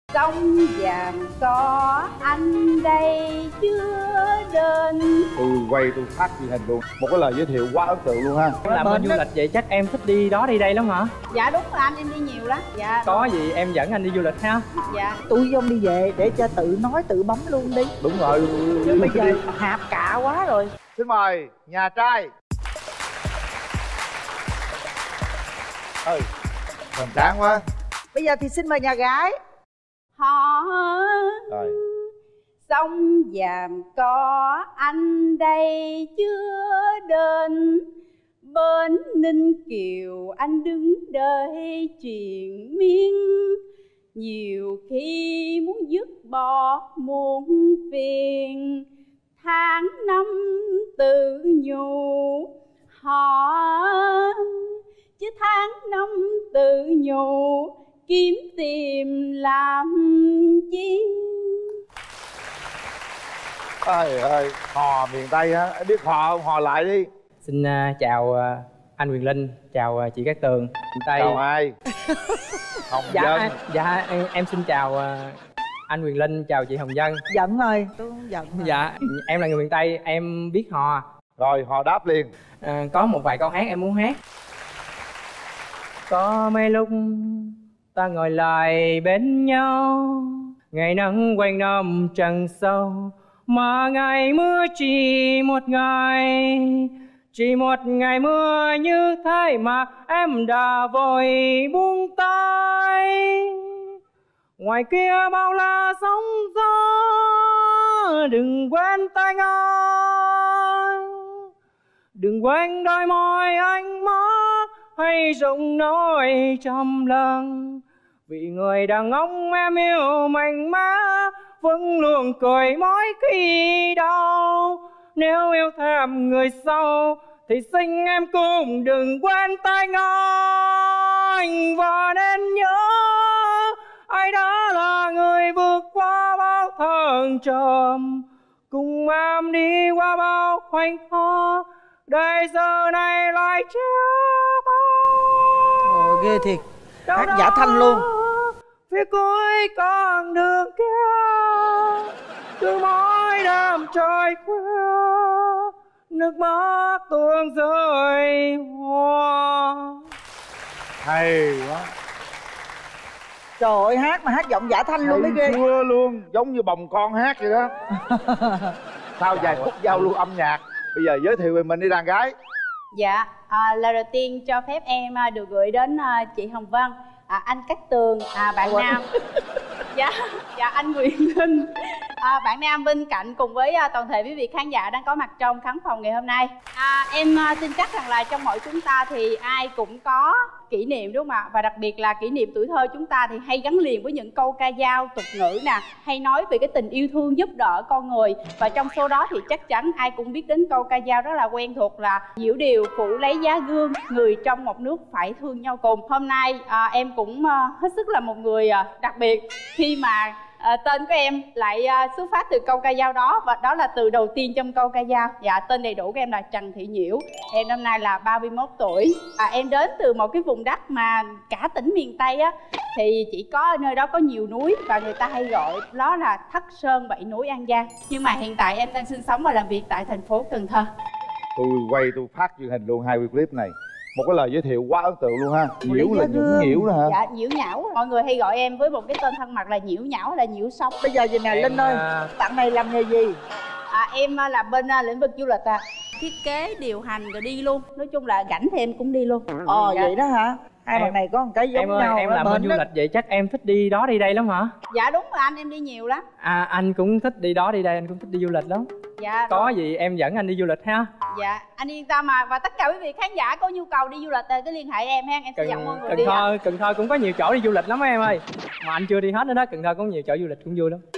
Sông vàm có anh đây chưa đến. Tôi quay tôi phát truyền hình luôn. Một cái lời giới thiệu quá ấn tượng luôn ha. Làm bên du lịch vậy chắc em thích đi đó đi đây lắm hả? Dạ đúng rồi anh, em đi nhiều lắm. Dạ. Có gì em dẫn anh đi du lịch ha. Dạ. Tôi với ông đi về để cho tự nói tự bấm luôn đi. Đúng rồi. Chứ bây giờ hạp cả quá rồi. Xin mời nhà trai. Hoành tráng quá. Bây giờ thì xin mời nhà gái. Họ Rồi. sông vàm có anh đây chưa đến. Bên Ninh Kiều anh đứng đợi triền miên. Nhiều khi muốn dứt bỏ muôn phiền. Tháng năm tự nhủ họ, chứ tháng năm tự nhủ kiếm tìm làm chi. Trời ơi, hò miền Tây á, biết hò không? Hò lại đi. Xin chào anh Quyền Linh, chào chị Cát Tường, miền Tây. Chào ai? Hồng Dân. Dạ em xin chào anh Quyền Linh, chào chị Hồng Dân. Giận rồi, tôi không giận rồi. Dạ em là người miền Tây, em biết hò. Rồi, hò đáp liền. Có một vài câu hát em muốn hát. Có mấy lúc ta ngồi lại bên nhau, ngày nắng quanh năm trăng sâu, mà ngày mưa chỉ một ngày mưa như thế mà em đã vội buông tay. Ngoài kia bao la sóng gió, đừng quên tai ngang, đừng quên đôi môi anh mắt hay giọng nói trầm lặng. Vì người đàn ông em yêu mạnh mẽ vẫn luôn cười mỗi khi đau. Nếu yêu thêm người sau thì xin em cũng đừng quên tai ngang. Và nên nhớ ai đó là người vượt qua bao thăng trầm, cùng em đi qua bao khoảnh khắc, đời giờ này lại chia tay. Ồ, ghê thiệt. Hát giả thanh luôn. Phía cuối con đường kia, cứ mỗi đêm trôi qua, nước mắt tuôn rơi hoa. Hay quá. Trời ơi, hát mà hát giọng giả thanh luôn mới ghê. Chưa luôn, giống như bồng con hát vậy đó. Sau vài phút giao lưu âm nhạc, bây giờ giới thiệu về mình đi đàn gái. Dạ, lời đầu tiên cho phép em được gửi đến chị Hồng Vân, anh Cát Tường, bạn Nam. Dạ anh Quyền Linh, bạn Nam bên cạnh cùng với toàn thể quý vị khán giả đang có mặt trong khán phòng ngày hôm nay. Em tin chắc rằng là trong mỗi chúng ta thì ai cũng có kỷ niệm đúng không ạ? Và đặc biệt là kỷ niệm tuổi thơ chúng ta thì hay gắn liền với những câu ca dao tục ngữ nè, hay nói về cái tình yêu thương giúp đỡ con người. Và trong số đó thì chắc chắn ai cũng biết đến câu ca dao rất là quen thuộc là diễu điều phủ lấy giá gương, người trong một nước phải thương nhau cùng. Hôm nay em cũng hết sức là một người đặc biệt khi mà tên của em lại xuất phát từ câu ca dao đó, và đó là từ đầu tiên trong câu ca dao. Dạ, tên đầy đủ của em là Trần Thị Nhiễu. Em năm nay là 31 tuổi. Em đến từ một cái vùng đất mà cả tỉnh miền Tây á, thì chỉ có nơi đó có nhiều núi và người ta hay gọi đó là Thất Sơn Bảy Núi An Giang. Nhưng mà hiện tại em đang sinh sống và làm việc tại thành phố Cần Thơ. Tôi quay tôi phát truyền hình luôn hai clip này. Một cái lời giới thiệu quá ấn tượng luôn ha. Nhiễu là Nhũng Nhiễu đó hả? Dạ, Nhiễu Nhão. Mọi người hay gọi em với một cái tên thân mật là Nhiễu Nhão, là Nhiễu Sống. Bây giờ gì nè Linh ơi, bạn này làm nghề gì? Em làm bên lĩnh vực du lịch thiết kế, điều hành rồi đi luôn. Nói chung là rảnh thì em cũng đi luôn. Dạ. Vậy đó hả? Hai bạn này có một cái giống em ơi, nhau. em làm bên du lịch vậy chắc em thích đi đó đi đây lắm hả? Dạ đúng rồi anh, em đi nhiều lắm. Anh cũng thích đi đó đi đây, anh cũng thích đi du lịch lắm. Dạ. Có gì em dẫn anh đi du lịch ha. Dạ, anh yên tâm mà. Và tất cả quý vị khán giả có nhu cầu đi du lịch thì cứ liên hệ em ha, em sẽ dẫn mọi người đi. Cần Thơ cũng có nhiều chỗ đi du lịch lắm em ơi. Mà anh chưa đi hết nữa đó, Cần Thơ có nhiều chỗ du lịch cũng vui lắm.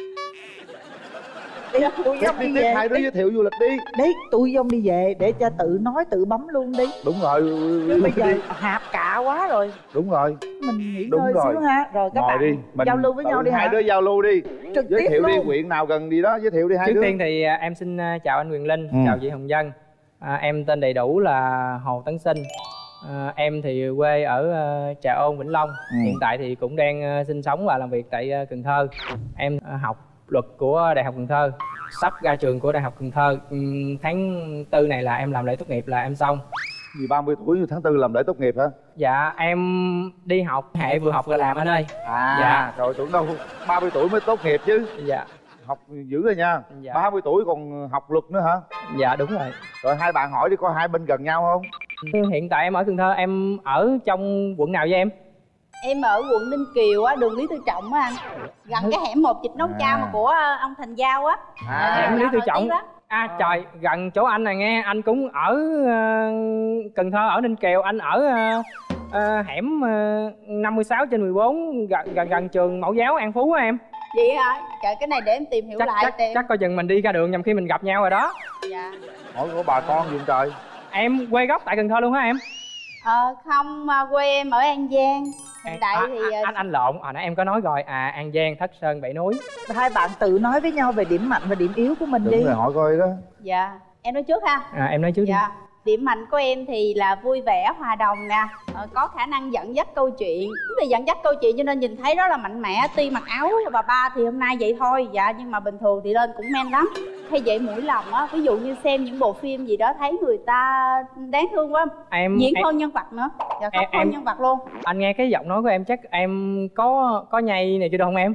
Đi, tôi với ông đi về. Hai đứa giới thiệu du lịch đi. Đấy, tôi với ông đi về để cho tự nói tự bấm luôn đi. Đúng rồi. Chứ bây giờ hạp cả quá rồi. Đúng rồi. Mình nghỉ Đúng ngơi rồi. xíu ha. Rồi các Ngồi bạn đi. Mình giao lưu với nhau đi hả? Hai đứa giao lưu đi. Trực giới tiếp thiệu luôn. đi, huyện nào gần đi đó, giới thiệu đi hai đứa. Trước tiên thì em xin chào anh Quyền Linh, chào chị Hồng Dân. Em tên đầy đủ là Hồ Tấn Sinh, Em thì quê ở Trà Ôn, Vĩnh Long. Hiện tại thì cũng đang sinh sống và làm việc tại Cần Thơ. Em học luật của Đại học Cần Thơ, sắp ra trường của Đại học Cần Thơ. Tháng 4 này là em làm lễ tốt nghiệp là em xong. Vì 30 tuổi như tháng 4 làm lễ tốt nghiệp hả? Dạ em đi học hệ vừa học vừa làm anh ơi. Dạ. Rồi tưởng đâu 30 tuổi mới tốt nghiệp chứ. Dạ. Học dữ rồi nha. Dạ. 30 tuổi còn học luật nữa hả? Dạ đúng rồi. Rồi hai bạn hỏi đi, có hai bên gần nhau không? Hiện tại em ở Cần Thơ, em ở trong quận nào với em? Em ở quận Ninh Kiều á, đường Lý Tự Trọng á anh. Gần cái hẻm một vịt nấu chao mà của ông Thành Giao á. Hẻm Lý Tự Trọng. Trời, gần chỗ anh này nghe. Anh cũng ở Cần Thơ, ở Ninh Kiều. Anh ở hẻm 56/14, gần trường mẫu giáo An Phú á em. Vậy hả? Trời, cái này để em tìm hiểu lại tìm. Chắc coi chừng mình đi ra đường nhằm khi mình gặp nhau rồi đó. Dạ. Hỏi có bà con gì không trời? Em quê gốc tại Cần Thơ luôn hả em? Không, quê em ở An Giang. Hiện tại thì anh lộn, hồi nãy em có nói rồi, An Giang, Thất Sơn, Bảy Núi. Hai bạn tự nói với nhau về điểm mạnh và điểm yếu của mình đi. Đúng rồi, hỏi coi đó. Dạ, em nói trước ha. Em nói trước đi. Dạ. Điểm mạnh của em thì là vui vẻ, hòa đồng nè, có khả năng dẫn dắt câu chuyện. Vì dẫn dắt câu chuyện cho nên nhìn thấy đó là mạnh mẽ. Tuy mặc áo bà ba thì hôm nay vậy thôi, dạ, nhưng mà bình thường thì lên cũng men lắm. Hay vậy mũi lòng á, ví dụ như xem những bộ phim gì đó thấy người ta đáng thương quá, diễn hơn nhân vật nữa, dạ, khóc hơn nhân vật luôn. Anh nghe cái giọng nói của em chắc em có nhây này chưa đâu không em?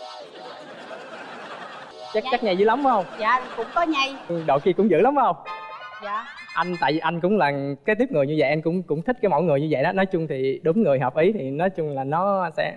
Chắc nhây dữ lắm phải không? Dạ cũng có nhây. Độ kia cũng dữ lắm phải không? Dạ. Tại vì anh cũng là cái tiếp người như vậy, anh cũng thích cái mẫu người như vậy đó. Nói chung thì đúng người hợp ý thì nói chung là nó sẽ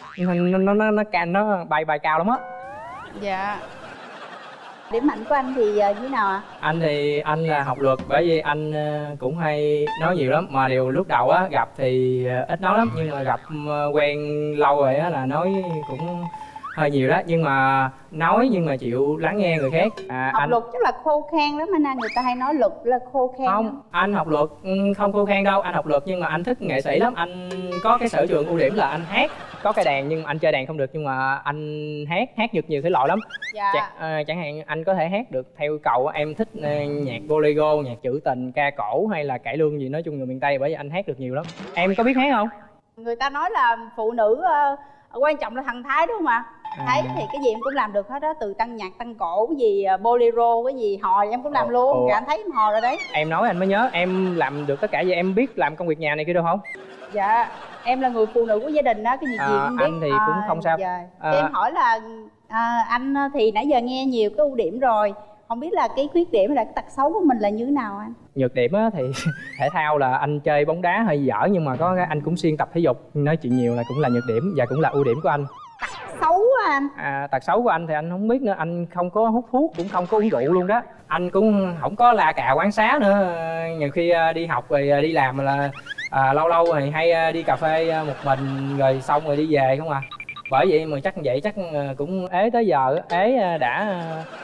nó bay cao lắm á. Dạ. Điểm mạnh của anh thì như thế nào ạ? Anh thì anh là học luật, bởi vì anh cũng hay nói nhiều lắm. Mà điều lúc đầu á gặp thì ít nói lắm, nhưng mà gặp quen lâu rồi á là nói cũng hơi nhiều đó. Nhưng mà nói nhưng mà chịu lắng nghe người khác. Học luật chắc là khô khan lắm anh. Người ta hay nói luật là khô khan. Không, anh học luật không khô khan đâu. Anh học luật nhưng mà anh thích nghệ sĩ lắm. Anh có cái sở trường ưu điểm là anh hát. Có cái đàn nhưng mà anh chơi đàn không được, nhưng mà anh hát được nhiều thể loại lắm. Dạ. Chẳng hạn anh có thể hát được theo yêu cầu. Em thích nhạc bolero, nhạc trữ tình, ca cổ hay là cải lương gì, nói chung người miền Tây, bởi vì anh hát được nhiều lắm. Em có biết hát không? Người ta nói là phụ nữ quan trọng là thần thái đúng không ạ? Thấy thì cái gì em cũng làm được hết đó, từ tăng nhạc, tăng cổ, cái gì bolero, cái gì hò em cũng làm luôn. Dạ, anh thấy em hò rồi đấy. Em nói anh mới nhớ, em làm được tất cả vậy. Em biết làm công việc nhà này kia đâu không? Dạ, em là người phụ nữ của gia đình đó, cái gì cũng biết. Anh thì cũng không sao. Dạ. Em hỏi là anh thì nãy giờ nghe nhiều cái ưu điểm rồi, không biết là cái khuyết điểm hay là cái tật xấu của mình là như thế nào anh? Nhược điểm á thì thể thao là anh chơi bóng đá hơi dở, nhưng mà có anh cũng siêng tập thể dục, nói chuyện nhiều là cũng là nhược điểm và cũng là ưu điểm của anh. Tật xấu á anh? Tật xấu của anh thì anh không biết nữa. Anh không có hút thuốc, cũng không có uống rượu luôn đó. Anh cũng không có la cà quán xá nữa. Nhiều khi đi học rồi đi làm là lâu lâu thì hay đi cà phê một mình rồi xong rồi đi về không à. Bởi vậy mà chắc vậy chắc cũng ế tới giờ, ế đã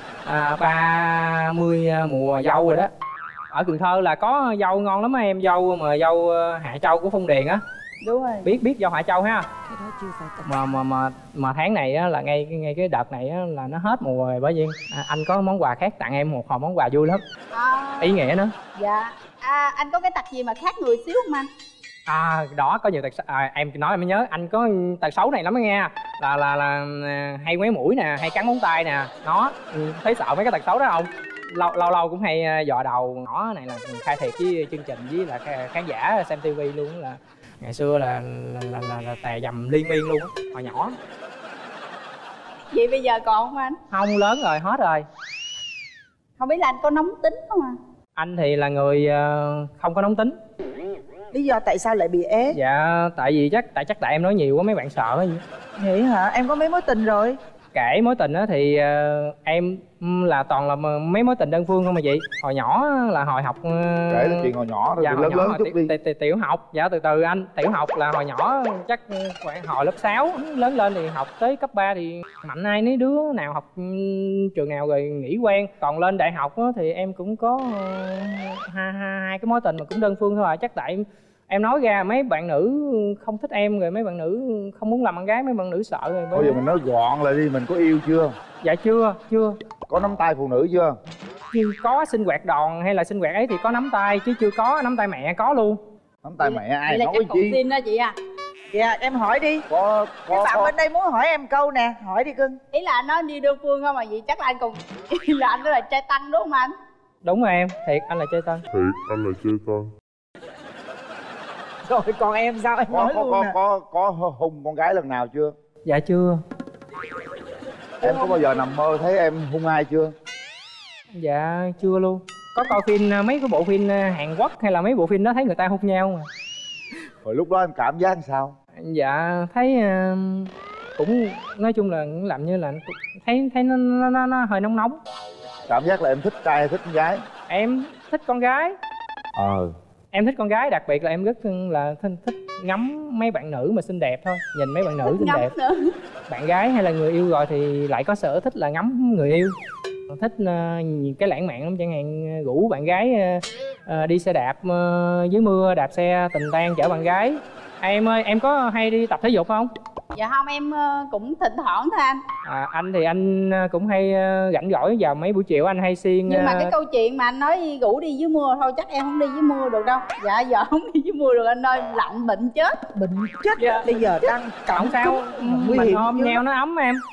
30 mùa dâu rồi đó. Ở Cần Thơ là có dâu ngon lắm em, dâu mà dâu Hạ Châu của Phong Điền á. Đúng rồi. Biết dâu Hạ Châu ha. Cái đó chưa phải tật. Mà tháng này á, là ngay cái đợt này á, là nó hết mùa rồi. Bởi vì anh có món quà khác tặng em một hộp món quà vui lắm, ý nghĩa nữa. Dạ. Anh có cái tật gì mà khác người xíu không anh? Đó có nhiều tật xấu. Em nói em mới nhớ, anh có tật xấu này lắm đó nghe. Là hay ngoáy mũi nè, hay cắn móng tay nè. Nó thấy sợ mấy cái tật xấu đó không? Lâu cũng hay dò đầu. Nhỏ này là khai thiệt với chương trình với là khán giả xem tivi luôn. Là ngày xưa là tè dầm liên miên luôn á, hồi nhỏ. Vậy bây giờ còn không anh? Không, lớn rồi, hết rồi. Không biết là anh có nóng tính không ạ? Anh thì là người không có nóng tính. Lý do tại sao lại bị ế? Dạ tại vì chắc tại em nói nhiều quá mấy bạn sợ cái gì. Vậy hả? Em có mấy mối tình rồi? Kể mối tình á thì em là toàn là mấy mối tình đơn phương không mà chị. Hồi nhỏ là hồi học kể chuyện hồi nhỏ rồi. Dạ, lớn lớn chút đi. Tiểu học. Dạ từ anh. Tiểu học là hồi nhỏ chắc khoảng hồi lớp 6. Lớn lên thì học tới cấp 3 thì mạnh ai nấy đứa nào học trường nào rồi nghỉ quen. Còn lên đại học á, thì em cũng có hai cái mối tình mà cũng đơn phương thôi à. Chắc tại em nói ra mấy bạn nữ không thích em, rồi mấy bạn nữ không muốn làm bạn gái, mấy bạn nữ sợ rồi. Bây giờ mình nói gọn lại đi, mình có yêu chưa? Dạ chưa. Có nắm tay phụ nữ chưa? Có sinh hoạt đòn hay là sinh hoạt ấy thì có nắm tay, chứ chưa có nắm tay mẹ có luôn. nắm tay mẹ ai là nói chắc chi? xin đó chị à. Dạ em hỏi đi. Cái bạn bên đây muốn hỏi em câu nè, hỏi đi cưng. Ý là anh nói đi đơn phương không mà vậy chắc là anh cùng là anh đó là trai tăng đúng không anh? Đúng rồi em, thiệt anh là chơi tân. Rồi còn em sao em nói luôn nè. Có hung con gái lần nào chưa? Dạ chưa. Em có bao giờ nằm mơ thấy em hung ai chưa? Dạ chưa luôn. Có coi phim mấy cái bộ phim Hàn Quốc hay là mấy bộ phim đó thấy người ta hung nhau mà. Rồi lúc đó em cảm giác sao? Dạ thấy cũng nói chung là làm như là thấy nó hơi nóng nóng. Cảm giác là em thích trai hay thích con gái? Em thích con gái. Em thích con gái, Đặc biệt là em rất là thích ngắm mấy bạn nữ mà xinh đẹp thôi. Nhìn mấy bạn nữ xinh đẹp nữa. Bạn gái hay là người yêu rồi thì lại có sở thích là ngắm người yêu. Thích cái lãng mạn lắm, chẳng hạn rủ bạn gái đi xe đạp dưới mưa, đạp xe tình tang chở bạn gái. Em ơi, em có hay đi tập thể dục không? Dạ không, em cũng thỉnh thoảng thôi anh. Anh thì anh cũng hay rảnh rỗi vào mấy buổi chiều anh hay xiên. Nhưng mà cái câu chuyện mà anh nói rủ đi dưới mưa thôi chắc em không đi dưới mưa được đâu. Dạ giờ không đi dưới mưa được anh ơi, lạnh bệnh chết. Bệnh chết. Dạ. Bây giờ đang Không sao, mình ôm nhau nó ấm em.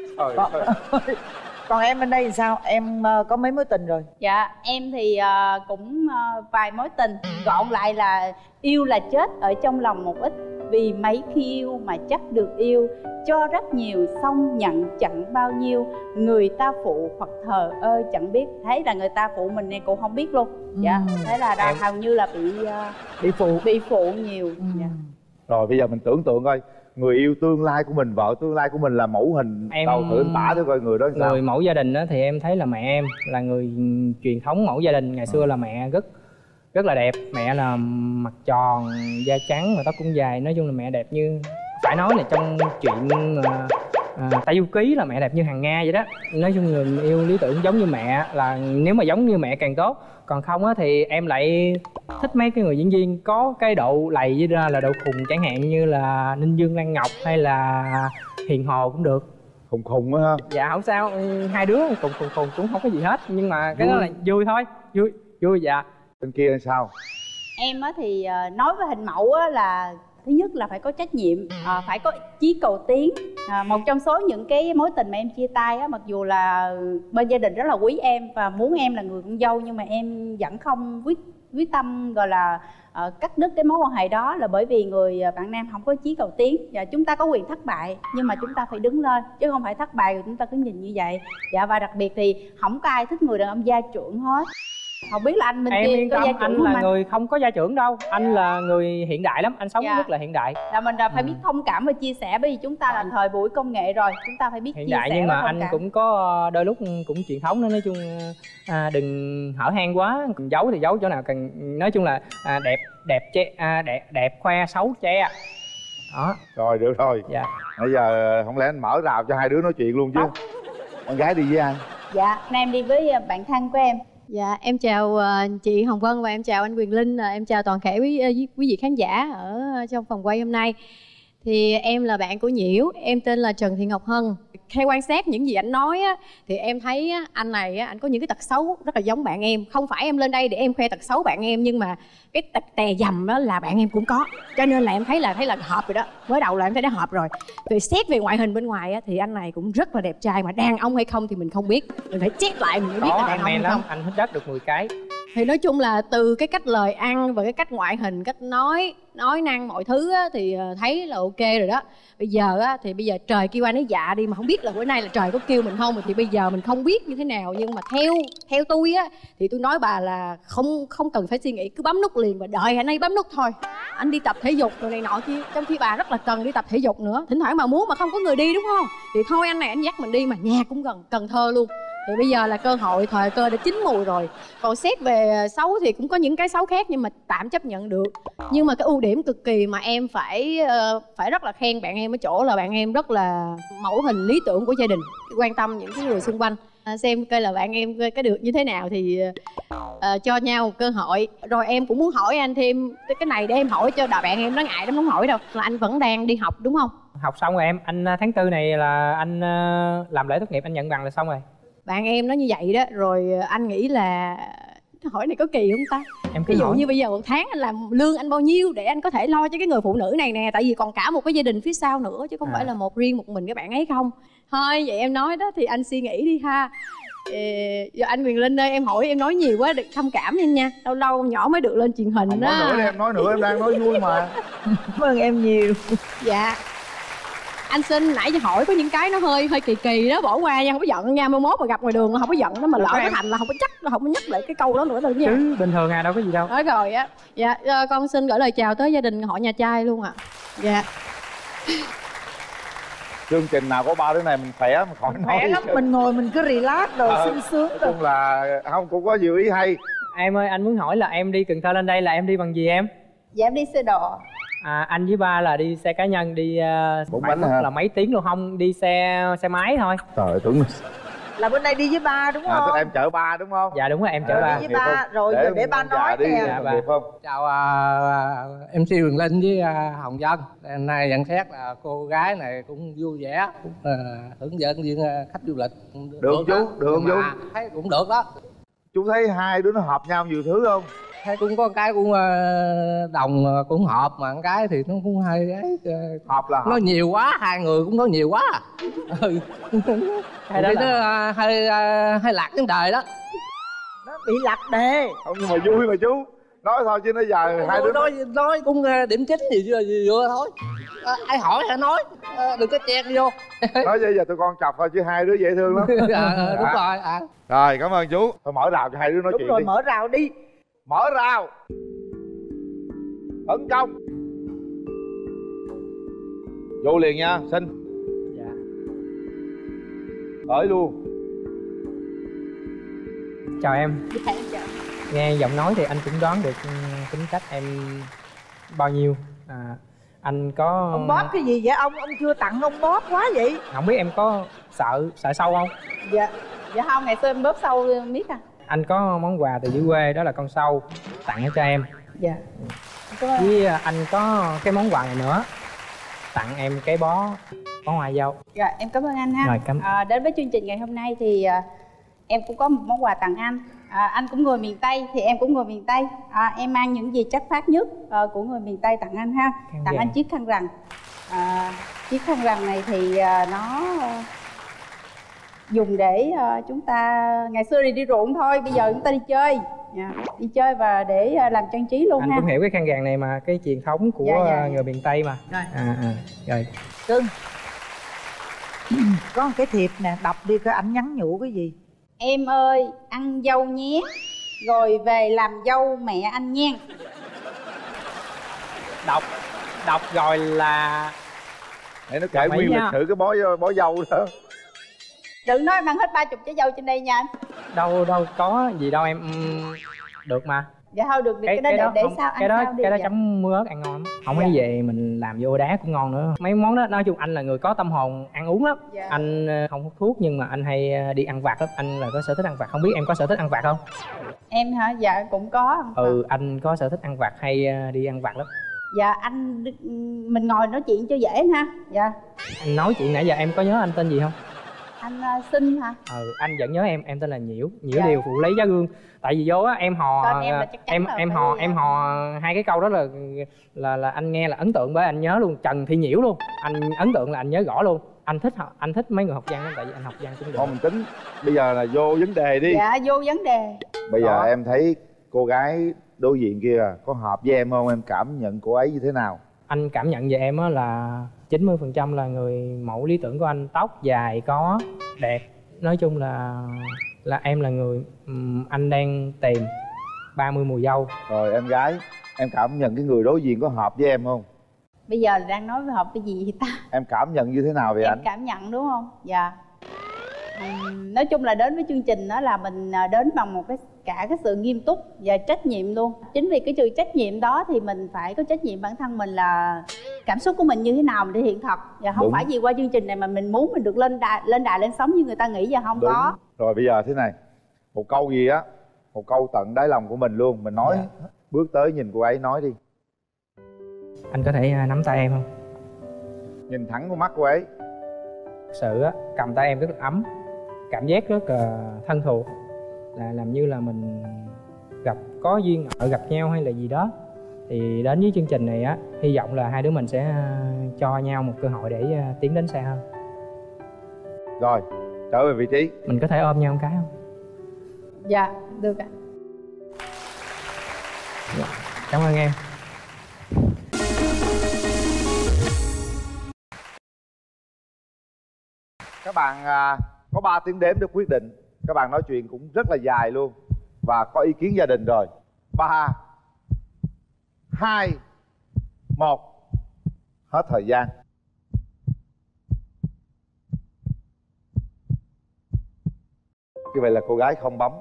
Còn em bên đây thì sao? Em có mấy mối tình rồi? Dạ em thì cũng vài mối tình. Gọn lại là yêu là chết ở trong lòng một ít. Vì mấy khi yêu mà chắc được yêu, cho rất nhiều xong nhận chẳng bao nhiêu. Người ta phụ hoặc thờ ơ chẳng biết. Thấy là người ta phụ mình này cũng không biết luôn. Dạ thế là hầu như là bị phụ nhiều. Dạ. Rồi bây giờ mình tưởng tượng coi, người yêu tương lai của mình, vợ tương lai của mình là mẫu hình đầu thử em tả thử coi người đó sao. Người mẫu gia đình đó thì em thấy là mẹ em là người truyền thống mẫu gia đình. Ngày xưa là mẹ rất là đẹp. Mẹ là mặt tròn, da trắng mà tóc cũng dài. Nói chung là mẹ đẹp như, phải nói là trong chuyện Tây Du Ký là mẹ đẹp như hàng Nga vậy đó. Nói chung người yêu lý tưởng giống như mẹ, là nếu mà giống như mẹ càng tốt. Còn không á thì em lại thích mấy cái người diễn viên có cái độ lầy với ra là độ khùng, chẳng hạn như là Ninh Dương Lan Ngọc hay là Hiền Hồ cũng được. Khùng á ha. Dạ không sao, hai đứa khùng cũng không có gì hết. Nhưng mà cái đó là vui thôi, vui dạ. Bên kia là sao? Em á thì nói với hình mẫu á là thứ nhất là phải có trách nhiệm, phải có chí cầu tiến. Một trong số những cái mối tình mà em chia tay á, mặc dù là bên gia đình rất là quý em và muốn em là người con dâu, nhưng mà em vẫn không quyết tâm gọi là cắt đứt cái mối quan hệ đó, là bởi vì người bạn nam không có chí cầu tiến. Và chúng ta có quyền thất bại nhưng mà chúng ta phải đứng lên, chứ không phải thất bại rồi chúng ta cứ nhìn như vậy. Dạ, và đặc biệt thì không có ai thích người đàn ông gia trưởng hết. Không biết là anh bên kia có gia trưởng anh không? là người không có gia trưởng đâu, anh là người hiện đại lắm, anh sống rất là hiện đại. Là mình phải biết thông cảm và chia sẻ, bởi vì chúng ta là thời buổi công nghệ rồi, chúng ta phải biết hiện chia đại sẻ. Nhưng mà anh cũng có đôi lúc cũng truyền thống nữa. Nói chung đừng hở hang quá, giấu thì giấu chỗ nào cần. Nói chung là đẹp khoe, xấu che đó. Rồi được rồi. Dạ. Bây giờ không lẽ anh mở rào cho hai đứa nói chuyện luôn chứ? Con gái đi với ai? Dạ, em đi với bạn thân của em. Dạ, em chào chị Hồng Vân và em chào anh Quyền Linh, em chào toàn thể quý vị khán giả ở trong phòng quay hôm nay. Thì em là bạn của Nhiễu, em tên là Trần Thị Ngọc Hân. Theo quan sát những gì anh nói á, thì em thấy á, anh này á, anh có những cái tật xấu rất là giống bạn em. Không phải em lên đây để em khoe tật xấu bạn em, nhưng mà cái tật tè dầm đó là bạn em cũng có. Cho nên là em thấy là hợp rồi đó. Mới đầu là em thấy đã hợp rồi. Rồi xét về ngoại hình bên ngoài á, thì anh này cũng rất là đẹp trai, mà đàn ông hay không thì mình không biết. Mình phải check lại mình mới biết là đàn ông hay không. Anh thích đất được 10 cái. Thì nói chung là từ cái cách lời ăn và cái cách ngoại hình, cách nói năng mọi thứ á, thì thấy là ok rồi đó. Bây giờ á, thì bây giờ trời kêu anh ấy dạ đi, mà không biết là bữa nay là trời có kêu mình không, thì bây giờ mình không biết như thế nào. Nhưng mà theo tôi á, thì tôi nói bà là không cần phải suy nghĩ, cứ bấm nút liền và đợi anh ấy bấm nút thôi. Anh đi tập thể dục rồi này nọ kia, trong khi bà rất là cần đi tập thể dục nữa. Thỉnh thoảng mà muốn mà không có người đi đúng không, thì thôi anh này anh dắt mình đi, mà nhà cũng gần Cần Thơ luôn. Thì bây giờ là cơ hội, thời cơ đã chín mùi rồi. Còn xét về xấu thì cũng có những cái xấu khác, nhưng mà tạm chấp nhận được. Nhưng mà cái ưu điểm cực kỳ mà em phải rất là khen bạn em ở chỗ là bạn em rất là mẫu hình lý tưởng của gia đình, quan tâm những cái người xung quanh. Xem coi là bạn em cái được như thế nào thì cho nhau một cơ hội. Rồi em cũng muốn hỏi anh thêm cái này để em hỏi cho bạn em, nó ngại lắm không hỏi đâu. Là anh vẫn đang đi học đúng không? Học xong rồi em, anh tháng 4 này là anh làm lễ tốt nghiệp, anh nhận bằng là xong rồi. Bạn em nó như vậy đó, rồi anh nghĩ là Câu hỏi này có kỳ không ta? Em cứ Ví dụ hỏi. như bây giờ một tháng anh làm lương anh bao nhiêu để anh có thể lo cho cái người phụ nữ này nè, tại vì còn cả một cái gia đình phía sau nữa chứ không phải là riêng một mình các bạn ấy không. Thôi vậy em nói đó thì anh suy nghĩ đi ha. Giờ anh Quyền Linh ơi, em hỏi em nói nhiều quá, đừng thông cảm em nha, lâu lâu con nhỏ mới được lên truyền hình Không đó. nói nữa đi, em nói nữa, em đang nói vui mà. Cảm ơn em nhiều. Dạ anh xin, nãy giờ hỏi có những cái nó hơi kỳ kỳ đó, bỏ qua nha, không có giận nha, mai mốt mà gặp ngoài đường không có giận đó, mà lỡ có thành là không có chắc, không có nhắc lại cái câu đó nữa đâu nha. Chứ bình thường à, đâu có gì đâu. Nói rồi á. Dạ con xin gửi lời chào tới gia đình họ nhà trai luôn ạ. Dạ. Chương trình nào có ba đứa này mình khỏe mà khỏi nói. Khỏe lắm, mình ngồi mình cứ relax rồi sung sướng Nói rồi. chung là không cũng có nhiều ý hay. Em ơi, anh muốn hỏi là em đi Cần Thơ lên đây là em đi bằng gì em? Dạ em đi xe đò. Anh với ba là đi xe cá nhân, đi 4 7 bánh phút hả? là mấy tiếng luôn, không đi xe máy thôi. Trời ơi, tưởng Là bên đây đi với ba đúng tức không? em chở ba đúng không? Dạ đúng rồi, em chở ba. đi với ba rồi để ba nói đi nè. Dạ, ba. kịp không? Chào MC Quyền Linh với Hồng Vân. Hôm nay nhận xét là cô gái này cũng vui vẻ, cũng hướng dẫn viên khách du lịch. Được chú, đó. được Nhưng chú. mà thấy cũng được đó. Chú thấy hai đứa nó hợp nhau nhiều thứ không? Thấy cũng có cái cũng đồng cũng hợp, mà con cái thì nó cũng hơi ấy, Hợp là hợp. nói nhiều quá, hai người cũng nói nhiều quá. Ừ. Hay đó Thì là- nó hơi lạc vấn đề đó. Nó bị lạc đề. Không nhưng mà vui mà chú. Nói thôi chứ bây giờ hai đứa nói cũng điểm chính gì vừa thôi. Ai hỏi hãy nói, đừng có chen vô. nói bây giờ tụi con chọc thôi chứ hai đứa dễ thương lắm. Đúng rồi. Rồi cảm ơn chú. Thôi mở rào cho hai đứa nói Đúng chuyện rồi, đi. mở rào đi. Mở rào. Tấn công. Vô liền nha, xin. Dạ. Tới luôn. Chào em. Dạ em chào. Nghe giọng nói thì anh cũng đoán được tính cách em bao nhiêu. Anh có Ông bóp cái gì vậy ông chưa tặng ông bóp quá vậy? không biết em có sợ sâu không? Dạ. Dạ không, ngày xưa em bóp sâu biết à. Anh có món quà từ dưới quê, đó là con sâu tặng cho em. Dạ. Cảm ơn. Với anh có cái món quà này nữa, tặng em cái bó hoa dâu. Dạ em cảm ơn anh ha. Rồi, cảm- Đến với chương trình ngày hôm nay thì em cũng có một món quà tặng anh. Anh cũng người miền Tây thì em cũng người miền Tây. Em mang những gì chất phát nhất của người miền Tây tặng anh ha. Khăn Tặng vàng. anh chiếc khăn rằn. Chiếc khăn rằn này thì nó dùng để chúng ta ngày xưa thì đi ruộng thôi, bây giờ chúng ta đi chơi. Dạ, đi chơi và để làm trang trí luôn Anh ha. cũng hiểu cái khăn vàng này mà, cái truyền thống của Dạ. người miền Tây mà. Rồi. Rồi. Cưng. Có một cái thiệp nè, đọc đi coi ảnh nhắn nhủ cái gì. Em ơi, ăn dâu nhé, rồi về làm dâu mẹ anh nha. Đọc rồi là Để nó kể Đồng ý nguyên lịch nha. sử cái bó dâu đó. Đừng nói mang hết 30 trái dâu trên đây nha anh. đâu có gì đâu em. Được mà. Dạ thôi được, cái đó để không, sao ăn cái đó sao đi. cái đó dạ. chấm muối ớt ăn ngon lắm. Không Dạ. ấy về mình làm vô đá cũng ngon nữa. Mấy món đó nói chung anh là người có tâm hồn ăn uống lắm. Dạ. Anh không hút thuốc nhưng mà anh hay đi ăn vặt lắm. Anh là có sở thích ăn vặt, không biết em có sở thích ăn vặt không? Em hả? Dạ cũng có ăn vặt. Anh có sở thích ăn vặt, hay đi ăn vặt lắm. Dạ anh mình ngồi nói chuyện cho dễ ha. Dạ. Anh nói chuyện nãy giờ em có nhớ anh tên gì không? Anh Sinh hả? Anh vẫn nhớ em tên là Nhiễu Dạ. Điều phụ lý giá gương. Tại vì vô á em hò Tên em là chắc chắn là em phải hò là- em hò hai cái câu đó là anh nghe là ấn tượng, bởi anh nhớ luôn Trần Thị Nhiễu luôn. Anh ấn tượng là anh nhớ rõ luôn. Anh thích mấy người học văn lắm, tại vì anh học văn cũng được. Thôi mình tính bây giờ là vô vấn đề đi. Dạ vô vấn đề. Bây giờ Đó. em thấy cô gái đối diện kia có hợp với em không? Em cảm nhận cô ấy như thế nào? Anh cảm nhận về em á là 90% là người mẫu lý tưởng của anh. Tóc dài, có đẹp. Nói chung là em là người anh đang tìm 30 mùa dâu. Rồi em gái, em cảm nhận cái người đối diện có hợp với em không? Bây giờ là đang nói về hợp cái gì vậy ta? Em cảm nhận như thế nào về Em anh? cảm nhận đúng không? Dạ. Nói chung là đến với chương trình đó là mình đến bằng một cả cái sự nghiêm túc và trách nhiệm luôn. Chính vì cái sự trách nhiệm đó thì mình phải có trách nhiệm bản thân mình là cảm xúc của mình như thế nào mình để hiện thật. Và không Đúng. phải vì qua chương trình này mà mình muốn mình được lên đài lên sóng như người ta nghĩ, và không Đúng. có. Rồi bây giờ thế này, một câu gì á, một câu tận đáy lòng của mình luôn. Mình nói, bước tới nhìn cô ấy nói đi. Anh có thể nắm tay em không? Nhìn thẳng vào mắt cô ấy. Thật sự á, cầm tay em rất là ấm, cảm giác rất là thân thuộc, là làm như là mình có duyên nợ gặp nhau hay là gì đó thì đến với chương trình này á, hy vọng là hai đứa mình sẽ cho nhau một cơ hội để tiến đến xa hơn. Rồi, trở về vị trí. Mình có thể ôm nhau một cái không? Dạ, được ạ. Dạ, cảm ơn em. Các bạn có 3 tiếng đếm để quyết định. Các bạn nói chuyện cũng rất là dài luôn và có ý kiến gia đình rồi. 3 2 1 hết thời gian. Như vậy là cô gái không bấm.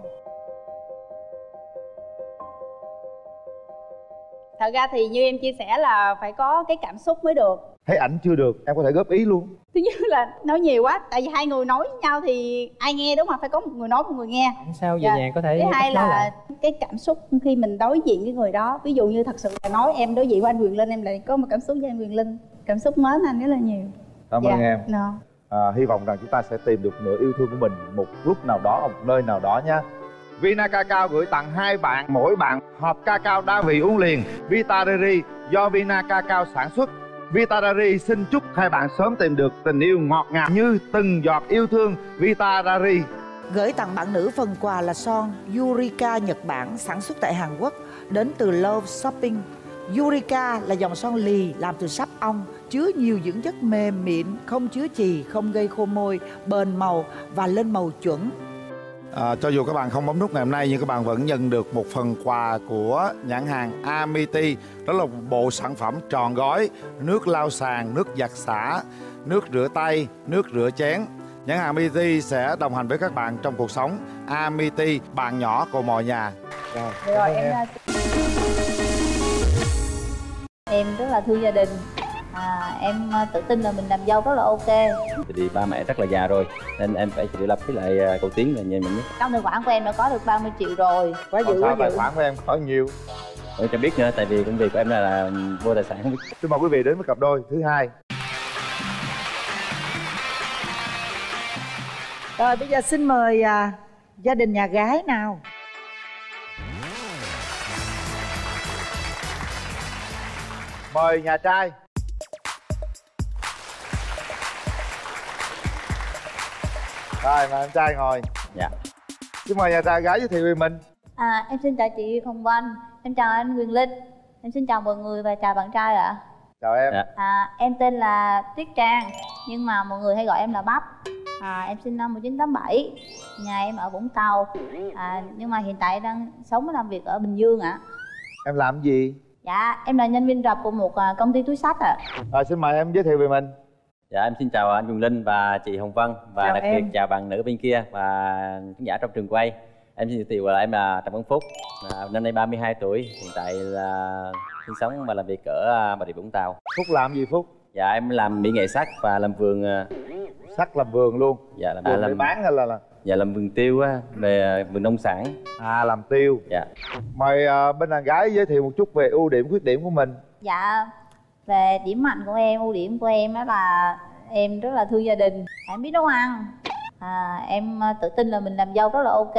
Thật ra thì như em chia sẻ là phải có cái cảm xúc mới được. Thấy ảnh chưa được, em có thể góp ý luôn. Thứ nhất là nói nhiều quá, tại vì hai người nói với nhau thì ai nghe, đúng không? Phải có một người nói, một người nghe. Sao về nhà có thể Thứ hai nói là lại. cái cảm xúc khi mình đối diện với người đó. Ví dụ như thật sự là nói em đối diện với anh Quyền Linh, em lại có một cảm xúc với anh Quyền Linh, cảm xúc mến anh rất là nhiều. Cảm ơn em. No. Hy vọng rằng chúng ta sẽ tìm được nửa yêu thương của mình một lúc nào đó, ở một nơi nào đó nha. Vina Cacao gửi tặng 2 bạn, mỗi bạn hộp cacao đa vị uống liền Vita Rary do Vina Cacao sản xuất. Vita Rary xin chúc hai bạn sớm tìm được tình yêu ngọt ngào như từng giọt yêu thương. Vita Rary Gửi tặng bạn nữ phần quà là son Yurika Nhật Bản, sản xuất tại Hàn Quốc, đến từ Love Shopping. Yurika là dòng son lì làm từ sáp ong, chứa nhiều dưỡng chất mềm mịn, không chứa chì, không gây khô môi, bền màu và lên màu chuẩn. cho dù các bạn không bấm nút ngày hôm nay nhưng các bạn vẫn nhận được một phần quà của nhãn hàng Amity. Đó là một bộ sản phẩm tròn gói nước lau sàn, nước giặt xả, nước rửa tay, nước rửa chén. Nhãn hàng Amity sẽ đồng hành với các bạn trong cuộc sống. Amity, bạn nhỏ của mọi nhà. Rồi em rất là thương gia đình. Em tự tin là mình làm dâu rất là ok. Thì ba mẹ rất là già rồi nên em phải tự lập với lại cầu tiến là nhìn mình nhất. Trong tài khoản của em đã có được 30 triệu rồi. Quá dữ, Sao quá tài dữ. khoản của em có nhiều? Tôi chẳng biết nữa, tại vì công việc của em là vô tài sản không biết. Xin mời quý vị đến với cặp đôi thứ hai. Rồi bây giờ xin mời gia đình nhà gái nào. Mời nhà trai. Rồi mời anh trai ngồi. Dạ. Xin mời nhà trai gái giới thiệu về mình. Em xin chào chị Hồng Vân, em chào anh Quyền Linh, em xin chào mọi người và chào bạn trai ạ. Chào em. Dạ. Em tên là Tuyết Trang, nhưng mà mọi người hay gọi em là Bắp. Em sinh năm 1987, nhà em ở Vũng Tàu, nhưng mà hiện tại đang sống và làm việc ở Bình Dương ạ. Em làm gì? Dạ, em là nhân viên rập của một công ty túi xách ạ. Rồi xin mời em giới thiệu về mình. Dạ em xin chào anh Quyền Linh và chị Hồng Vân và Chào đặc em. biệt chào bạn nữ bên kia và khán giả trong trường quay. Em xin giới thiệu là em là Trần Văn Phúc, năm nay 32 tuổi, hiện tại là sinh sống và làm việc ở Bà Rịa Vũng Tàu. Phúc làm gì Phúc? Dạ em làm mỹ nghệ sắt và làm vườn. Sắt làm vườn luôn. Dạ làm Vườn để làm bán hay là? Dạ làm vườn tiêu á, về vườn nông sản. Làm tiêu. Dạ. Mời bên đàn gái giới thiệu một chút về ưu điểm khuyết điểm của mình. Dạ, về điểm mạnh của em, ưu điểm của em đó là em rất là thương gia đình, em biết nấu ăn, em tự tin là mình làm dâu rất là ok.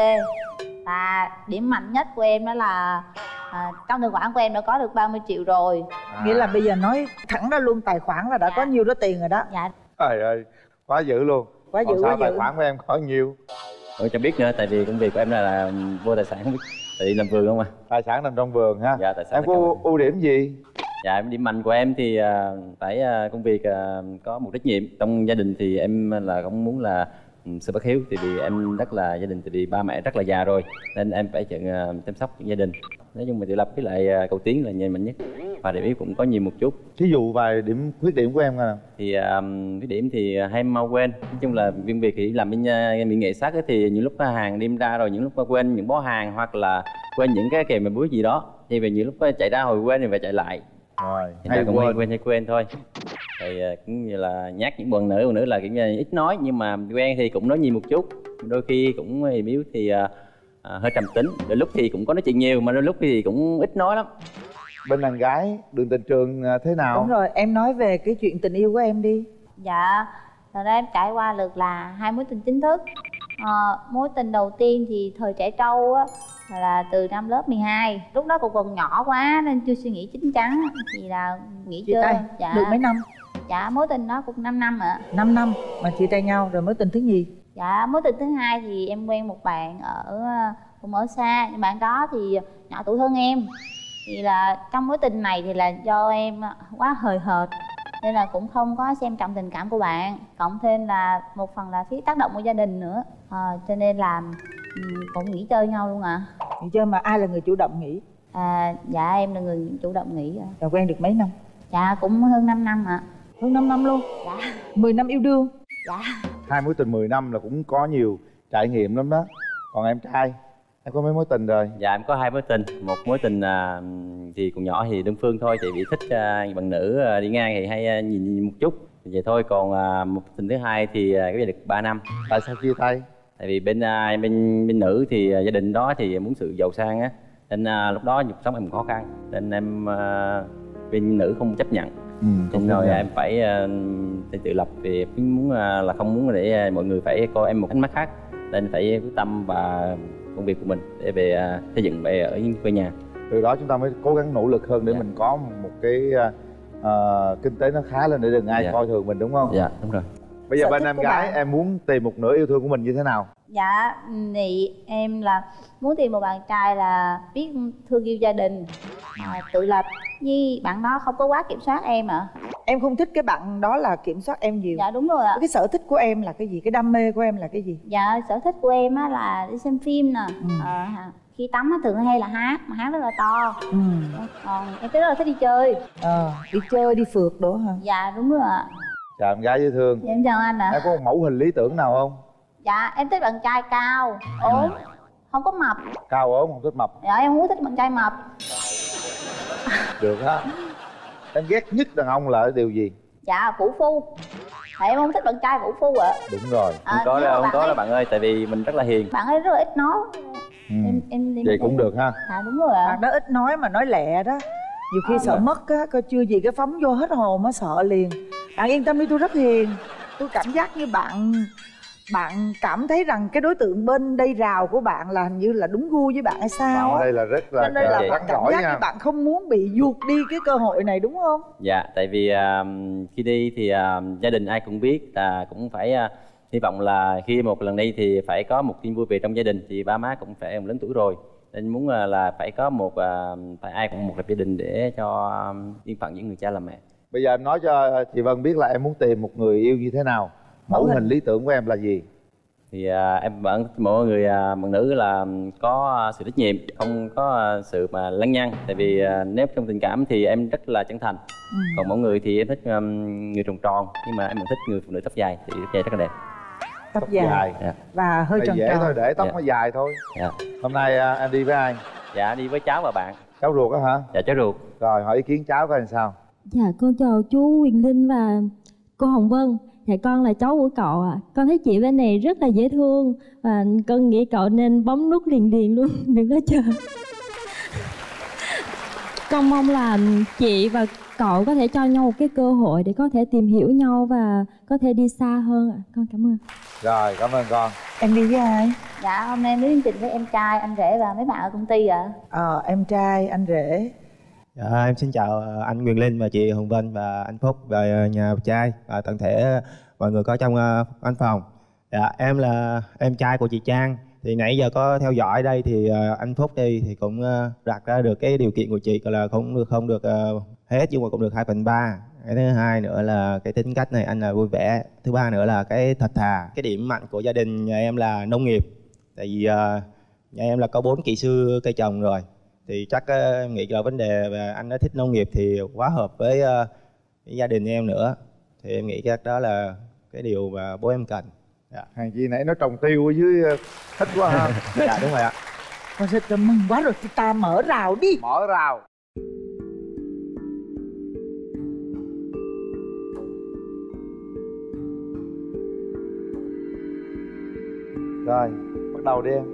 Và điểm mạnh nhất của em đó là trong tài khoản của em đã có được 30 triệu rồi. Nghĩa là bây giờ nói thẳng ra luôn, tài khoản là đã có nhiêu đó tiền rồi đó. Dạ. Trời ơi, quá dữ luôn. Quá Còn dữ, sao quá tài dữ. khoản của em có nhiều? Tôi chẳng biết nữa, tại vì công việc của em là vô tài sản không biết, tại vì làm vườn không à. Tài sản nằm trong vườn ha. Dạ, tài sản Em là có trong vườn. ưu điểm gì? Dạ điểm mạnh của em thì phải công việc có một trách nhiệm trong gia đình thì em là không muốn là sự bất hiếu, thì vì em rất là gia đình, thì vì ba mẹ rất là già rồi nên em phải chăm sóc gia đình. Nói chung mình tự lập với lại cầu tiến là nhìn mạnh nhất và điểm yếu cũng có nhiều một chút. Thí dụ vài điểm khuyết điểm của em coi nào. Thì cái điểm thì hay mau quên, nói chung là viên việc thì làm bên mỹ nghệ sắt thì những lúc hàng đem ra rồi những lúc quên những bó hàng hoặc là quên những cái kèm mà búa gì đó, thì về những lúc chạy ra hồi quên thì phải chạy lại. Rồi, Thì hay cũng quên. hay quên thôi. Thì cũng như là nhát những bọn nữ là kiểu như ít nói nhưng mà quen thì cũng nói nhiều một chút, đôi khi cũng hiểm yếu thì hơi trầm tính, đôi lúc thì cũng có nói chuyện nhiều mà đôi lúc thì cũng ít nói lắm. Bên đàn gái đường tình trường thế nào? Đúng rồi, em nói về cái chuyện tình yêu của em đi. Dạ, thật ra em trải qua được là 2 mối tình chính thức. Mối tình đầu tiên thì thời trẻ trâu á, là từ năm lớp 12. Lúc đó cô còn nhỏ quá nên chưa suy nghĩ chín chắn, thì là nghỉ chơi. Dạ. Được mấy năm? Dạ mối tình đó cũng 5 năm ạ. 5 năm mà chia tay nhau. Rồi mối tình thứ nhì? Dạ mối tình thứ hai thì em quen một bạn cũng ở xa, nhưng bạn đó thì nhỏ tuổi hơn em. Thì là trong mối tình này thì là do em quá hời hợt nên là cũng không có xem trọng tình cảm của bạn, cộng thêm là một phần là phía tác động của gia đình nữa, cho nên là cũng nghỉ chơi nhau luôn ạ. Nghỉ chơi mà ai là người chủ động nghỉ? Dạ em là người chủ động nghỉ ạ. Rồi quen được mấy năm? Dạ cũng hơn 5 năm ạ. Hơn 5 năm luôn? Dạ. 10 năm yêu đương? Dạ. 2 mối tình 10 năm là cũng có nhiều trải nghiệm lắm đó. Còn em trai, em có mấy mối tình rồi? Dạ em có 2 mối tình. Một mối tình thì còn nhỏ thì đơn phương thôi, tại vì thích bạn nữ đi ngang thì hay nhìn một chút vậy thôi. Còn một tình thứ hai thì cái được 3 năm. Tại sao chia tay? Tại vì bên nữ thì gia đình đó thì muốn sự giàu sang á, nên lúc đó cuộc sống em khó khăn nên em bên nữ không chấp nhận. Nên rồi em phải tự lập, vì muốn là không muốn để mọi người phải coi em một ánh mắt khác, nên phải quyết tâm và công việc của mình để về xây dựng về ở quê nhà. Từ đó chúng ta mới cố gắng nỗ lực hơn để mình có một cái kinh tế nó khá lên để đừng ai coi thường mình, đúng không? Dạ đúng rồi. Bây giờ bên em gái em muốn tìm một nửa yêu thương của mình như thế nào? Dạ thì em là muốn tìm một bạn trai là biết thương yêu gia đình, tự lập, với bạn đó không có quá kiểm soát em ạ. Em không thích cái bạn đó là kiểm soát em nhiều? Dạ đúng rồi ạ. Cái sở thích của em là cái gì? Cái đam mê của em là cái gì? Dạ sở thích của em á là đi xem phim nè. Khi tắm á thường hay là hát, mà hát rất là to. Còn em rất là thích đi chơi. Đi chơi, đi phượt đồ hả? Dạ đúng rồi ạ. Chào em gái dễ thương. Dạ, em chào anh ạ. Em có một mẫu hình lý tưởng nào không? Dạ em thích bạn trai cao, ốm, không có mập. Cao ốm, không thích mập. Dạ em không thích bạn trai mập. Được á. Em ghét nhất đàn ông là điều gì? Dạ vũ phu. Tại em không thích bạn trai vũ phu ạ. Đúng rồi. Không có đâu, không có đâu bạn ơi, tại vì mình rất là hiền. Bạn ấy rất là ít nói. Em vậy cũng được ha. Dạ đúng rồi ạ. Bạn đó ít nói mà nói lẹ đó. Nhiều khi sợ mất á, coi chưa gì cái phóng vô hết hồn á, sợ liền. Bạn yên tâm đi, tôi rất hiền. Tôi cảm giác như bạn cảm thấy rằng cái đối tượng bên đây rào của bạn là hình như là đúng gu với bạn hay sao á. Đây là rất là cho nên là bạn cảm giác nha. như bạn không muốn bị ruột đi cái cơ hội này, đúng không? Dạ, tại vì khi đi thì gia đình ai cũng biết là cũng phải hy vọng là khi một lần đi thì phải có một tin vui về trong gia đình, thì ba má cũng phải lớn tuổi rồi, nên muốn là phải có một phải ai cũng một lập gia đình để cho yên phận những người cha làm mẹ. Bây giờ em nói cho chị Vân biết là em muốn tìm một người yêu như thế nào, mẫu hình lý tưởng của em là gì? Thì em vẫn mọi người bạn nữ là có sự trách nhiệm, không có sự mà lăng nhăng. Tại vì nếu trong tình cảm thì em rất là chân thành. Còn mọi người thì em thích người tròn tròn, nhưng mà em vẫn thích người phụ nữ tóc dài, thì tóc dài rất là đẹp. Tóc dài. Dạ. Và hơi tròn dễ tròn thôi, để tóc nó dài thôi. Dạ. Hôm nay em đi với ai? Dạ đi với cháu và bạn. Cháu ruột á hả? Dạ cháu ruột. Rồi hỏi ý kiến cháu coi làm sao. Dạ con chào chú Quyền Linh và cô Hồng Vân. Dạ con là cháu của cậu ạ. Con thấy chị bên này rất là dễ thương và con nghĩ cậu nên bấm nút liền luôn, đừng có chờ. Con mong là chị và cậu có thể cho nhau một cái cơ hội để có thể tìm hiểu nhau và có thể đi xa hơn ạ. Con cảm ơn. Rồi, cảm ơn con. Em đi với ai? Dạ hôm nay em đến chương trình với em trai, anh rể và mấy bạn ở công ty ạ. Em trai, anh rể. Dạ, em xin chào anh Quyền Linh và chị Hồng Vân và anh Phúc và nhà trai và toàn thể mọi người có trong văn phòng. Dạ, em là em trai của chị Trang. Thì nãy giờ có theo dõi đây thì anh Phúc đi thì cũng đặt ra được cái điều kiện của chị là không được hết, nhưng mà cũng được 2/3. Cái thứ hai nữa là cái tính cách này anh là vui vẻ. Thứ ba nữa là cái thật thà. Cái điểm mạnh của gia đình nhà em là nông nghiệp. Tại vì nhà em là có 4 kỹ sư cây trồng rồi. Thì chắc em nghĩ là vấn đề về anh đã thích nông nghiệp thì quá hợp với gia đình em nữa. Thì em nghĩ chắc đó là cái điều mà bố em cần. Dạ. Hàng chi nãy nó trồng tiêu ở dưới thích quá ha. Dạ đúng rồi ạ. Con rất là mừng quá rồi, ta mở rào đi. Mở rào. Rồi, bắt đầu đi em.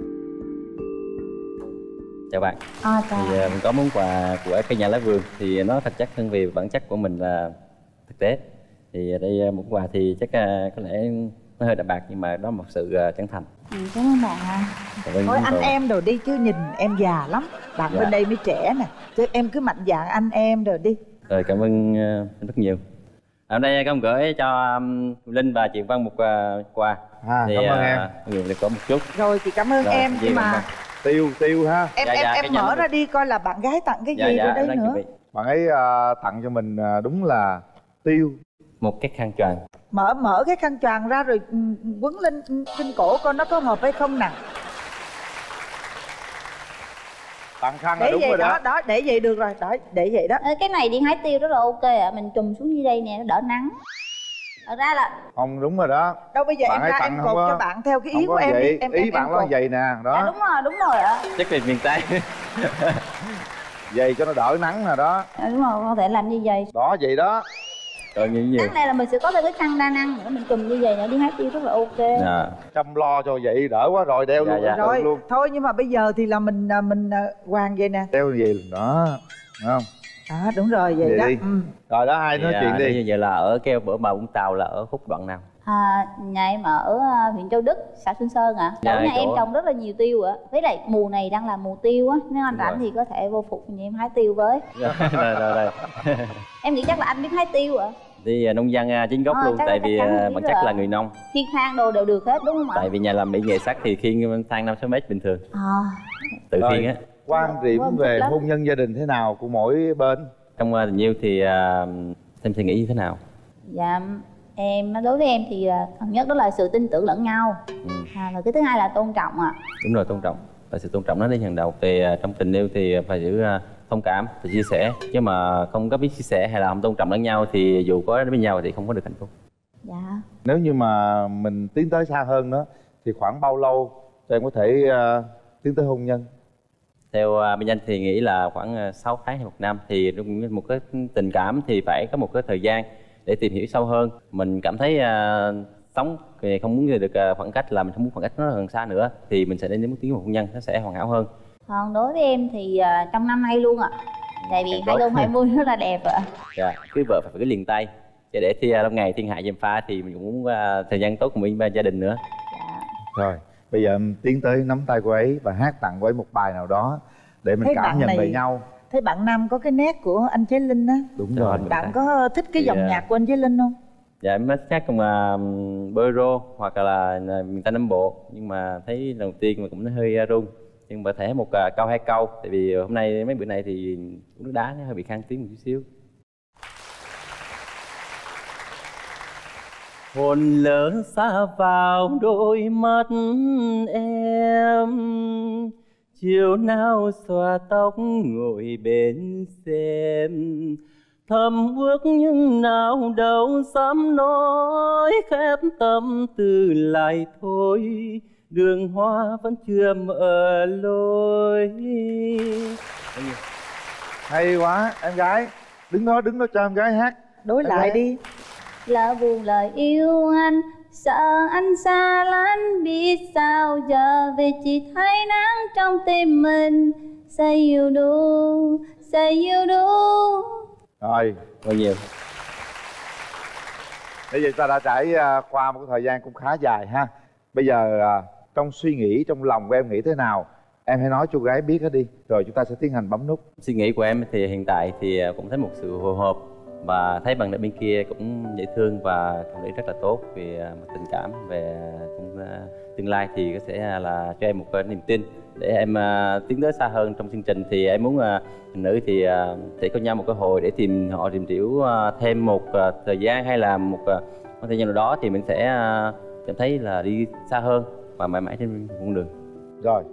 Chào bạn. Chào. Thì mình có món quà của cây nhà lá vườn, thì nó thật chất hơn vì bản chất của mình là thực tế. Thì đây món quà thì chắc có lẽ nó hơi đạm bạc nhưng mà đó là một sự chân thành. Cảm ơn bạn ạ. Thôi anh em rồi đi chứ nhìn em già lắm. Bạn bên đây mới trẻ nè, chứ em cứ mạnh dạn anh em rồi đi. Rồi cảm ơn anh rất nhiều. Ở đây con gửi cho Linh và chị Vân một quà. Thì, cảm ơn em. Người được có một chút. Rồi chị cảm ơn rồi, em nhưng mà Tiêu ha. Em mở ra đi coi là bạn gái tặng cái gì rồi đây nữa. Bạn ấy tặng cho mình đúng là tiêu. Một cái khăn choàng. Mở cái khăn choàng ra rồi quấn lên trên cổ coi nó có hợp hay không nè. Tặng khăn là đúng rồi đó. Đó để vậy được rồi, đó để vậy đó. Cái này đi hái tiêu rất là ok ạ. Mình trùm xuống dưới đây nè, nó đỡ nắng. Thật ra là không, đúng rồi đó. Đâu bây giờ bạn em ra em cột cho bạn theo cái ý của em đi. Ý bạn nói vậy nè đó. Đúng rồi ạ. Chắc là miền Tây. Vậy cho nó đỡ nắng nè đó. Đúng rồi, có thể làm như vậy. Đó vậy đó. Rồi như vậy. Nắng này là mình sẽ có thêm cái khăn đa năng nữa, mình trùm như vậy nữa đi hái tiêu rất là ok. Chăm lo cho vậy đỡ quá rồi, đeo luôn. Rồi luôn. Thôi nhưng mà bây giờ thì là mình hoàng vậy nè. Đeo gì đó, đúng không? Đúng rồi vậy đó. Rồi đó, ai nói chuyện đi. Giờ là ở cái bữa mà Vũng Tàu là ở khúc đoạn nào? Nhà em ở huyện Châu Đức, xã Xuân Sơn ạ. Chỗ nhà em trồng rất là nhiều tiêu ạ. Với lại mùa này đang là mùa tiêu á, nếu anh rảnh thì có thể vô phục nhà em hái tiêu với. Rồi. Em nghĩ chắc là anh biết hái tiêu ạ. Đi nông dân chính gốc luôn, tại vì bản chất là người nông. Khiêng thang đồ đều được hết đúng không ạ? Tại vì nhà làm mỹ nghệ sắt thì khiêng thang 5-6 mét bình thường. Tự khiêng á. Quan điểm về hôn nhân gia đình thế nào của mỗi bên? Trong tình yêu thì em suy nghĩ như thế nào? Dạ em đối với em thì phần nhất đó là sự tin tưởng lẫn nhau. Và cái thứ hai là tôn trọng ạ. Đúng rồi, tôn trọng. Và sự tôn trọng nó đến hàng đầu. Thì trong tình yêu thì phải giữ thông cảm và chia sẻ, chứ mà không có biết chia sẻ hay là không tôn trọng lẫn nhau thì dù có đến với nhau thì không có được hạnh phúc. Dạ. Nếu như mà mình tiến tới xa hơn đó thì khoảng bao lâu thì em có thể tiến tới hôn nhân? Theo bên anh thì nghĩ là khoảng 6 tháng hay 1 năm. Thì một cái tình cảm thì phải có một cái thời gian để tìm hiểu sâu hơn. Mình cảm thấy sống thì không muốn được khoảng cách, là mình không muốn khoảng cách nó gần xa nữa, thì mình sẽ đến bước tiến một hôn nhân nó sẽ hoàn hảo hơn. Còn đối với em thì trong năm nay luôn ạ. Tại vì 2020 rất là đẹp ạ. Dạ, cưới vợ phải liền tay để lâu ngày thiên hạ gièm pha, thì mình cũng muốn thời gian tốt cùng bên gia đình nữa. Dạ. Rồi bây giờ em tiến tới nắm tay cô ấy và hát tặng cô ấy một bài nào đó để mình cảm nhận về nhau. Thấy bạn nam có cái nét của anh Chế Linh á. Đúng rồi. Bạn có thích cái dòng nhạc của anh Chế Linh không? Dạ em hát cùng bolero hoặc là miền Tây Nam Bộ, nhưng mà thấy lần đầu tiên mà cũng hơi run, nhưng mà thể một câu 2 câu, tại vì hôm nay mấy bữa này thì uống nước đá nó hơi bị khang tiếng một chút xíu. Hồn lỡ xa vào đôi mắt em, chiều nào xòa tóc ngồi bên xem, thầm ước nhưng nào đâu dám nói, khép tâm tư lại thôi, đường hoa vẫn chưa mở lối. Hay quá em gái, đứng đó cho em gái hát. Đối lại đi. Là buồn lời yêu anh, sợ anh xa lánh, biết sao giờ về chỉ thấy nắng trong tim mình. Say you do, say you do. Rồi, bao nhiêu. Bây giờ ta đã trải qua một cái thời gian cũng khá dài ha. Bây giờ trong suy nghĩ, trong lòng của em nghĩ thế nào, em hãy nói cho gái biết hết đi, rồi chúng ta sẽ tiến hành bấm nút. Suy nghĩ của em thì hiện tại thì cũng thấy một sự hồi hộp, và thấy bạn bên kia cũng dễ thương và cũng nghĩ rất là tốt về mặt tình cảm, về tương lai thì có sẽ là cho em một niềm tin để em tiến tới xa hơn trong chương trình. Thì em muốn nữ thì sẽ có nhau một cơ hội để tìm hiểu thêm một thời gian, hay là một thời gian nào đó thì mình sẽ cảm thấy là đi xa hơn và mãi mãi trên con đường. Rồi.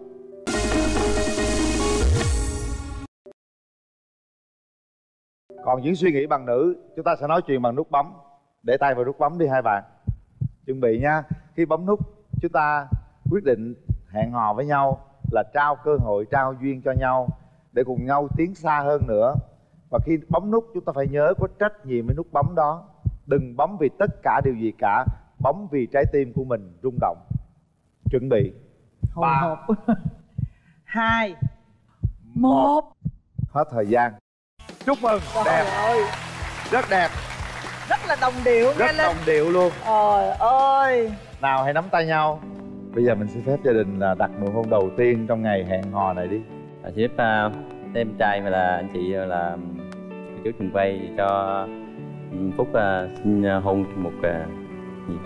Còn những suy nghĩ bằng nữ, chúng ta sẽ nói chuyện bằng nút bấm. Để tay vào nút bấm đi hai bạn. Chuẩn bị nha. Khi bấm nút, chúng ta quyết định hẹn hò với nhau là trao cơ hội, trao duyên cho nhau để cùng nhau tiến xa hơn nữa. Và khi bấm nút, chúng ta phải nhớ có trách nhiệm với nút bấm đó. Đừng bấm vì tất cả điều gì cả, bấm vì trái tim của mình rung động. Chuẩn bị. Hồi hộp. 2 1. Hết thời gian. Chúc mừng. Đẹp ơi. Rất đẹp. Rất là đồng điệu. Rất đồng điệu luôn. Trời ơi. Nào hãy nắm tay nhau. Bây giờ mình xin phép gia đình là đặt nụ hôn đầu tiên trong ngày hẹn hò này đi. Xin phép em trai và là anh chị là trước trường quay cho Phúc xin hôn một nhịp.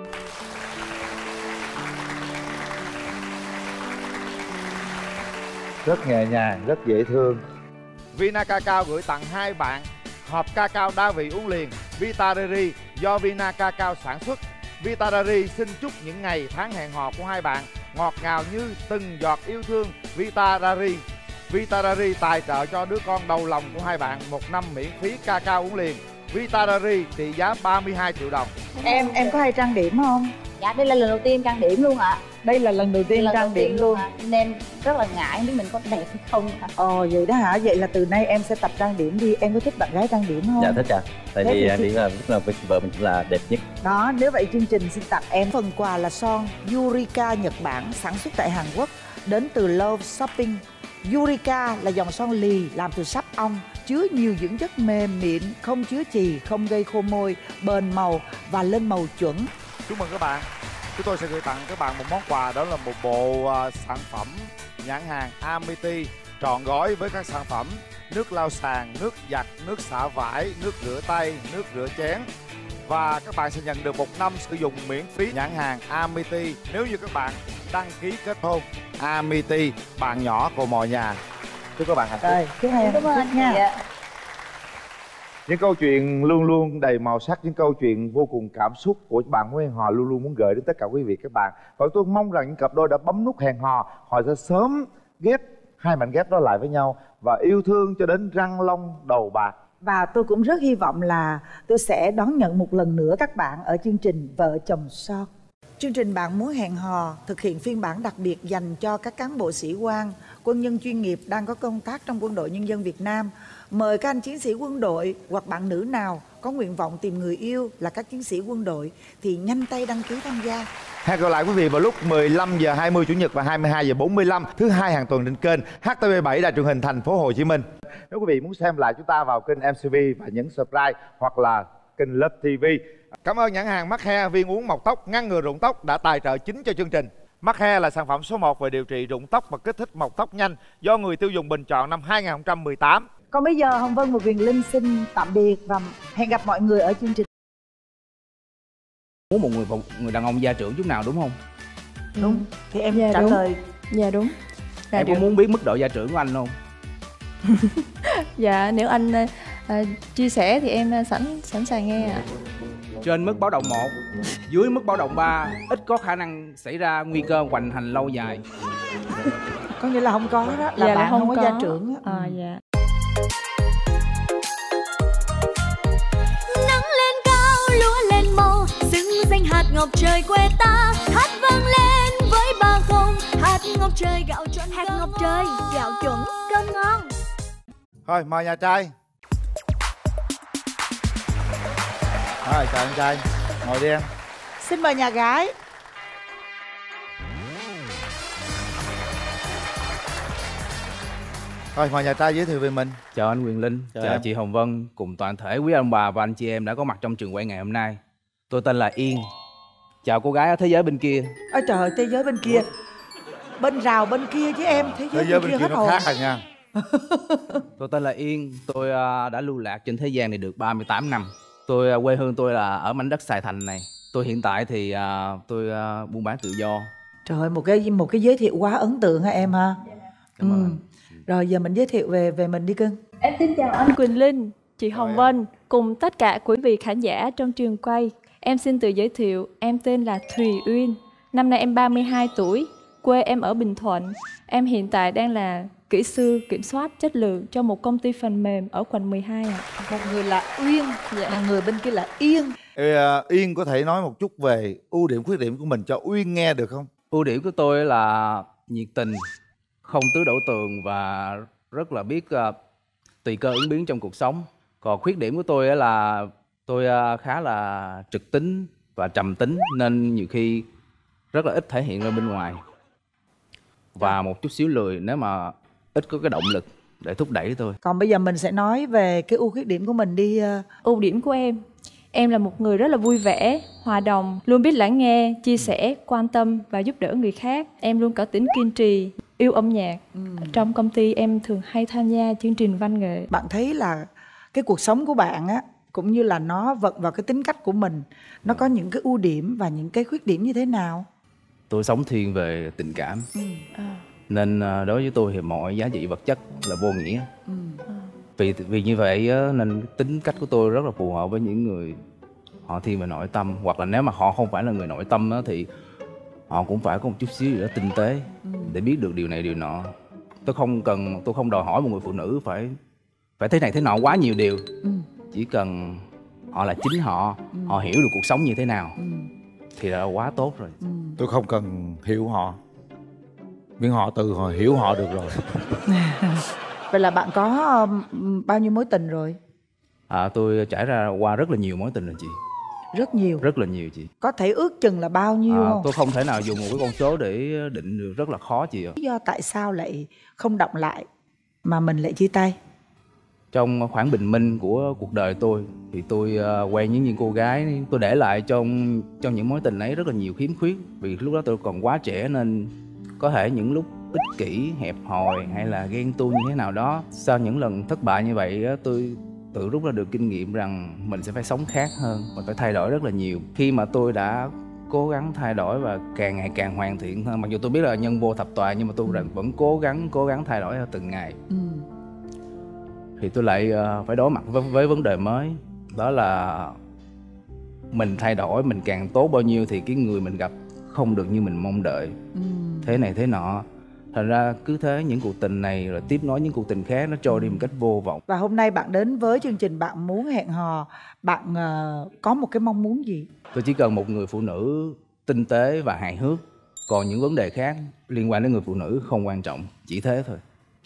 Rất nhẹ nhàng, rất dễ thương. Vina Cacao gửi tặng hai bạn hộp cacao đa vị uống liền Vita Rary do Vina Cacao sản xuất. Vita Rary xin chúc những ngày tháng hẹn hò của hai bạn ngọt ngào như từng giọt yêu thương. Vita Rary. Vita Rary tài trợ cho đứa con đầu lòng của hai bạn 1 năm miễn phí cacao uống liền. Vita Rary trị giá 32 triệu đồng. Em có hay trang điểm không? Dạ đây là lần đầu tiên trang điểm luôn ạ. Đây là lần đầu tiên trang điểm luôn. Nên rất là ngại không biết mình có đẹp hay không ạ. Ồ vậy đó hả? Vậy là từ nay em sẽ tập trang điểm đi. Em có thích bạn gái trang điểm không? Dạ thích ạ. Tại vì điểm là lúc nào vợ mình cũng là đẹp nhất. Đó, nếu vậy chương trình xin tặng em phần quà là son Yurika Nhật Bản sản xuất tại Hàn Quốc, đến từ Love Shopping. Yurika là dòng son lì làm từ sáp ong, chứa nhiều dưỡng chất mềm mịn, không chứa chì, không gây khô môi, bền màu và lên màu chuẩn. Chúc mừng các bạn. Chúng tôi sẽ gửi tặng các bạn một món quà, đó là một bộ sản phẩm nhãn hàng Amity trọn gói với các sản phẩm nước lau sàn, nước giặt, nước xả vải, nước rửa tay, nước rửa chén. Và các bạn sẽ nhận được 1 năm sử dụng miễn phí nhãn hàng Amity nếu như các bạn đăng ký kết hôn. Amity, bạn nhỏ của mọi nhà. Chúc các bạn hạnh phúc. Rồi, chúc hai em hạnh phúc nha. Những câu chuyện luôn luôn đầy màu sắc, những câu chuyện vô cùng cảm xúc của bạn muốn hẹn hò luôn luôn muốn gửi đến tất cả quý vị các bạn. Và tôi mong rằng những cặp đôi đã bấm nút hẹn hò, họ sẽ sớm ghép hai mảnh ghép đó lại với nhau và yêu thương cho đến răng long đầu bạc. Và tôi cũng rất hy vọng là tôi sẽ đón nhận một lần nữa các bạn ở chương trình Vợ Chồng Son. Chương trình Bạn Muốn Hẹn Hò thực hiện phiên bản đặc biệt dành cho các cán bộ sĩ quan, quân nhân chuyên nghiệp đang có công tác trong Quân đội Nhân dân Việt Nam. Mời các anh chiến sĩ quân đội hoặc bạn nữ nào có nguyện vọng tìm người yêu là các chiến sĩ quân đội thì nhanh tay đăng ký tham gia. Hẹn gặp lại quý vị vào lúc 15h20 Chủ nhật và 22h45 thứ hai hàng tuần trên kênh HTV7 Đài Truyền hình Thành phố Hồ Chí Minh. Nếu quý vị muốn xem lại, chúng ta vào kênh MCV và nhấn subscribe hoặc là kênh Love TV. Cảm ơn nhãn hàng Mắc Hair, viên uống mọc tóc ngăn ngừa rụng tóc đã tài trợ chính cho chương trình. Mắc Hair là sản phẩm số 1 về điều trị rụng tóc và kích thích mọc tóc nhanh do người tiêu dùng bình chọn năm 2018. Còn bây giờ Hồng Vân và Quyền Linh xin tạm biệt và hẹn gặp mọi người ở chương trình. Muốn một người đàn ông gia trưởng chút nào đúng không? Đúng. Thì em Dạ, trả đúng. lời. Dạ đúng. Em có muốn biết mức độ gia trưởng của anh không? Dạ nếu anh chia sẻ thì em sẵn sàng nghe ạ. Trên mức báo động 1, dưới mức báo động 3, ít có khả năng xảy ra nguy cơ hoành hành lâu dài. Có nghĩa là không có đó, là Dạ, bạn không có gia trưởng á. Dạ. Nắng lên cao, lúa lên màu, xứng danh hạt ngọc trời quê ta. Hát vang lên với ba không, hạt ngọc trời gạo chuẩn, hạt ngọc trời gạo chuẩn cơm ngon. Thôi mời nhà trai. Rồi chào anh trai, ngồi đi em. Xin mời nhà gái. Thôi mời nhà trai giới thiệu về mình. Chào anh Quyền Linh, chào em. chị Hồng Vân cùng toàn thể quý ông bà và anh chị em đã có mặt trong trường quay ngày hôm nay. Tôi tên là Yên. Chào cô gái ở thế giới bên kia. Ôi trời ơi, thế giới bên kia. Bên rào bên kia chứ em. Thế giới bên kia hết nó hồn. khác rồi nha. Tôi tên là Yên, tôi đã lưu lạc trên thế gian này được 38 năm. Quê hương tôi là ở mảnh đất Sài Thành này. Tôi hiện tại thì tôi buôn bán tự do. Trời ơi, một cái giới thiệu quá ấn tượng hả em ha? Cảm ơn. Rồi giờ mình giới thiệu về mình đi cưng. Em xin chào anh Quỳnh Linh, chị Hồng Vân cùng tất cả quý vị khán giả trong trường quay. Em xin tự giới thiệu, em tên là Thùy Uyên. Năm nay em 32 tuổi, quê em ở Bình Thuận. Em hiện tại đang là kỹ sư kiểm soát chất lượng cho một công ty phần mềm ở quận 12 ạ. Một người là Uyên, một người bên kia là Yên. Yên có thể nói một chút về ưu điểm khuyết điểm của mình cho Uyên nghe được không? Ưu điểm của tôi là nhiệt tình, không tứ đổ tường và rất là biết tùy cơ ứng biến trong cuộc sống. Còn khuyết điểm của tôi là tôi khá là trực tính và trầm tính nên nhiều khi rất là ít thể hiện ra bên ngoài. Và một chút xíu lười nếu mà ít có cái động lực để thúc đẩy tôi. Còn bây giờ mình sẽ nói về cái ưu khuyết điểm của mình đi. Ưu điểm của Em là một người rất là vui vẻ, hòa đồng, luôn biết lắng nghe, chia sẻ, quan tâm và giúp đỡ người khác. Em luôn có tính kiên trì, yêu âm nhạc. Trong công ty em thường hay tham gia chương trình văn nghệ. Bạn thấy là cái cuộc sống của bạn á, cũng như là nó vận vào cái tính cách của mình, nó có những cái ưu điểm và những cái khuyết điểm như thế nào? Tôi sống thiên về tình cảm, nên đối với tôi thì mọi giá trị vật chất là vô nghĩa. Vì như vậy á, nên tính cách của tôi rất là phù hợp với những người họ thiên về nội tâm, hoặc là nếu mà họ không phải là người nội tâm á, thì họ cũng phải có một chút xíu gì đó tinh tế để biết được điều này điều nọ. Tôi không đòi hỏi một người phụ nữ phải thế này thế nọ quá nhiều điều. Chỉ cần họ là chính họ, họ hiểu được cuộc sống như thế nào thì là quá tốt rồi. Tôi không cần hiểu họ, miễn họ tự họ hiểu họ được rồi. Vậy là bạn có bao nhiêu mối tình rồi? Tôi trải ra qua rất là nhiều mối tình rồi chị. Rất nhiều? Rất là nhiều chị. Có thể ước chừng là bao nhiêu không? Tôi không thể nào dùng một cái con số để định được, rất là khó chị ạ. Lý do tại sao lại không động lại mà mình lại chia tay? Trong khoảng bình minh của cuộc đời tôi thì tôi quen với những cô gái, tôi để lại trong những mối tình ấy rất là nhiều khiếm khuyết. Vì lúc đó tôi còn quá trẻ nên có thể những lúc ích kỷ, hẹp hòi hay là ghen tuông như thế nào đó. Sau những lần thất bại như vậy tôi tự rút ra được kinh nghiệm rằng mình sẽ phải sống khác hơn, mình phải thay đổi rất là nhiều. Khi mà tôi đã cố gắng thay đổi và càng ngày càng hoàn thiện hơn, mặc dù tôi biết là nhân vô thập toàn nhưng mà tôi vẫn cố gắng thay đổi từng ngày. Thì tôi lại phải đối mặt với vấn đề mới. Đó là mình thay đổi, mình càng tốt bao nhiêu thì cái người mình gặp không được như mình mong đợi. Thế này thế nọ. Thành ra cứ thế những cuộc tình này rồi tiếp nối những cuộc tình khác, nó trôi đi một cách vô vọng. Và hôm nay bạn đến với chương trình Bạn Muốn Hẹn Hò, bạn có một cái mong muốn gì? Tôi chỉ cần một người phụ nữ tinh tế và hài hước. Còn những vấn đề khác liên quan đến người phụ nữ không quan trọng, chỉ thế thôi.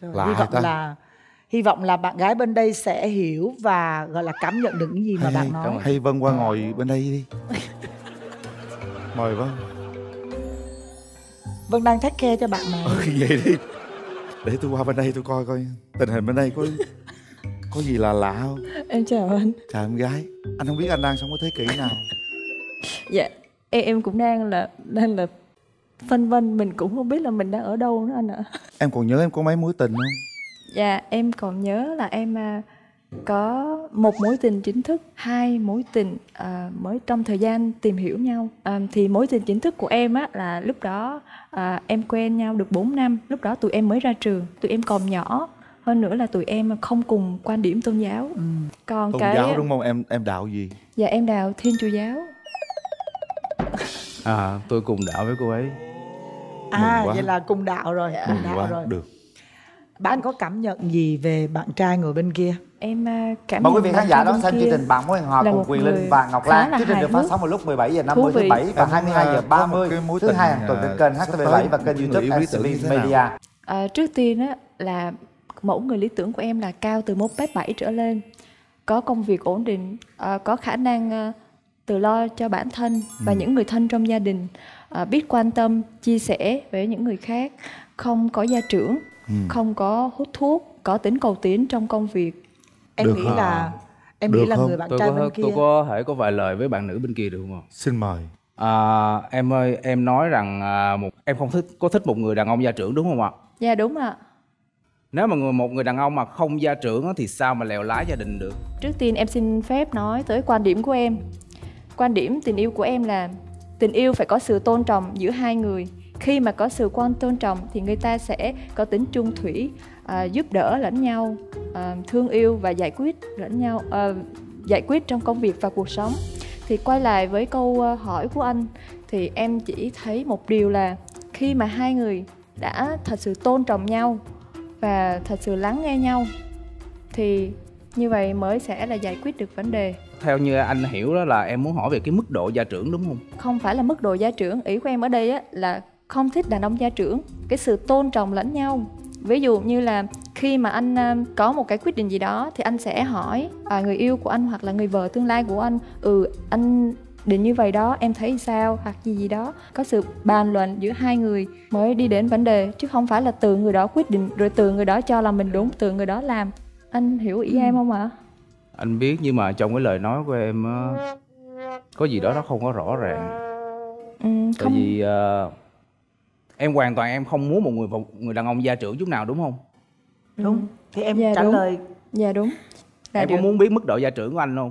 Hy vọng là bạn gái bên đây sẽ hiểu và gọi là cảm nhận được những gì mà bạn nói. Hay Vân qua ngồi bên đây đi. Mời Vân. Vân đang take care cho bạn này. Vậy đi. Để tôi qua bên đây tôi coi tình hình bên đây có gì là lạ không? Em chào anh. Chào em gái. Anh không biết anh đang sống ở thế kỷ nào. Dạ, em cũng đang là phân vân, mình cũng không biết là mình đang ở đâu nữa anh ạ. Em còn nhớ em có mấy mối tình không? Dạ, em còn nhớ là em có một mối tình chính thức, 2 mối tình mới trong thời gian tìm hiểu nhau. Thì mối tình chính thức của em á là lúc đó em quen nhau được 4 năm. Lúc đó tụi em mới ra trường, tụi em còn nhỏ. Hơn nữa là tụi em không cùng quan điểm tôn giáo. Còn tôn giáo đúng không? Em đạo gì? Dạ em đạo Thiên Chúa giáo. Tôi cùng đạo với cô ấy. Vậy là cùng đạo rồi. Cùng đạo rồi. Được. Bạn có cảm nhận gì về bạn trai ngồi bên kia? Em cảm mời nhận quý vị khán giả đón xem chương trình Bạn Muốn Hẹn Hò cùng Quyền Linh và Ngọc Lan. Chương trình được phát sóng vào lúc 17 giờ 50 thứ Bảy và 22 giờ 30 thứ Hai hàng tuần trên kênh HTV7 và kênh YouTube MCV Media. Trước tiên á là mẫu người lý tưởng của em là cao từ 1m7 trở lên, có công việc ổn định, có khả năng tự lo cho bản thân và những người thân trong gia đình, biết quan tâm, chia sẻ với những người khác, không có gia trưởng, không có hút thuốc, có tính cầu tiến trong công việc. Em nghĩ là người bạn trai bên kia. Tôi có thể có vài lời với bạn nữ bên kia được không ạ? Xin mời. Em ơi, em nói rằng em không thích một người đàn ông gia trưởng đúng không ạ? Dạ đúng ạ. Nếu mà một người đàn ông mà không gia trưởng thì sao mà lèo lái gia đình được? Trước tiên em xin phép nói tới quan điểm của em. Quan điểm tình yêu của em là tình yêu phải có sự tôn trọng giữa hai người. Khi mà có sự tôn trọng thì người ta sẽ có tính chung thủy, giúp đỡ lẫn nhau, thương yêu và giải quyết lẫn nhau, giải quyết trong công việc và cuộc sống. Thì quay lại với câu hỏi của anh thì em chỉ thấy một điều là khi mà hai người đã thật sự tôn trọng nhau và thật sự lắng nghe nhau thì như vậy mới sẽ là giải quyết được vấn đề. Theo như anh hiểu đó là em muốn hỏi về cái mức độ gia trưởng đúng không? Không phải là mức độ gia trưởng, ý của em ở đây á, là không thích đàn ông gia trưởng, cái sự tôn trọng lẫn nhau. Ví dụ như là khi mà anh có một cái quyết định gì đó thì anh sẽ hỏi người yêu của anh hoặc là người vợ tương lai của anh, anh định như vậy đó, em thấy sao, hoặc gì đó. Có sự bàn luận giữa hai người mới đi đến vấn đề, chứ không phải là từ người đó quyết định rồi từ người đó cho là mình đúng, từ người đó làm. Anh hiểu ý em không ạ? Anh biết, nhưng mà trong cái lời nói của em á, có gì đó nó không có rõ ràng. Tại vì em hoàn toàn em không muốn một người đàn ông gia trưởng chút nào, đúng không? Đúng. Thì em Dạ, trả đúng. lời. Dạ đúng. Em có muốn biết mức độ gia trưởng của anh không?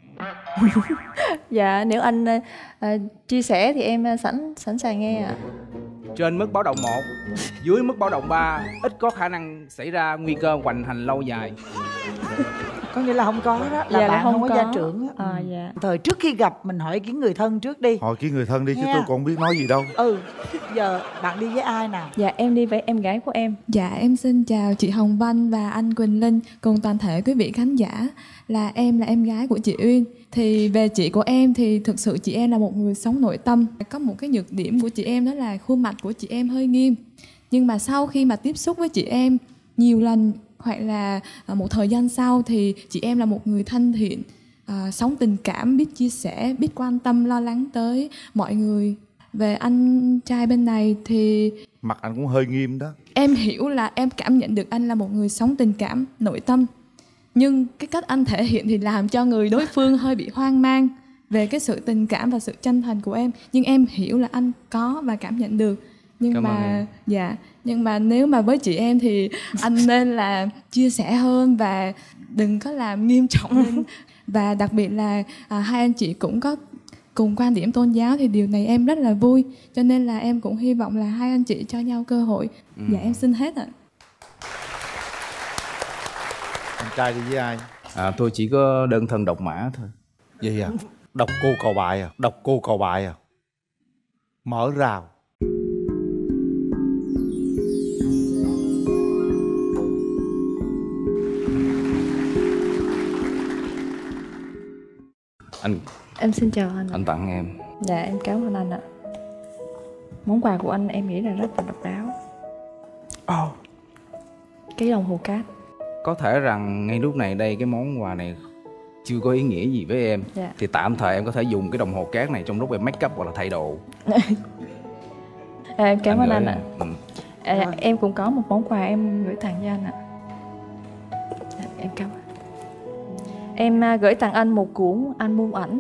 Dạ nếu anh chia sẻ thì em sẵn sàng nghe ạ. Trên mức báo động 1, dưới mức báo động 3, ít có khả năng xảy ra nguy cơ hoành hành lâu dài. Có nghĩa là không có đó, là Dạ, bạn là không có gia trưởng á. Dạ. Thời trước khi gặp mình hỏi ý kiến người thân trước đi. Hỏi kiến người thân đi chứ Nghe. tôi còn không biết nói gì đâu. Giờ bạn đi với ai nào? Dạ em đi với em gái của em. Dạ em xin chào chị Hồng Vân và anh Quỳnh Linh cùng toàn thể quý vị khán giả. Là em gái của chị Uyên. Thì về chị của em thì thực sự chị em là một người sống nội tâm. Có một cái nhược điểm của chị em đó là khuôn mặt của chị em hơi nghiêm. Nhưng mà sau khi mà tiếp xúc với chị em nhiều lần hoặc là một thời gian sau thì chị em là một người thân thiện, sống tình cảm, biết chia sẻ, biết quan tâm, lo lắng tới mọi người. Về anh trai bên này thì Mặt anh cũng hơi nghiêm đó. em hiểu là em cảm nhận được anh là một người sống tình cảm, nội tâm. Nhưng cái cách anh thể hiện thì làm cho người đối phương hơi bị hoang mang về cái sự tình cảm và sự chân thành của em. Nhưng em hiểu là anh có và cảm nhận được. Nhưng mà nếu mà với chị em thì anh nên là chia sẻ hơn và đừng có làm nghiêm trọng lên. Và đặc biệt là hai anh chị cũng có cùng quan điểm tôn giáo thì điều này em rất là vui. Cho nên là em cũng hy vọng là hai anh chị cho nhau cơ hội. Dạ em xin hết ạ. Anh trai đi với ai? Tôi chỉ có đơn thân độc mã thôi. Gì à? Độc cô cầu bại à? Độc cô cầu bại à? Mở rào. Em xin chào anh. Anh tặng em. Dạ em cảm ơn anh ạ. Món quà của anh em nghĩ là rất là độc đáo. Cái đồng hồ cát. Có thể rằng ngay lúc này đây cái món quà này chưa có ý nghĩa gì với em. Dạ. Thì tạm thời em có thể dùng cái đồng hồ cát này trong lúc em make up hoặc là thay đồ. Em cảm ơn anh ạ. Ừ. Em cũng có một món quà em gửi tặng cho anh ạ. Em cảm ơn. Em gửi tặng anh một cuốn album ảnh.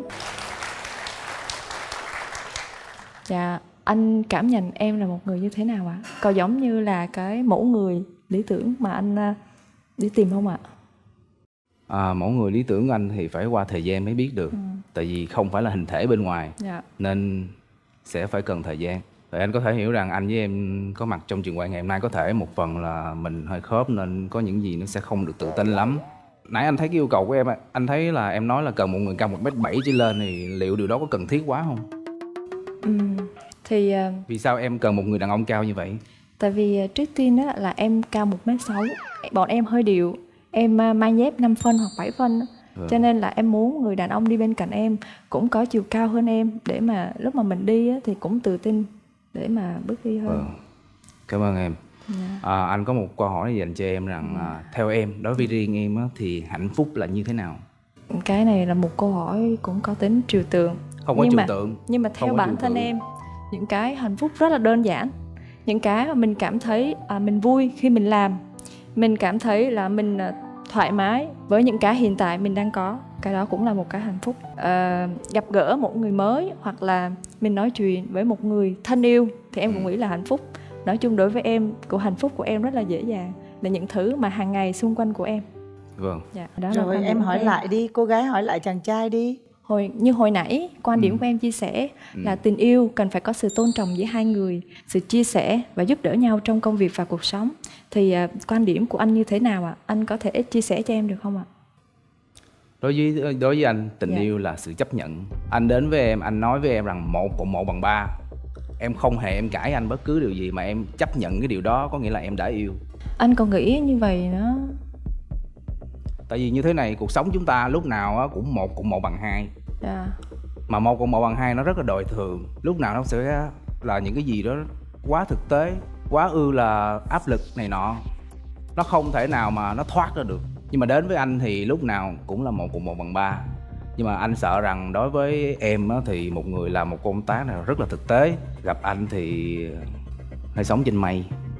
Dạ, anh cảm nhận em là một người như thế nào ạ? Có giống như là cái mẫu người lý tưởng mà anh đi tìm không ạ? Mẫu người lý tưởng của anh thì phải qua thời gian mới biết được. Tại vì không phải là hình thể bên ngoài. Dạ. Nên sẽ phải cần thời gian. Vậy anh có thể hiểu rằng anh với em có mặt trong trường quay ngày hôm nay có thể một phần là mình hơi khớp nên có những gì nó sẽ không được tự tin lắm. Nãy anh thấy cái yêu cầu của em, anh thấy là em nói là cần một người cao 1m7 trở lên thì liệu điều đó có cần thiết quá không? Thì vì sao em cần một người đàn ông cao như vậy? tại vì trước tiên á, là em cao 1m6. Bọn em hơi điệu. Em mang dép 5 phân hoặc 7 phân. Cho nên là em muốn người đàn ông đi bên cạnh em cũng có chiều cao hơn em, để mà lúc mà mình đi á, thì cũng tự tin để mà bước đi hơn. Cảm ơn em. Anh có một câu hỏi dành cho em rằng theo em, đối với riêng em á, thì hạnh phúc là như thế nào? Cái này là một câu hỏi cũng có tính trừu tượng. Không có trừu tượng. Nhưng mà theo bản thân em, những cái hạnh phúc rất là đơn giản. Những cái mà mình cảm thấy mình vui khi mình làm, mình cảm thấy là mình thoải mái với những cái hiện tại mình đang có, cái đó cũng là một cái hạnh phúc. Gặp gỡ một người mới hoặc là mình nói chuyện với một người thân yêu thì em cũng nghĩ là hạnh phúc. Nói chung đối với em, của hạnh phúc của em rất là dễ dàng, là những thứ mà hàng ngày xung quanh của em. Vâng. Dạ, đó Rồi em hỏi lại đi, cô gái hỏi lại chàng trai đi. Như hồi nãy quan điểm của em chia sẻ là tình yêu cần phải có sự tôn trọng giữa hai người, sự chia sẻ và giúp đỡ nhau trong công việc và cuộc sống. Thì quan điểm của anh như thế nào ạ? Anh có thể chia sẻ cho em được không ạ? Đối với anh, tình yêu là sự chấp nhận. Anh đến với em, anh nói với em rằng 1 + 1 = 3. Em không hề em cãi anh bất cứ điều gì mà em chấp nhận cái điều đó, có nghĩa là em đã yêu. Anh còn nghĩ như vậy nữa? Tại vì như thế này, cuộc sống chúng ta lúc nào cũng 1 + 1 = 2. Mà 1 + 1 = 2 nó rất là đời thường. Lúc nào nó sẽ là những cái gì đó quá thực tế, quá là áp lực này nọ. Nó không thể nào mà nó thoát ra được. Nhưng mà đến với anh thì lúc nào cũng là 1 + 1 = 3. Nhưng mà anh sợ rằng đối với em thì một người làm một công tác này rất là thực tế. Gặp anh thì hơi sống trên mây.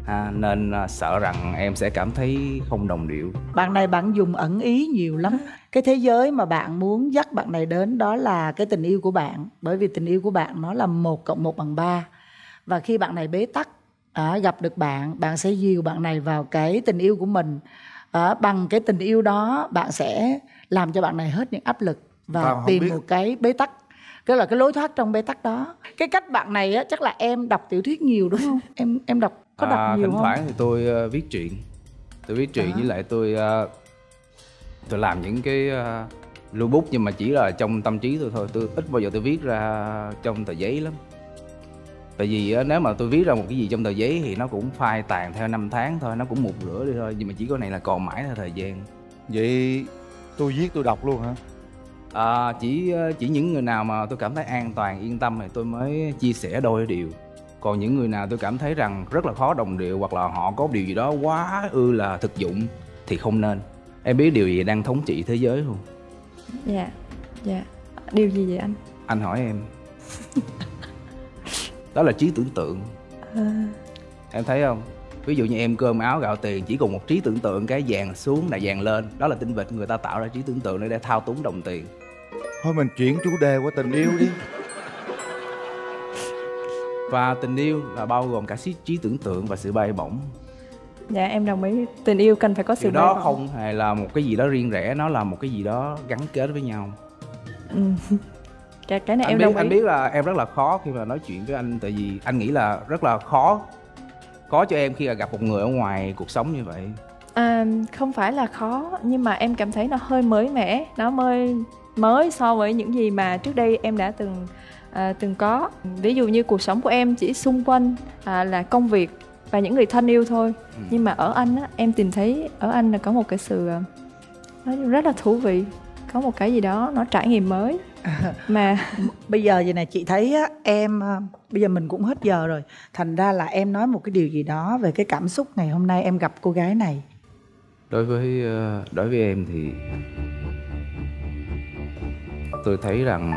nên sợ rằng em sẽ cảm thấy không đồng điệu. Bạn này bạn dùng ẩn ý nhiều lắm. Cái thế giới mà bạn muốn dắt bạn này đến đó là cái tình yêu của bạn. Bởi vì tình yêu của bạn nó là 1 + 1 = 3. Và khi bạn này bế tắc, gặp được bạn, bạn sẽ dìu bạn này vào cái tình yêu của mình. Bằng cái tình yêu đó bạn sẽ làm cho bạn này hết những áp lực và tìm một cái bế tắc, cái là cái lối thoát trong bế tắc đó. Cái cách bạn này á, chắc là em đọc tiểu thuyết nhiều đúng không? Em đọc có đọc nhiều thỉnh không? thoảng thì tôi viết truyện. Tôi viết truyện với lại tôi làm những cái lưu bút, nhưng mà chỉ là trong tâm trí tôi thôi. Tôi ít bao giờ tôi viết ra trong tờ giấy lắm. Tại vì nếu mà tôi viết ra một cái gì trong tờ giấy thì nó cũng phai tàn theo năm tháng thôi, nó cũng mục rửa đi thôi. Nhưng mà chỉ có này là còn mãi theo thời gian. Vậy tôi viết tôi đọc luôn hả? Chỉ những người nào mà tôi cảm thấy an toàn, yên tâm thì tôi mới chia sẻ đôi điều. Còn những người nào tôi cảm thấy rằng rất là khó đồng điệu, hoặc là họ có điều gì đó quá là thực dụng thì không nên. Em biết điều gì đang thống trị thế giới không? Dạ. Điều gì vậy anh? Anh hỏi em. Đó là trí tưởng tượng. Em thấy không? Ví dụ như em cơm áo gạo tiền, chỉ còn một trí tưởng tượng, cái vàng xuống là vàng lên. Đó là tinh vịt người ta tạo ra trí tưởng tượng để thao túng đồng tiền. Thôi mình chuyển chủ đề qua tình yêu đi. Và tình yêu là bao gồm cả trí tưởng tượng và sự bay bổng. Dạ em đồng ý, tình yêu cần phải có sự điều bay đó bổng. không hề là một cái gì đó riêng rẽ, nó là một cái gì đó gắn kết với nhau. Cái này em đồng ý. Anh biết là em rất là khó khi mà nói chuyện với anh, tại vì anh nghĩ là rất là khó cho em khi gặp một người ở ngoài cuộc sống như vậy. Không phải là khó, nhưng mà em cảm thấy nó hơi mới mẻ, nó mới so với những gì mà trước đây em đã từng có. Ví dụ như cuộc sống của em chỉ xung quanh là công việc và những người thân yêu thôi. Nhưng mà ở anh á, em tìm thấy ở anh là có một cái sự nó rất là thú vị, có một cái gì đó nó trải nghiệm mới. Mà bây giờ vậy nè, chị thấy á, em bây giờ mình cũng hết giờ rồi, thành ra là em nói một cái điều gì đó về cái cảm xúc ngày hôm nay em gặp cô gái này. Đối với em thì tôi thấy rằng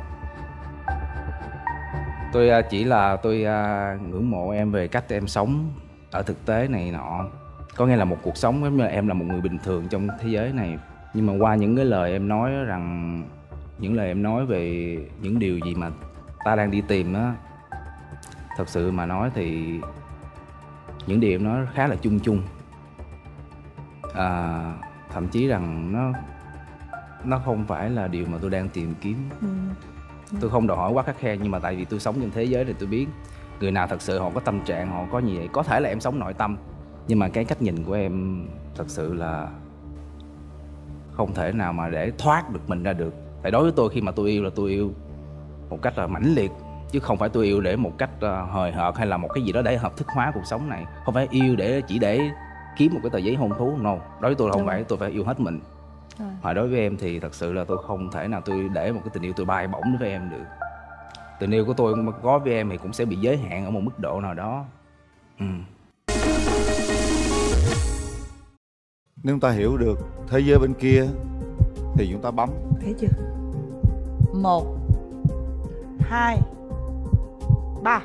tôi ngưỡng mộ em về cách em sống ở thực tế này nọ. Có nghĩa là một cuộc sống giống như là em là một người bình thường trong thế giới này. Nhưng mà qua những cái lời em nói rằng, những lời em nói về những điều gì mà ta đang đi tìm á, thật sự mà nói thì những điều em nói khá là chung chung. Thậm chí rằng nó không phải là điều mà tôi đang tìm kiếm. Tôi không đòi hỏi quá khắt khe, nhưng mà tại vì tôi sống trong thế giới thì tôi biết người nào thật sự họ có tâm trạng, họ có gì vậy. Có thể là em sống nội tâm, nhưng mà cái cách nhìn của em thật sự là không thể nào mà để thoát được mình ra được. Tại đối với tôi, khi mà tôi yêu là tôi yêu một cách là mãnh liệt, chứ không phải tôi yêu để một cách hời hợt hay là một cái gì đó để hợp thức hóa cuộc sống này. Không phải yêu chỉ để kiếm một cái tờ giấy hôn thú, no. Đối với tôi là không phải, tôi phải yêu hết mình. Và đối với em thì thật sự là tôi không thể nào tôi để một cái tình yêu tôi bay bổng đối với em được. Tình yêu của tôi mà có với em thì cũng sẽ bị giới hạn ở một mức độ nào đó. Nếu chúng ta hiểu được thế giới bên kia thì chúng ta bấm. Thấy chưa? 1 2 3.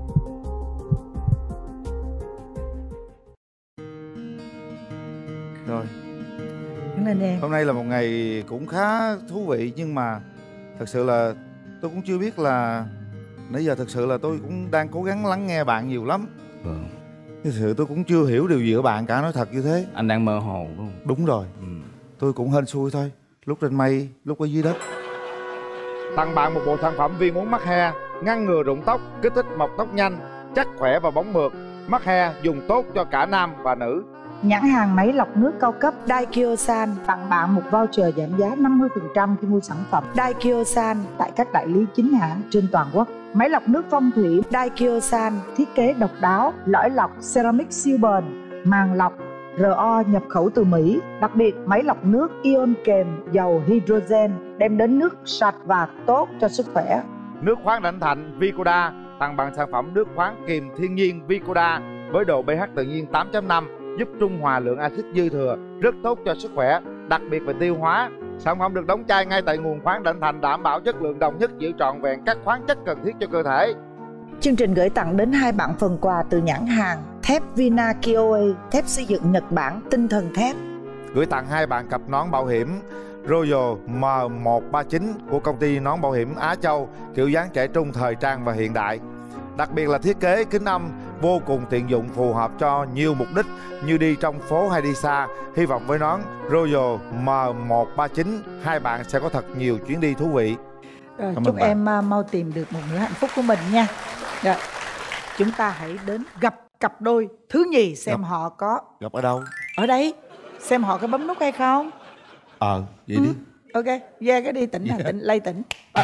Rồi. Nên em. Hôm nay là một ngày cũng khá thú vị, nhưng mà thật sự là tôi cũng chưa biết là nãy giờ thật sự là tôi cũng đang cố gắng lắng nghe bạn nhiều lắm. Thật sự tôi cũng chưa hiểu điều gì ở bạn cả, nói thật như thế. Anh đang mơ hồ đúng không? Đúng rồi. Tôi cũng hên xui thôi, lúc trên mây, lúc ở dưới đất. Tặng bạn một bộ sản phẩm viên uống mắc he, ngăn ngừa rụng tóc, kích thích mọc tóc nhanh, chắc khỏe và bóng mượt. Mắc he dùng tốt cho cả nam và nữ. Nhãn hàng máy lọc nước cao cấp Daikyo-san tặng bạn một voucher giảm giá 50% khi mua sản phẩm Daikyo-san tại các đại lý chính hãng trên toàn quốc. Máy lọc nước phong thủy Daikyo-san thiết kế độc đáo, lõi lọc ceramic siêu bền, màng lọc RO nhập khẩu từ Mỹ. Đặc biệt, máy lọc nước ion kèm dầu hydrogen đem đến nước sạch và tốt cho sức khỏe. Nước khoáng Đảnh Thạnh Vicoda tặng bạn sản phẩm nước khoáng kiềm thiên nhiên Vicoda với độ pH tự nhiên 8.5, giúp trung hòa lượng axit dư thừa, rất tốt cho sức khỏe, đặc biệt về tiêu hóa. Sản phẩm được đóng chai ngay tại nguồn khoáng Đảnh Thạnh, đảm bảo chất lượng đồng nhất, giữ trọn vẹn các khoáng chất cần thiết cho cơ thể. Chương trình gửi tặng đến hai bạn phần quà từ nhãn hàng thép Vina Kioe, thép xây dựng Nhật Bản tinh thần thép. Gửi tặng hai bạn cặp nón bảo hiểm Royal M139 của công ty nón bảo hiểm Á Châu, kiểu dáng trẻ trung, thời trang và hiện đại. Đặc biệt là thiết kế kính âm vô cùng tiện dụng, phù hợp cho nhiều mục đích như đi trong phố hay đi xa. Hy vọng với nón Royal M139 hai bạn sẽ có thật nhiều chuyến đi thú vị. Rồi, chúc em mau tìm được một nửa hạnh phúc của mình nha. Rồi, chúng ta hãy đến gặp cặp đôi thứ nhì xem họ có Gặp ở đâu? ở đây, xem họ có bấm nút hay không. Vậy đi. Ok, ra cái đi, tỉnh tỉnh lay tỉnh.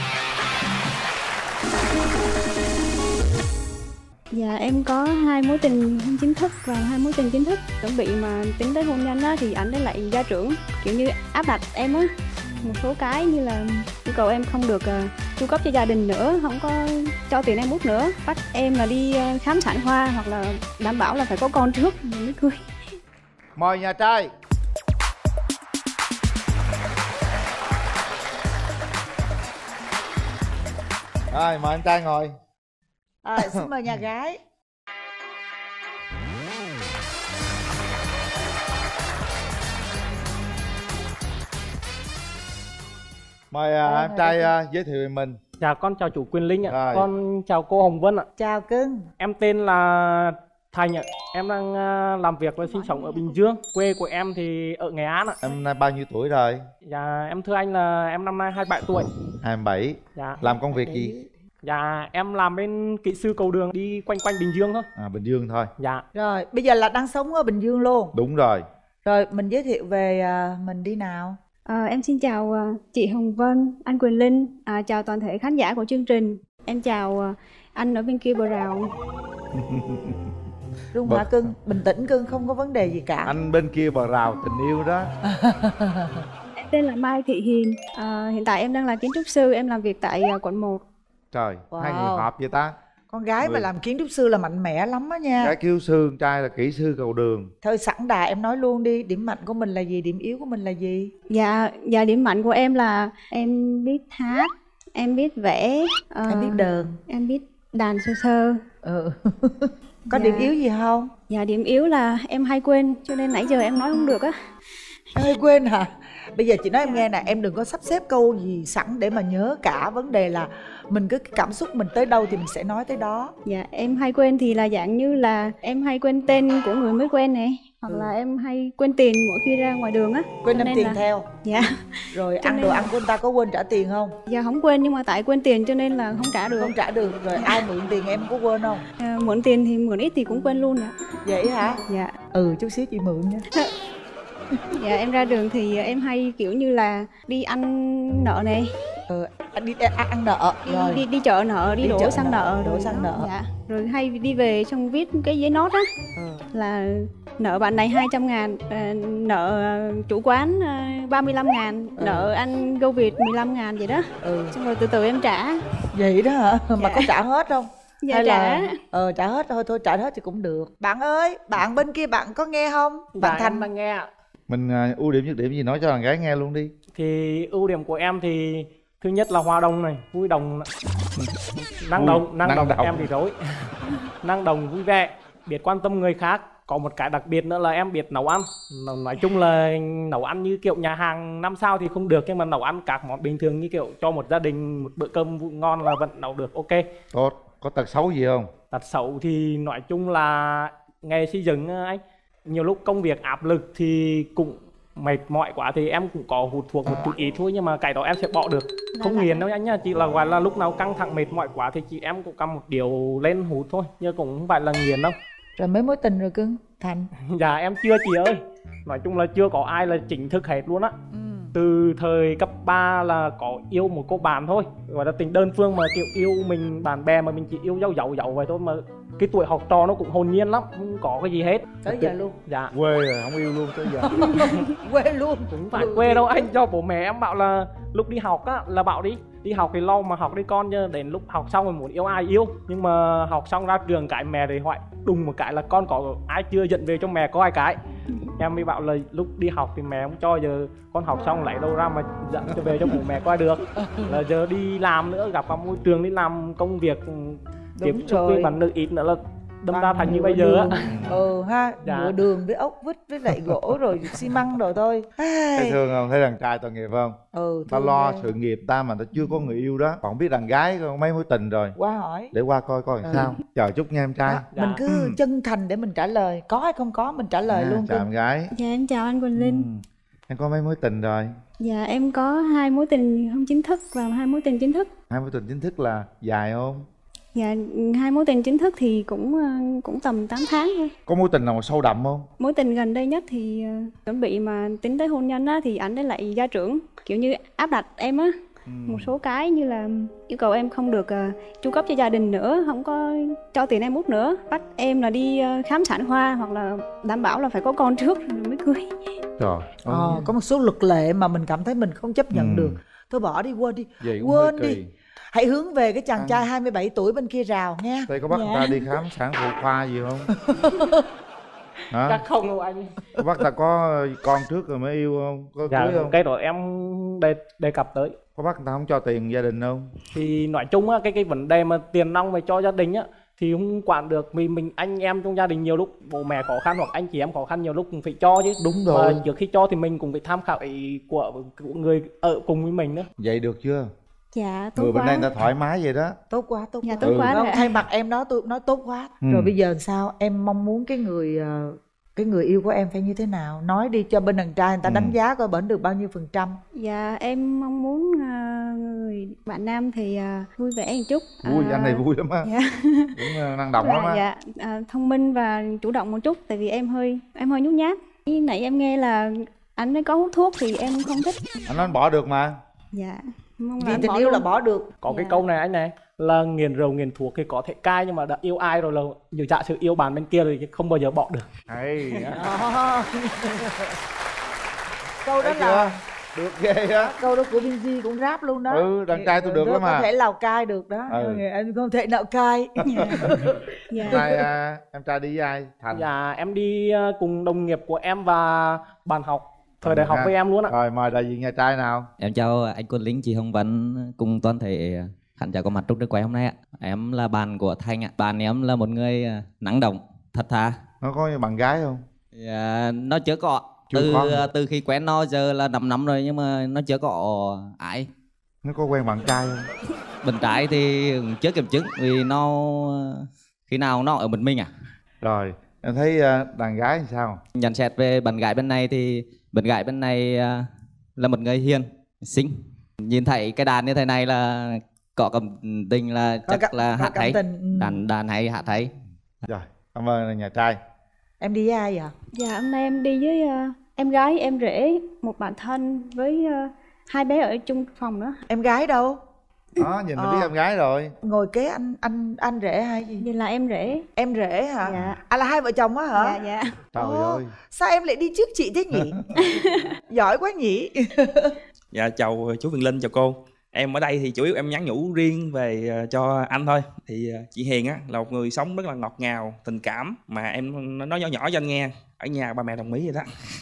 Dạ em có 2 mối tình chính thức và 2 mối tình chính thức. Chuẩn bị mà tính tới hôn nhân á thì ảnh ấy lại gia trưởng, kiểu như áp đặt em á một số cái, như là yêu cầu em không được chu cấp cho gia đình nữa, không có cho tiền em bút nữa, bắt em là đi khám sản khoa, hoặc là đảm bảo là phải có con trước rồi mới cưới. Mời nhà trai. Rồi, mời anh trai ngồi. Xin mời nhà gái. Mời anh trai giới thiệu về mình. Dạ con chào chủ Quyền Linh ạ. Con chào cô Hồng Vân ạ. Chào cưng. Em tên là Thành ạ. Em đang làm việc và sinh sống ở Bình Dương. Quê của em thì ở Nghệ An ạ. Em nay bao nhiêu tuổi rồi? Dạ em thưa anh là em năm nay 27 tuổi. 27. Dạ. Làm công việc gì? Dạ em làm bên kỹ sư cầu đường, đi quanh quanh Bình Dương thôi. Bình Dương thôi. Dạ. Rồi bây giờ là đang sống ở Bình Dương luôn. Đúng rồi. Rồi mình giới thiệu về mình đi nào. Em xin chào chị Hồng Vân, anh Quyền Linh, chào toàn thể khán giả của chương trình. Em chào anh ở bên kia bờ rào. Rung hả cưng? Bình tĩnh cưng, không có vấn đề gì cả. Anh bên kia bờ rào tình yêu đó. Em tên là Mai Thị Hiền. Hiện tại em đang là kiến trúc sư, em làm việc tại quận 1. Trời, hai người hợp vậy ta. Con gái mà làm kiến trúc sư là mạnh mẽ lắm á nha. Gái kiến trúc sư, con trai là kỹ sư cầu đường. Thôi sẵn đà em nói luôn đi, điểm mạnh của mình là gì, điểm yếu của mình là gì? Dạ điểm mạnh của em là em biết hát, em biết vẽ, em biết đờn, em biết đàn sơ sơ. Có điểm yếu gì không? Dạ điểm yếu là em hay quên, cho nên nãy giờ em nói không được á. Em hay quên hả? Bây giờ chị nói em nghe nè, em đừng có sắp xếp câu gì sẵn để mà nhớ cả. Vấn đề là mình cứ cảm xúc mình tới đâu thì mình sẽ nói tới đó. Dạ em hay quên thì là dạng như là em hay quên tên của người mới quen này, hoặc là em hay quên tiền mỗi khi ra ngoài đường á. Quên đem tiền theo. Dạ. Rồi ăn đồ ăn của người ta có quên trả tiền không? Dạ không quên, nhưng mà tại quên tiền cho nên là không trả được. Không trả được. Rồi ai mượn tiền em có quên không? Mượn tiền thì mượn ít thì cũng quên luôn ạ. Vậy hả? Dạ. Chút xíu chị mượn nha. Dạ em ra đường thì em hay kiểu như là đi ăn nợ này. Đi ăn nợ rồi. Đi chợ nợ, đi đổ xăng nợ. Đổ xăng nợ. Dạ. Rồi hay đi về xong viết cái giấy nốt á. Là nợ bạn này 200.000, nợ chủ quán 35.000, nợ anh Go Việt 15.000 vậy đó. Xong rồi từ từ em trả. Vậy đó hả? Mà có trả hết không? Dạ hay trả. Là trả hết thôi trả hết thì cũng được. Bạn ơi, bạn bên kia bạn có nghe không? Bạn Thành đang nghe ạ. Mình ưu điểm nhược điểm gì nói cho đàn gái nghe luôn đi. Thì ưu điểm của em thì thứ nhất là hòa đồng này, vui đồng, năng động. Em thì rối. Năng động, vui vẻ, biết quan tâm người khác. Có một cái đặc biệt nữa là em biết nấu ăn. Nói chung là nấu ăn như kiểu nhà hàng 5 sao thì không được, nhưng mà nấu ăn các món bình thường như kiểu cho một gia đình một bữa cơm ngon là vẫn nấu được ok. Tốt. Có tật xấu gì không? Tật xấu thì nói chung là nghề xây dựng anh, nhiều lúc công việc áp lực thì cũng mệt mỏi quá thì em cũng có hút thuốc một chút ít thôi, nhưng mà cái đó em sẽ bỏ được, không nghiền đâu anh nhá. Chỉ là gọi là lúc nào căng thẳng mệt mỏi quá thì chị em cũng cầm một điều lên hút thôi, nhưng cũng không phải là nghiền đâu. Rồi mấy mối tình rồi cưng Thành? Dạ em chưa chị ơi, nói chung là chưa có ai là chính thức hết luôn á. Từ thời cấp 3 là có yêu một cô bạn thôi, gọi là tình đơn phương, mà kiểu yêu mình bạn bè mà mình chỉ yêu dấu vậy thôi, mà cái tuổi học trò nó cũng hồn nhiên lắm, không có cái gì hết. Tới giờ luôn? Dạ. Quê rồi, không yêu luôn tới giờ. Quê luôn? Cũng phải quê đâu anh, cho bố mẹ em bảo là lúc đi học á là bảo đi học thì lo mà học đi con, chứ đến lúc học xong rồi muốn yêu ai yêu. Nhưng mà học xong ra trường cái mẹ thì hỏi đùng một cái là con có ai chưa dẫn về cho mẹ coi cái. Em mới bảo là lúc đi học thì mẹ không cho, giờ con học xong lấy đâu ra mà dẫn cho về cho bố mẹ coi được. Là giờ đi làm nữa, gặp vào môi trường đi làm công việc tiếp Đúng xúc rồi. với bạn nữ ít nữa là đâm ra thành như nhựa bây giờ á. đường. Ha, Dạ. nhựa đường với ốc vít với lại gỗ rồi xi măng rồi thôi. Thấy thương không? Thấy đàn trai tội nghiệp không? Ta thương lo ghê. sự nghiệp ta mà ta chưa có người yêu đó. Còn biết đàn gái có mấy mối tình rồi. Qua hỏi. Để qua coi coi làm sao. Chờ chút nha em trai. Mình cứ chân thành để mình trả lời. Có hay không có mình trả lời luôn. Chào em gái. Dạ em chào anh Quỳnh Linh. Em có mấy mối tình rồi? Dạ em có 2 mối tình không chính thức và 2 mối tình chính thức. 2 mối tình chính thức là dài không? Dạ 2 mối tình chính thức thì cũng tầm 8 tháng thôi. Có mối tình nào mà sâu đậm không? Mối tình gần đây nhất thì chuẩn bị mà tính tới hôn nhân á, thì ảnh ấy lại gia trưởng, kiểu như áp đặt em á. Một số cái như là yêu cầu em không được chu cấp cho gia đình nữa, không có cho tiền em út nữa, bắt em là đi khám sản khoa hoặc là đảm bảo là phải có con trước rồi mới cưới. Trời Có một số luật lệ mà mình cảm thấy mình không chấp nhận được. Thôi bỏ đi, quên đi. Vậy cũng Quên hơi đi. kỳ. Hãy hướng về cái chàng trai 27 tuổi bên kia rào nghe. Đây có bắt người ta đi khám sản phụ khoa gì không? Hả? Chắc không đâu anh. Có bắt ta có con trước rồi mới yêu không? Có Dạ, cưới không? cái đó em đề cập tới. Có bắt người ta không cho tiền gia đình không? Thì nói chung á, cái vấn đề mà tiền nong về cho gia đình á thì không quản được, vì mình anh em trong gia đình nhiều lúc bố mẹ khó khăn hoặc anh chị em khó khăn nhiều lúc cũng phải cho chứ. Đúng rồi. Và trước khi cho thì mình cũng phải tham khảo ý của người ở cùng với mình nữa. Vậy được chưa? Dạ tốt Người bên quá. đây người ta thoải mái vậy đó. Tốt quá, tốt Dạ quá. tốt quá Không, rồi. thay mặt em nói tôi nói tốt quá. Rồi bây giờ sao? Em mong muốn cái người yêu của em phải như thế nào? Nói đi cho bên đàn trai người ta đánh giá coi bển được bao nhiêu %. Dạ em mong muốn người bạn nam thì vui vẻ một chút. Vui, anh này vui lắm á. Dạ. Cũng năng động lắm á. Dạ, thông minh và chủ động một chút, tại vì em hơi nhút nhát. Khi nãy em nghe là anh ấy có hút thuốc thì em không thích. Anh nói anh bỏ được mà. Dạ. Mong là Vì anh tình bỏ yêu luôn. là bỏ được. Có cái câu này anh này là nghiền rượu nghiền thuốc thì có thể cai, nhưng mà đã yêu ai rồi là nhiều giả sự yêu bạn bên kia thì không bao giờ bỏ được. Hay. Câu đó Thấy là chưa? Được ghê á. câu đó của Binz cũng rap luôn đó. Đàn trai tôi được lắm mà. Có thể Lào Cai được đó. Anh không thể Lào Cai. Em trai đi với ai? Thành. Dạ em đi cùng đồng nghiệp của em và bạn học thời đại học với em luôn ạ. Rồi mời đại diện nhà trai nào. Em chào anh Quân Linh, chị Hồng Vân cùng toàn thể khán giả có mặt trong trường quay hôm nay ạ. Em là bạn của Thanh ạ. Bạn em là một người năng động, thật thà. Nó có bạn gái không? Dạ, nó chưa có. Chưa Từ khi quen nó giờ là 5 năm rồi nhưng mà nó chưa có ai. Nó có quen bạn trai không? Bạn trai thì chưa kiểm chứng vì nó khi nào nó ở một mình à. Rồi em thấy đàn gái thì sao? Nhận xét về bạn gái bên này thì bạn gái bên này là một người hiền, xinh. Nhìn thấy cái đàn như thế này là có cảm tình, là chắc là hát hay. Đàn hay, hát hay. Rồi, cảm ơn nhà trai. Em đi với ai vậy? Dạ hôm nay em đi với em gái, em rể, một bạn thân với 2 bé ở chung phòng nữa. Em gái đâu? Đó, nhìn là biết em gái rồi. Ngồi kế anh rể hay gì? Vậy là em rể. Em rể hả? Dạ. À là hai vợ chồng á hả? Dạ dạ. Trời ơi. Sao em lại đi trước chị thế nhỉ? Giỏi quá nhỉ. Dạ chào chú Quyền Linh, chào cô. Em ở đây thì chủ yếu em nhắn nhủ riêng về cho anh thôi. Thì chị Hiền á là một người sống rất là ngọt ngào, tình cảm, mà em nói nhỏ nhỏ cho anh nghe. Ở nhà ba mẹ đồng ý vậy đó.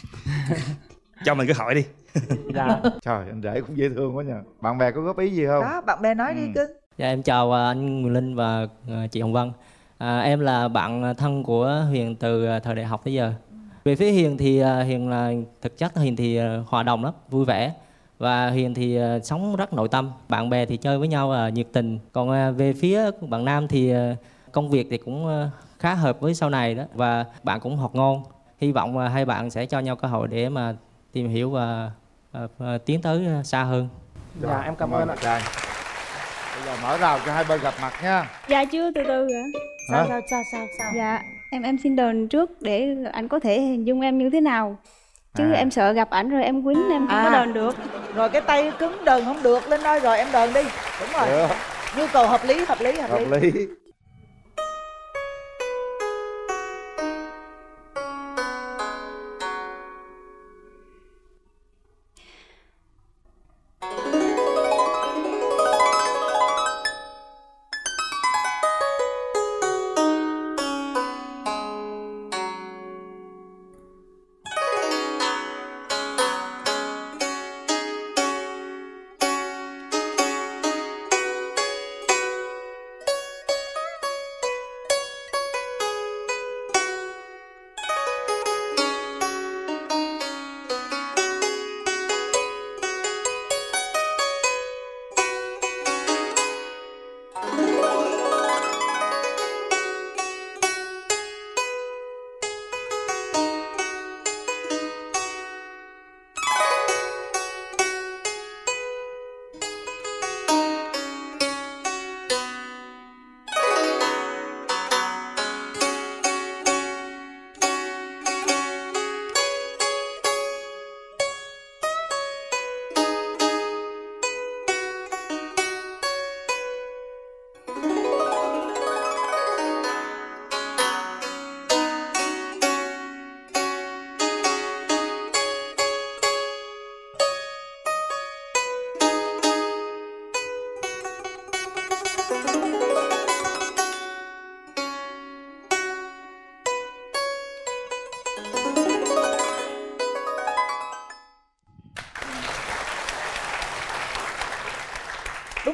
Cho mình cứ hỏi đi. Dạ. Trời, anh rể cũng dễ thương quá nhờ. Bạn bè có góp ý gì không? Đó, bạn bè nói đi cưng. Dạ em chào anh Quyền Linh và chị Hồng Vân. Em là bạn thân của Hiền từ thời đại học tới giờ. Về phía Hiền thì Hiền là thực chất Hiền thì hòa đồng lắm, vui vẻ. Và Hiền thì sống rất nội tâm, bạn bè thì chơi với nhau nhiệt tình. Còn về phía bạn Nam thì công việc thì cũng khá hợp với sau này đó. Và bạn cũng học ngon. Hy vọng hai bạn sẽ cho nhau cơ hội để mà tìm hiểu và tiến tới xa hơn. Dạ em cảm ơn ạ. Trai. Bây giờ mở rào cho hai bên gặp mặt nha. Dạ chưa, từ từ ạ. Sao? Dạ em xin đền trước để anh có thể hình dung em như thế nào. Chứ em sợ gặp ảnh rồi em quýnh em không có đền được. Rồi cái tay cứng đền không được, lên đây rồi em đền đi. Đúng rồi. Được. Nhu cầu hợp lý. Hợp lý.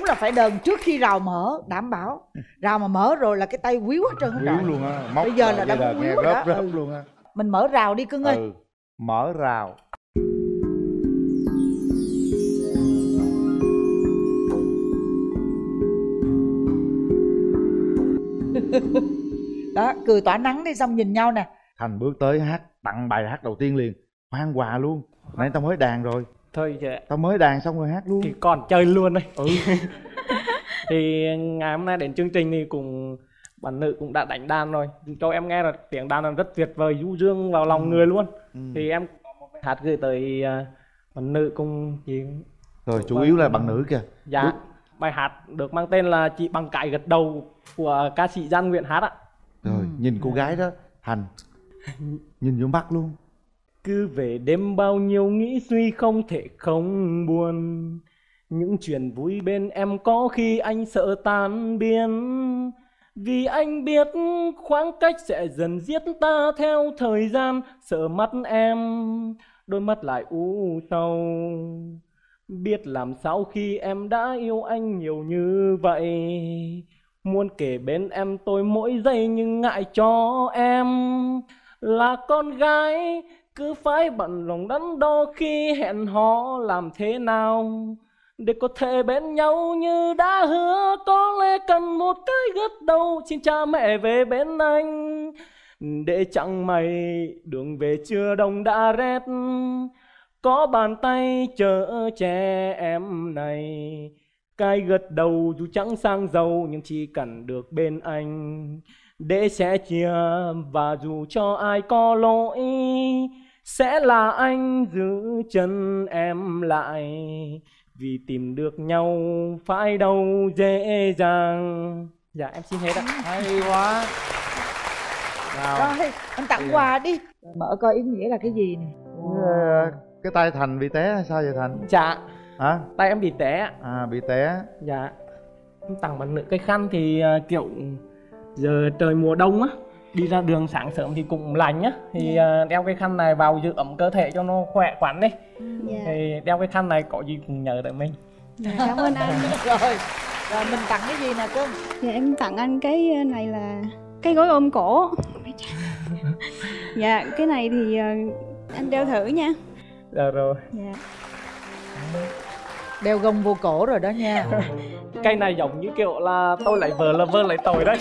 là phải đờn trước khi rào mở, đảm bảo. Rào mà mở rồi là cái tay quýu hết trơn. Quýu luôn á. Bây giờ là đã nghe quýu rồi đó. rớp luôn á. Mình mở rào đi cưng ơi. Mở rào. Đó, cười tỏa nắng đi, xong nhìn nhau nè. Thành bước tới hát, tặng bài hát đầu tiên liền. Hoan quà luôn. Nãy tao mới đàn rồi. Thôi chị, tao mới đàn xong rồi hát luôn. thì còn chơi luôn đây. Thì ngày hôm nay đến chương trình thì cùng bạn nữ cũng đã đánh đàn rồi, cho em nghe là tiếng đàn là rất tuyệt vời, du dương vào lòng người luôn. Thì em có một bài hát gửi tới bạn nữ cùng chị. Rồi chủ yếu là bạn nữ kìa. Dạ, bài hát được mang tên là Chị Bằng Cái Gật Đầu của ca sĩ Giang Nguyện hát ạ. Rồi nhìn cô gái đó Thành, nhìn vô mắt luôn. Cứ về đêm bao nhiêu nghĩ suy không thể không buồn, những chuyện vui bên em có khi anh sợ tan biến. Vì anh biết khoảng cách sẽ dần giết ta theo thời gian, sợ mắt em đôi mắt lại u sầu. Biết làm sao khi em đã yêu anh nhiều như vậy, muốn kể bên em tôi mỗi giây nhưng ngại cho em là con gái cứ phải bận lòng đắn đo khi hẹn hò. Làm thế nào để có thể bên nhau như đã hứa, có lẽ cần một cái gật đầu xin cha mẹ về bên anh, để chẳng may đường về chưa đông đã rét, có bàn tay chở che em này. Cái gật đầu dù chẳng sang giàu nhưng chỉ cần được bên anh, để sẻ chia và dù cho ai có lỗi, sẽ là anh giữ chân em lại. Vì tìm được nhau phải đâu dễ dàng. Dạ em xin hết ạ. Hay quá. Rồi anh tặng quà đi. Mở coi ý nghĩa là cái gì nè. Cái tay Thành bị té hay sao vậy Thành? Dạ. Hả? Tay em bị té. À bị té. Dạ. Em tặng bạn nữ cái khăn thì kiểu giờ trời mùa đông á, đi ra đường sáng sớm thì cũng lạnh á, thì đeo cái khăn này vào giữ ấm cơ thể cho nó khỏe khoắn đi. Thì đeo cái khăn này có gì cũng nhớ tới mình. Cảm ơn anh. Rồi mình tặng cái gì nè cưng? Dạ em tặng anh cái này là cái gối ôm cổ. Dạ cái này thì anh đeo thử nha. Dạ rồi. Dạ. Đeo gông vô cổ rồi đó nha. Cây này giống như kiểu là tôi lấy vợ là vợ lấy tôi đấy.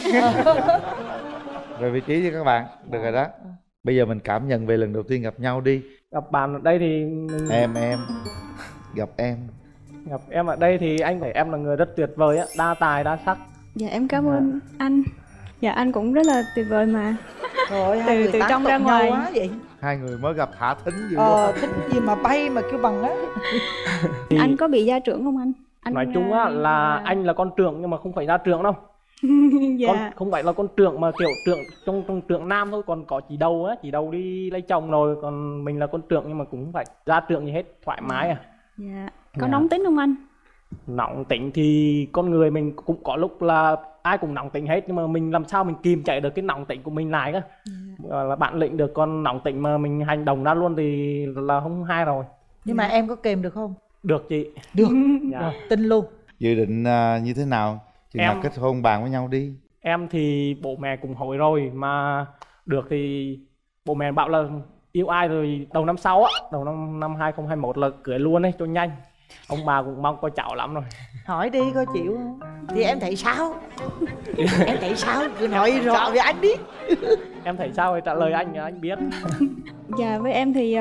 Rồi vị trí cho các bạn. Được rồi đó. Bây giờ mình cảm nhận về lần đầu tiên gặp nhau đi. Gặp bạn ở đây thì Em gặp em. Gặp em ở đây thì anh thấy em là người rất tuyệt vời á, đa tài đa sắc. Dạ em cảm ơn anh. Dạ anh cũng rất là tuyệt vời mà. Rồi từ trong ra ngoài quá vậy. Hai người mới gặp thả thính dữ. Thính gì mà bay mà kêu bằng á. Anh có bị gia trưởng không anh? Nói chung á là anh là con trưởng nhưng mà không phải gia trưởng đâu. Dạ. Con không phải là con trưởng mà kiểu trưởng trong trưởng nam thôi, còn có chị Đầu á, chị Đầu đi lấy chồng rồi, còn mình là con trưởng nhưng mà cũng không phải gia trưởng gì hết, thoải mái à. Dạ. Có nóng tính không anh? Nóng tính thì con người mình cũng có lúc là ai cũng nóng tính hết, nhưng mà mình làm sao mình kìm chạy được cái nóng tính của mình lại á. Là bản lĩnh được, con nóng tính mà mình hành động ra luôn thì là không hay rồi. Nhưng mà em có kìm được không? Được chị. Được. Dạ. Tin luôn. Dự định như thế nào? Chừng nào kết hôn bàn với nhau đi. Em thì bố mẹ cũng hỏi rồi, mà được thì bố mẹ bảo là yêu ai rồi đầu năm sau á, đầu năm 2021 là cưới luôn ấy cho nhanh. Ông bà cũng mong có cháu lắm rồi. Hỏi đi coi chịu không? Thì em thấy sao? Em thấy sao? Cứ nói rõ với anh đi. Em thấy sao thì trả lời anh biết. Dạ với em thì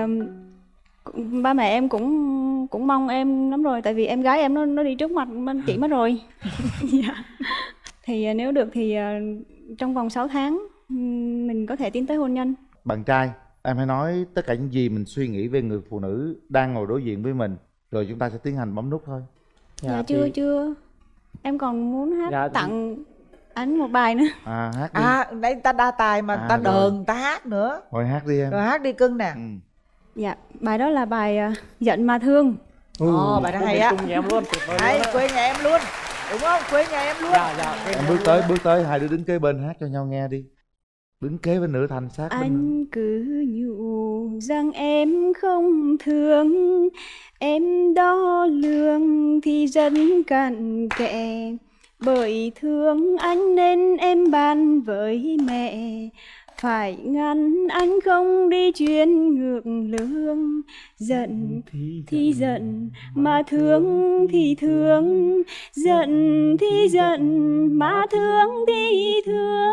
ba mẹ em cũng mong em lắm rồi, tại vì em gái em nó đi trước mặt chị mất rồi. Dạ. Thì nếu được thì trong vòng 6 tháng mình có thể tiến tới hôn nhân. Bạn trai, em hãy nói tất cả những gì mình suy nghĩ về người phụ nữ đang ngồi đối diện với mình, rồi chúng ta sẽ tiến hành bấm nút thôi. Dạ chưa. Em còn muốn hát tặng anh một bài nữa. Hát đi. Đây ta đa tài mà ta đờn, ta hát nữa. Thôi hát đi em. Rồi hát đi cưng nè. Dạ, bài đó là bài Giận Mà Thương. Bài đó hay á. Nhà em luôn, hay, quê nhà em luôn. Đúng không? Quê nhà em luôn. Dạ. Em bước tới, hai đứa đứng kế bên hát cho nhau nghe đi. đứng kế bên Nữ Thanh sát bên. Anh cứ nhủ rằng em không thương, em đo lường thì rất cặn kẽ. Bởi thương anh nên em bàn với mẹ, phải ngăn anh không đi chuyến ngược lương. Giận thì giận mà thương thì thương, giận thì giận mà thương thì thương.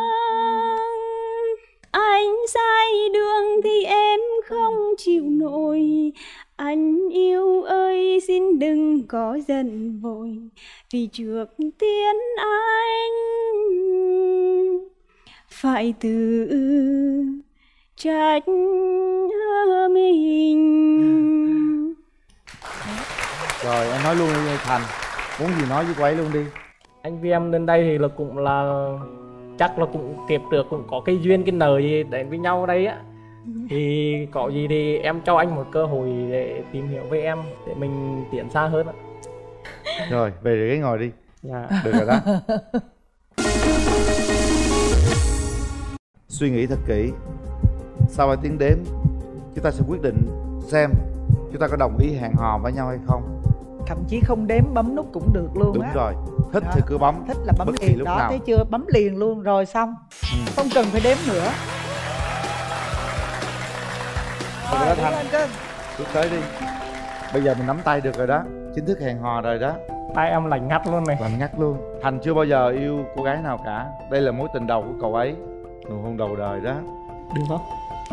Anh sai đường thì em không chịu nổi, anh yêu ơi xin đừng có giận vội, vì trước tiên anh phải tự trách mình. Rồi em nói luôn đi Thành, muốn gì nói với cô ấy luôn đi. Anh với em lên đây thì là cũng là chắc là cũng kịp được, cũng có cái duyên cái nợ gì đến với nhau đây á. Thì có gì thì em cho anh một cơ hội để tìm hiểu với em, để mình tiến xa hơn á. Rồi về ghế ngồi đi. Dạ. Được rồi đó. Suy nghĩ thật kỹ. Sau 2 tiếng đếm, chúng ta sẽ quyết định xem chúng ta có đồng ý hẹn hò với nhau hay không. Thậm chí không đếm bấm nút cũng được luôn. Đúng á. rồi, thích thì cứ bấm. Thích là bấm bất kỳ liền lúc đó, nào. thấy chưa? Bấm liền luôn rồi xong. Không cần phải đếm nữa. Rồi đó Thành, bước tới đi. Bây giờ mình nắm tay được rồi đó, chính thức hẹn hò rồi đó. Tay em lạnh ngắt luôn này. Lạnh ngắt luôn. Thành chưa bao giờ yêu cô gái nào cả. Đây là mối tình đầu của cậu ấy, nụ hôn đầu đời đó. Được không?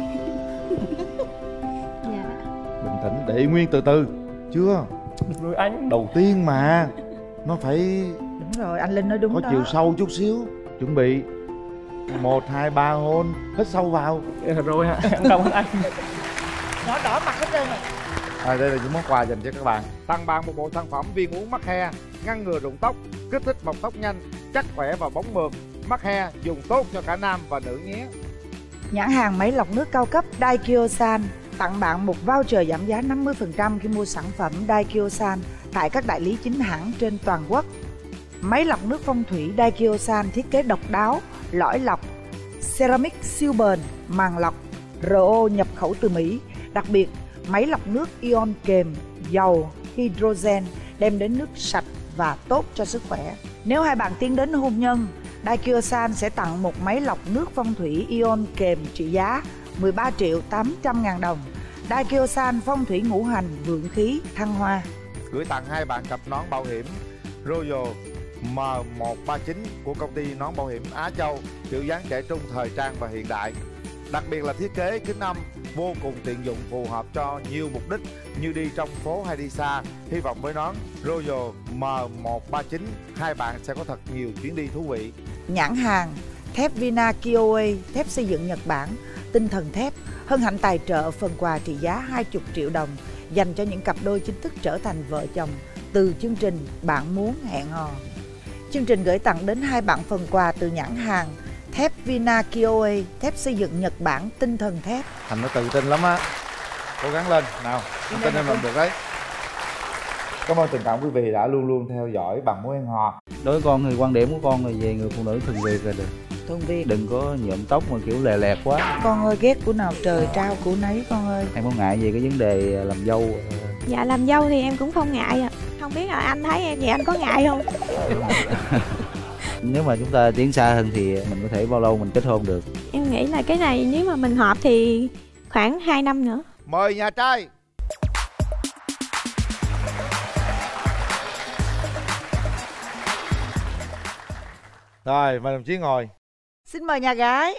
Dạ. Bình tĩnh, để nguyên từ từ. Chưa. Được rồi anh. Đầu tiên mà, nó phải Đúng rồi, anh Linh nói đúng có đó. chiều sâu chút xíu. Chuẩn bị 1, 2, 3 hôn. Hít sâu vào. Rồi hả? Em cảm ơn anh. Nó đỏ mặt hết trơn rồi. Đây là những món quà dành cho các bạn. Tặng bạn một bộ sản phẩm viên uống mắc he, ngăn ngừa rụng tóc, kích thích mọc tóc nhanh, chắc khỏe và bóng mượt. Mắc he dùng tốt cho cả nam và nữ nhé. Nhãn hàng máy lọc nước cao cấp Daikyo-san tặng bạn một voucher giảm giá 50% khi mua sản phẩm Daikyo-san tại các đại lý chính hãng trên toàn quốc. Máy lọc nước phong thủy Daikyo-san thiết kế độc đáo, lõi lọc, ceramic siêu bền, màng lọc, RO nhập khẩu từ Mỹ. Đặc biệt, máy lọc nước ion kèm dầu hydrogen đem đến nước sạch và tốt cho sức khỏe. Nếu hai bạn tiến đến hôn nhân, Daikyo-san sẽ tặng một máy lọc nước phong thủy ion kèm trị giá 13.800.000 đồng. Daikyo-san phong thủy ngũ hành, vượng khí, thăng hoa. Gửi tặng hai bạn cặp nón bảo hiểm Royal M139 của công ty nón bảo hiểm Á Châu, kiểu dáng trẻ trung, thời trang và hiện đại. Đặc biệt là thiết kế kính âm vô cùng tiện dụng, phù hợp cho nhiều mục đích như đi trong phố hay đi xa. Hy vọng với nón Royal M139 hai bạn sẽ có thật nhiều chuyến đi thú vị. Nhãn hàng thép Vina Kioe, thép xây dựng Nhật Bản, tinh thần thép hân hạnh tài trợ phần quà trị giá 20 triệu đồng dành cho những cặp đôi chính thức trở thành vợ chồng từ chương trình Bạn Muốn Hẹn Hò. Chương trình gửi tặng đến hai bạn phần quà từ nhãn hàng thép Vina Kioe, thép xây dựng Nhật Bản, tinh thần thép. Thành nó tự tin lắm á, cố gắng lên nào, anh tin em làm được đấy. Cảm ơn tình cảm quý vị đã luôn luôn theo dõi Bạn Muốn Hẹn Hò. Đối với con thì quan điểm của con là về người phụ nữ thuần Việt là được. Thuần Việt. Đừng có nhuộm tóc mà kiểu lè lẹt quá. Con ơi, ghét của nào trời trao của nấy con ơi. Em có ngại về cái vấn đề làm dâu? Dạ làm dâu thì em cũng không ngại ạ. Không biết là anh thấy em vậy anh có ngại không? Nếu mà chúng ta tiến xa hơn thì mình có thể bao lâu mình kết hôn được? Em nghĩ là cái này nếu mà mình hợp thì khoảng 2 năm nữa. Mời nhà trai. Rồi, mời đồng chí ngồi. Xin mời nhà gái.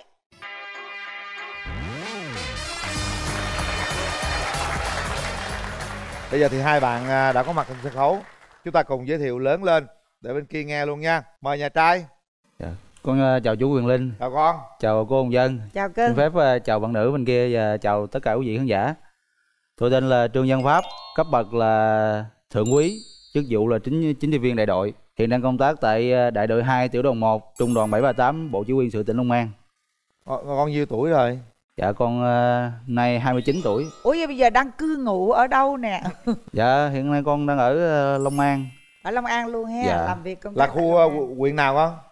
Bây giờ thì hai bạn đã có mặt trên sân khấu. Chúng ta cùng giới thiệu lớn lên để bên kia nghe luôn nha. Mời nhà trai. Dạ. Con chào chú Quyền Linh. Chào con. Chào cô Hồng Vân. Chào cưng. Xin phép chào bạn nữ bên kia và chào tất cả quý vị khán giả. Tôi tên là Trương Văn Pháp, cấp bậc là thượng úy, chức vụ là chính trị viên đại đội. Hiện đang công tác tại đại đội 2 tiểu đoàn 1, trung đoàn 738, Bộ Chỉ huy sự tỉnh Long An. Con nhiêu tuổi rồi? Dạ con nay 29 tuổi. Ủa vậy bây giờ đang cư ngụ ở đâu nè? Dạ hiện nay con đang ở Long An. Ở Long An luôn ha, dạ. làm việc công tác. Là khu huyện nào con?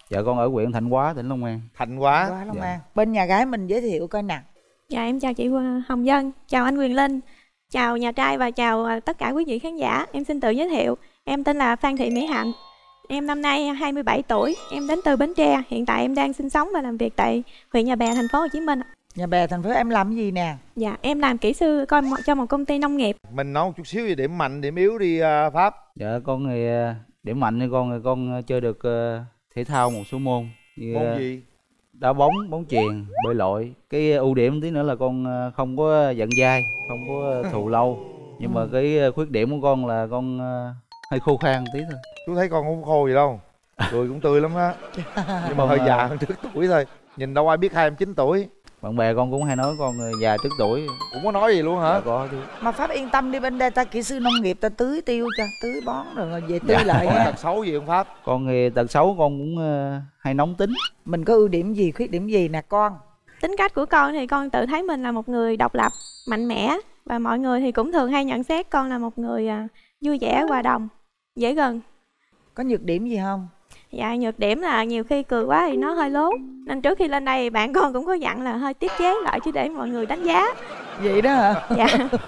Dạ con ở huyện Thạnh Hóa, tỉnh Long An. Thạnh Hóa. Long An. Bên nhà gái mình giới thiệu coi nè. Dạ em chào chị Hồng Vân, chào anh Quyền Linh, chào nhà trai và chào tất cả quý vị khán giả. Em xin tự giới thiệu, em tên là Phan Thị Mỹ Hạnh. Em năm nay 27 tuổi, em đến từ Bến Tre. Hiện tại em đang sinh sống và làm việc tại huyện Nhà Bè, thành phố Hồ Chí Minh. Nhà Bè, thành phố. Em làm gì nè? Dạ em làm kỹ sư cho một công ty nông nghiệp. Mình nói một chút xíu về điểm mạnh, điểm yếu đi Pháp. Dạ con thì điểm mạnh thì con chơi được thể thao một số môn như môn gì? Đá bóng, bóng chuyền, bơi lội. Cái ưu điểm tí nữa là con không có giận dai, không có thù lâu. Nhưng mà cái khuyết điểm của con là con hơi khô khan tí thôi. Chú thấy con không khô gì đâu, cười cũng tươi lắm á. Nhưng mà hơi già hơn trước tuổi thôi. Nhìn đâu ai biết hai em 9 tuổi. Bạn bè con cũng hay nói con già trước tuổi. Cũng có nói gì luôn hả? Dạ, có chứ. Mà Pháp yên tâm đi, bên đây ta kỹ sư nông nghiệp, ta tưới tiêu cho, tưới bón rồi về tưới lại Có nha. tật xấu gì không Pháp? Con thì tật xấu con cũng hay nóng tính. Mình có ưu điểm gì, khuyết điểm gì nè con? Tính cách của con thì con tự thấy mình là một người độc lập, mạnh mẽ. Và mọi người thì cũng thường hay nhận xét con là một người vui vẻ, hòa đồng, dễ gần. Có nhược điểm gì không? Dạ nhược điểm là nhiều khi cười quá thì nó hơi lố. Nên trước khi lên đây bạn con cũng có dặn là hơi tiết chế lại chứ để mọi người đánh giá. Vậy đó hả? Dạ.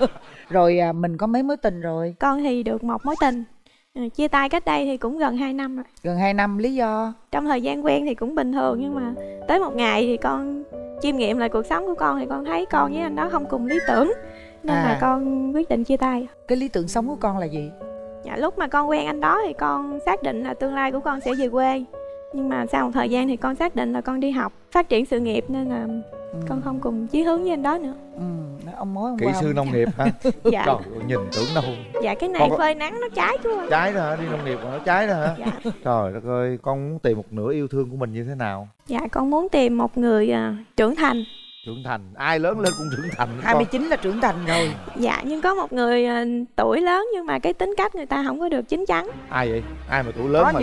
Rồi mình có mấy mối tình rồi? Con thì được một mối tình. Chia tay cách đây thì cũng gần 2 năm rồi. Gần 2 năm, lý do? Trong thời gian quen thì cũng bình thường, nhưng mà tới một ngày thì con chiêm nghiệm lại cuộc sống của con thì con thấy con với anh đó không cùng lý tưởng. Nên là con quyết định chia tay. Cái lý tưởng sống của con là gì? Dạ lúc mà con quen anh đó thì con xác định là tương lai của con sẽ về quê. Nhưng mà sau một thời gian thì con xác định là con đi học, phát triển sự nghiệp, nên là con không cùng chí hướng với anh đó nữa. Ông mối kỹ sư nông nghiệp hả? Dạ. Trời ơi, nhìn tưởng đâu. Dạ cái này phơi nắng nó cháy chú ơi. Cháy đó hả? Đi nông nghiệp mà nó cháy đó hả? Dạ. Trời đất ơi, con muốn tìm một nửa yêu thương của mình như thế nào? Dạ con muốn tìm một người trưởng thành. Trưởng thành, ai lớn lên cũng trưởng thành. 29 là trưởng thành rồi. Dạ nhưng có một người tuổi lớn nhưng mà cái tính cách người ta không có được chín chắn. Ai vậy? Ai mà tuổi lớn có mà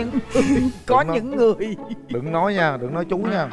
có những người. Đừng nói nha, đừng nói chú nha.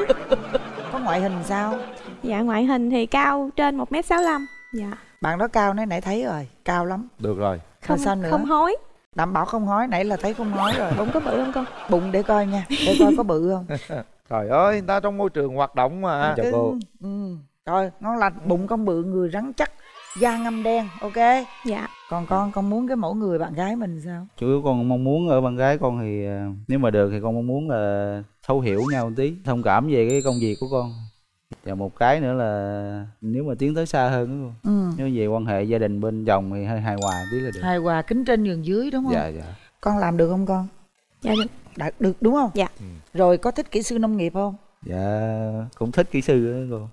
Có ngoại hình sao? Dạ ngoại hình thì cao trên 1m65. Dạ. Bạn đó cao, nãy thấy rồi, cao lắm. Được rồi. Không, sao nữa? Không hói. Đảm bảo không hói, nãy là thấy không hói rồi. Bụng có bự không con? Bụng để coi nha, để coi có bự không. Trời ơi, người ta trong môi trường hoạt động mà. Chào cô. Rồi, ngon lành, bụng con bự, người rắn chắc, da ngăm đen, ok? Dạ. Còn con muốn cái mẫu người bạn gái mình sao? Chủ yếu con mong muốn ở bạn gái con thì nếu mà được thì con mong muốn là thấu hiểu nhau một tí, thông cảm về cái công việc của con. Và một cái nữa là nếu mà tiến tới xa hơn đó con. Nếu về quan hệ gia đình bên chồng thì hơi hài hòa tí là được. Hài hòa, kính trên nhường dưới đúng không? Dạ dạ. Con làm được không con? Dạ được. Được đúng không? Dạ. Rồi có thích kỹ sư nông nghiệp không? Dạ cũng thích kỹ sư đó cô.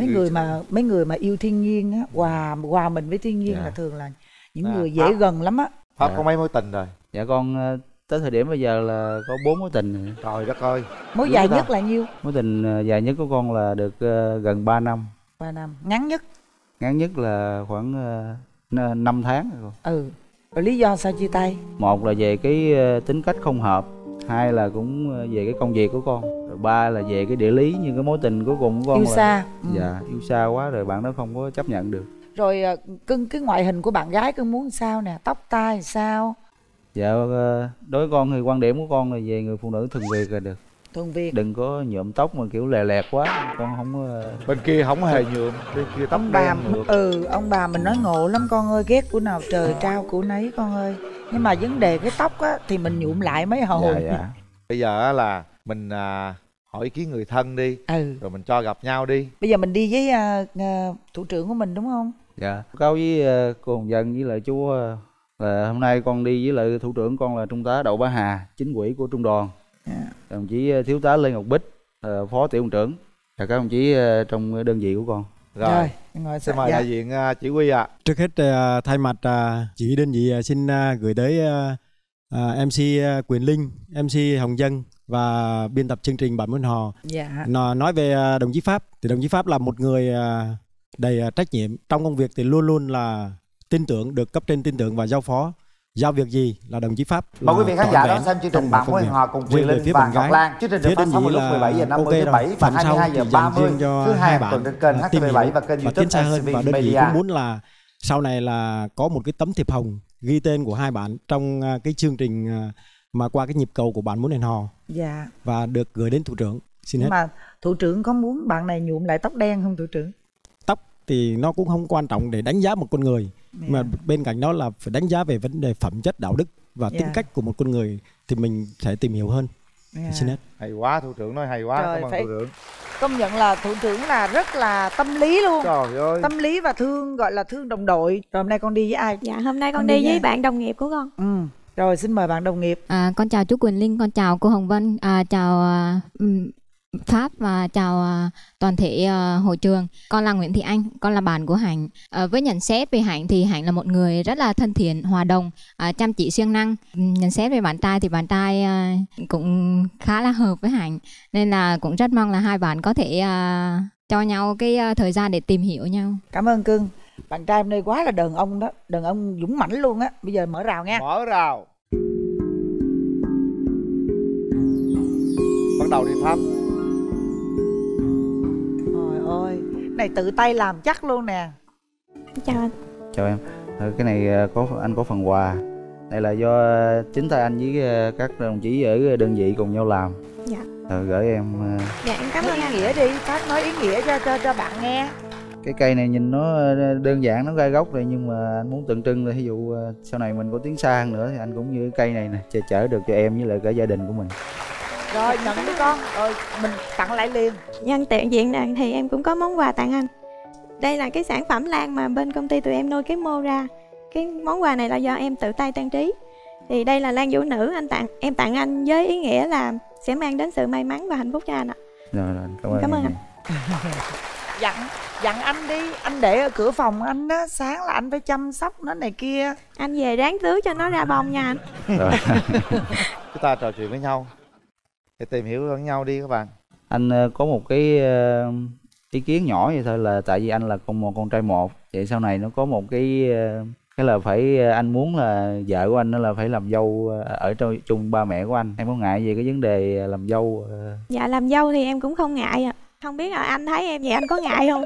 Mấy người mà yêu thiên nhiên á, hòa mình với thiên nhiên là thường là những người dễ gần lắm á. Pháp có mấy mối tình rồi? Dạ con tới thời điểm bây giờ là có 4 mối tình rồi. Trời đất ơi. Mối dài nhất là nhiêu? Mối tình dài nhất của con là được gần 3 năm. 3 năm. Ngắn nhất? Ngắn nhất là khoảng 5 tháng rồi con. Rồi lý do sao chia tay? Một là về cái tính cách không hợp, hai là cũng về cái công việc của con, rồi ba là về cái địa lý, như cái mối tình cuối cùng của con yêu xa. Dạ yêu xa quá rồi bạn đó không có chấp nhận được. Rồi cưng, cái ngoại hình của bạn gái cưng muốn sao nè, tóc tai sao? Dạ đối với con thì quan điểm của con là về người phụ nữ thuần Việt là được. Thuần Việt. Đừng có nhuộm tóc mà kiểu lè lẹt quá, con không có. Bên kia không hề nhuộm, bên kia tóc đen được. Ông bà mình nói ngộ lắm con ơi, ghét của nào trời trao của nấy con ơi. Nhưng mà vấn đề cái tóc á thì mình nhuộm lại mấy hồi. Dạ. Bây giờ là mình hỏi ý kiến người thân đi, rồi mình cho gặp nhau đi. Bây giờ mình đi với thủ trưởng của mình đúng không? Dạ. Cáo với cô Hồng Vân với lại chú là hôm nay con đi với lại thủ trưởng con là Trung tá Đậu Bá Hà, chính ủy của trung đoàn. Đồng chí thiếu tá Lê Ngọc Bích, phó tiểu đoàn trưởng, và các đồng chí trong đơn vị của con. Rồi xin mời đại diện chỉ huy ạ. Trước hết thay mặt chỉ huy đơn vị xin gửi tới MC Quyền Linh, MC Hồng Vân và biên tập chương trình Bạn Muốn Hò. Nói về đồng chí Pháp thì đồng chí Pháp là một người đầy trách nhiệm trong công việc, thì luôn luôn là tin tưởng, được cấp trên tin tưởng và giao phó. Giao việc gì là đồng chí Pháp. Mời quý vị khán giả đón xem chương trình Bạn Muốn Hò cùng Quyền Linh và Ngọc Lan. Chương trình được phát sóng vào lúc 17h50 thứ Bảy và 22h30 thứ Hai hàng tuần trên kênh HTV7 và kênh YouTube SCV và đơn vị Media. cũng muốn là sau này là có một cái tấm thiệp hồng ghi tên của hai bạn trong cái chương trình mà qua cái nhịp cầu của bạn muốn hẹn hò. Dạ. Và được gửi đến thủ trưởng. Xin hết. Mà thủ trưởng có muốn bạn này nhuộm lại tóc đen không thủ trưởng? Tóc thì nó cũng không quan trọng để đánh giá một con người, mà bên cạnh đó là phải đánh giá về vấn đề phẩm chất, đạo đức và tính cách của một con người thì mình sẽ tìm hiểu hơn. Xin hết. Hay quá, thủ trưởng nói hay quá. Cảm ơn thủ trưởng. Công nhận là thủ trưởng là rất là tâm lý luôn. Trời ơi. Tâm lý và thương, gọi là thương đồng đội. Rồi hôm nay con đi với ai? Dạ hôm nay con đi với bạn đồng nghiệp của con. Rồi xin mời bạn đồng nghiệp. Con chào chú Quỳnh Linh, con chào cô Hồng Vân, chào Pháp và chào toàn thể hội trường. Con là Nguyễn Thị Anh, con là bạn của Hạnh. Với nhận xét về Hạnh thì Hạnh là một người rất là thân thiện, hòa đồng, chăm chỉ siêng năng. Nhận xét về bạn trai thì bạn trai cũng khá là hợp với Hạnh, nên là cũng rất mong là hai bạn có thể cho nhau cái thời gian để tìm hiểu nhau. Cảm ơn cưng. Bạn trai hôm nay quá là đàn ông đó, đàn ông dũng mãnh luôn á. Bây giờ mở rào nha. Mở rào. Bắt đầu đi Pháp. Trời ơi, này tự tay làm chắc luôn nè. Chào anh. Chào em. Cái này anh có phần quà. Đây là do chính tay anh với các đồng chí ở đơn vị cùng nhau làm. Dạ. Gửi em. Dạ em cảm ơn ý anh. nghĩa đi, Phát nói ý nghĩa cho bạn nghe. Cái cây này nhìn nó đơn giản, nó gai gốc rồi, nhưng mà anh muốn tượng trưng là ví dụ sau này mình có tiến xa hơn nữa thì anh cũng như cái cây này nè, chở được cho em với lại cả gia đình của mình. Rồi nhận đi con, rồi mình tặng lại liền. Nhân tiện diện này thì em cũng có món quà tặng anh. Đây là cái sản phẩm lan mà bên công ty tụi em nuôi cái mô ra. Cái món quà này là do em tự tay trang trí. Thì đây là lan vũ nữ em tặng anh với ý nghĩa là sẽ mang đến sự may mắn và hạnh phúc cho anh ạ. Rồi, cảm ơn anh. Dặn anh đi, anh để ở cửa phòng anh á, sáng là anh phải chăm sóc nó này kia. Anh về ráng tưới cho nó ra bông nha anh. Rồi. Chúng ta trò chuyện với nhau để tìm hiểu lẫn nhau đi các bạn. Anh có một cái ý kiến nhỏ vậy thôi, là tại vì anh là con trai một, vậy sau này nó có một cái là phải anh muốn là vợ của anh nó là phải làm dâu ở chung ba mẹ của anh. Em có ngại về cái vấn đề làm dâu? Dạ làm dâu thì em cũng không ngại ạ. Không biết là anh thấy em vậy anh có ngại không?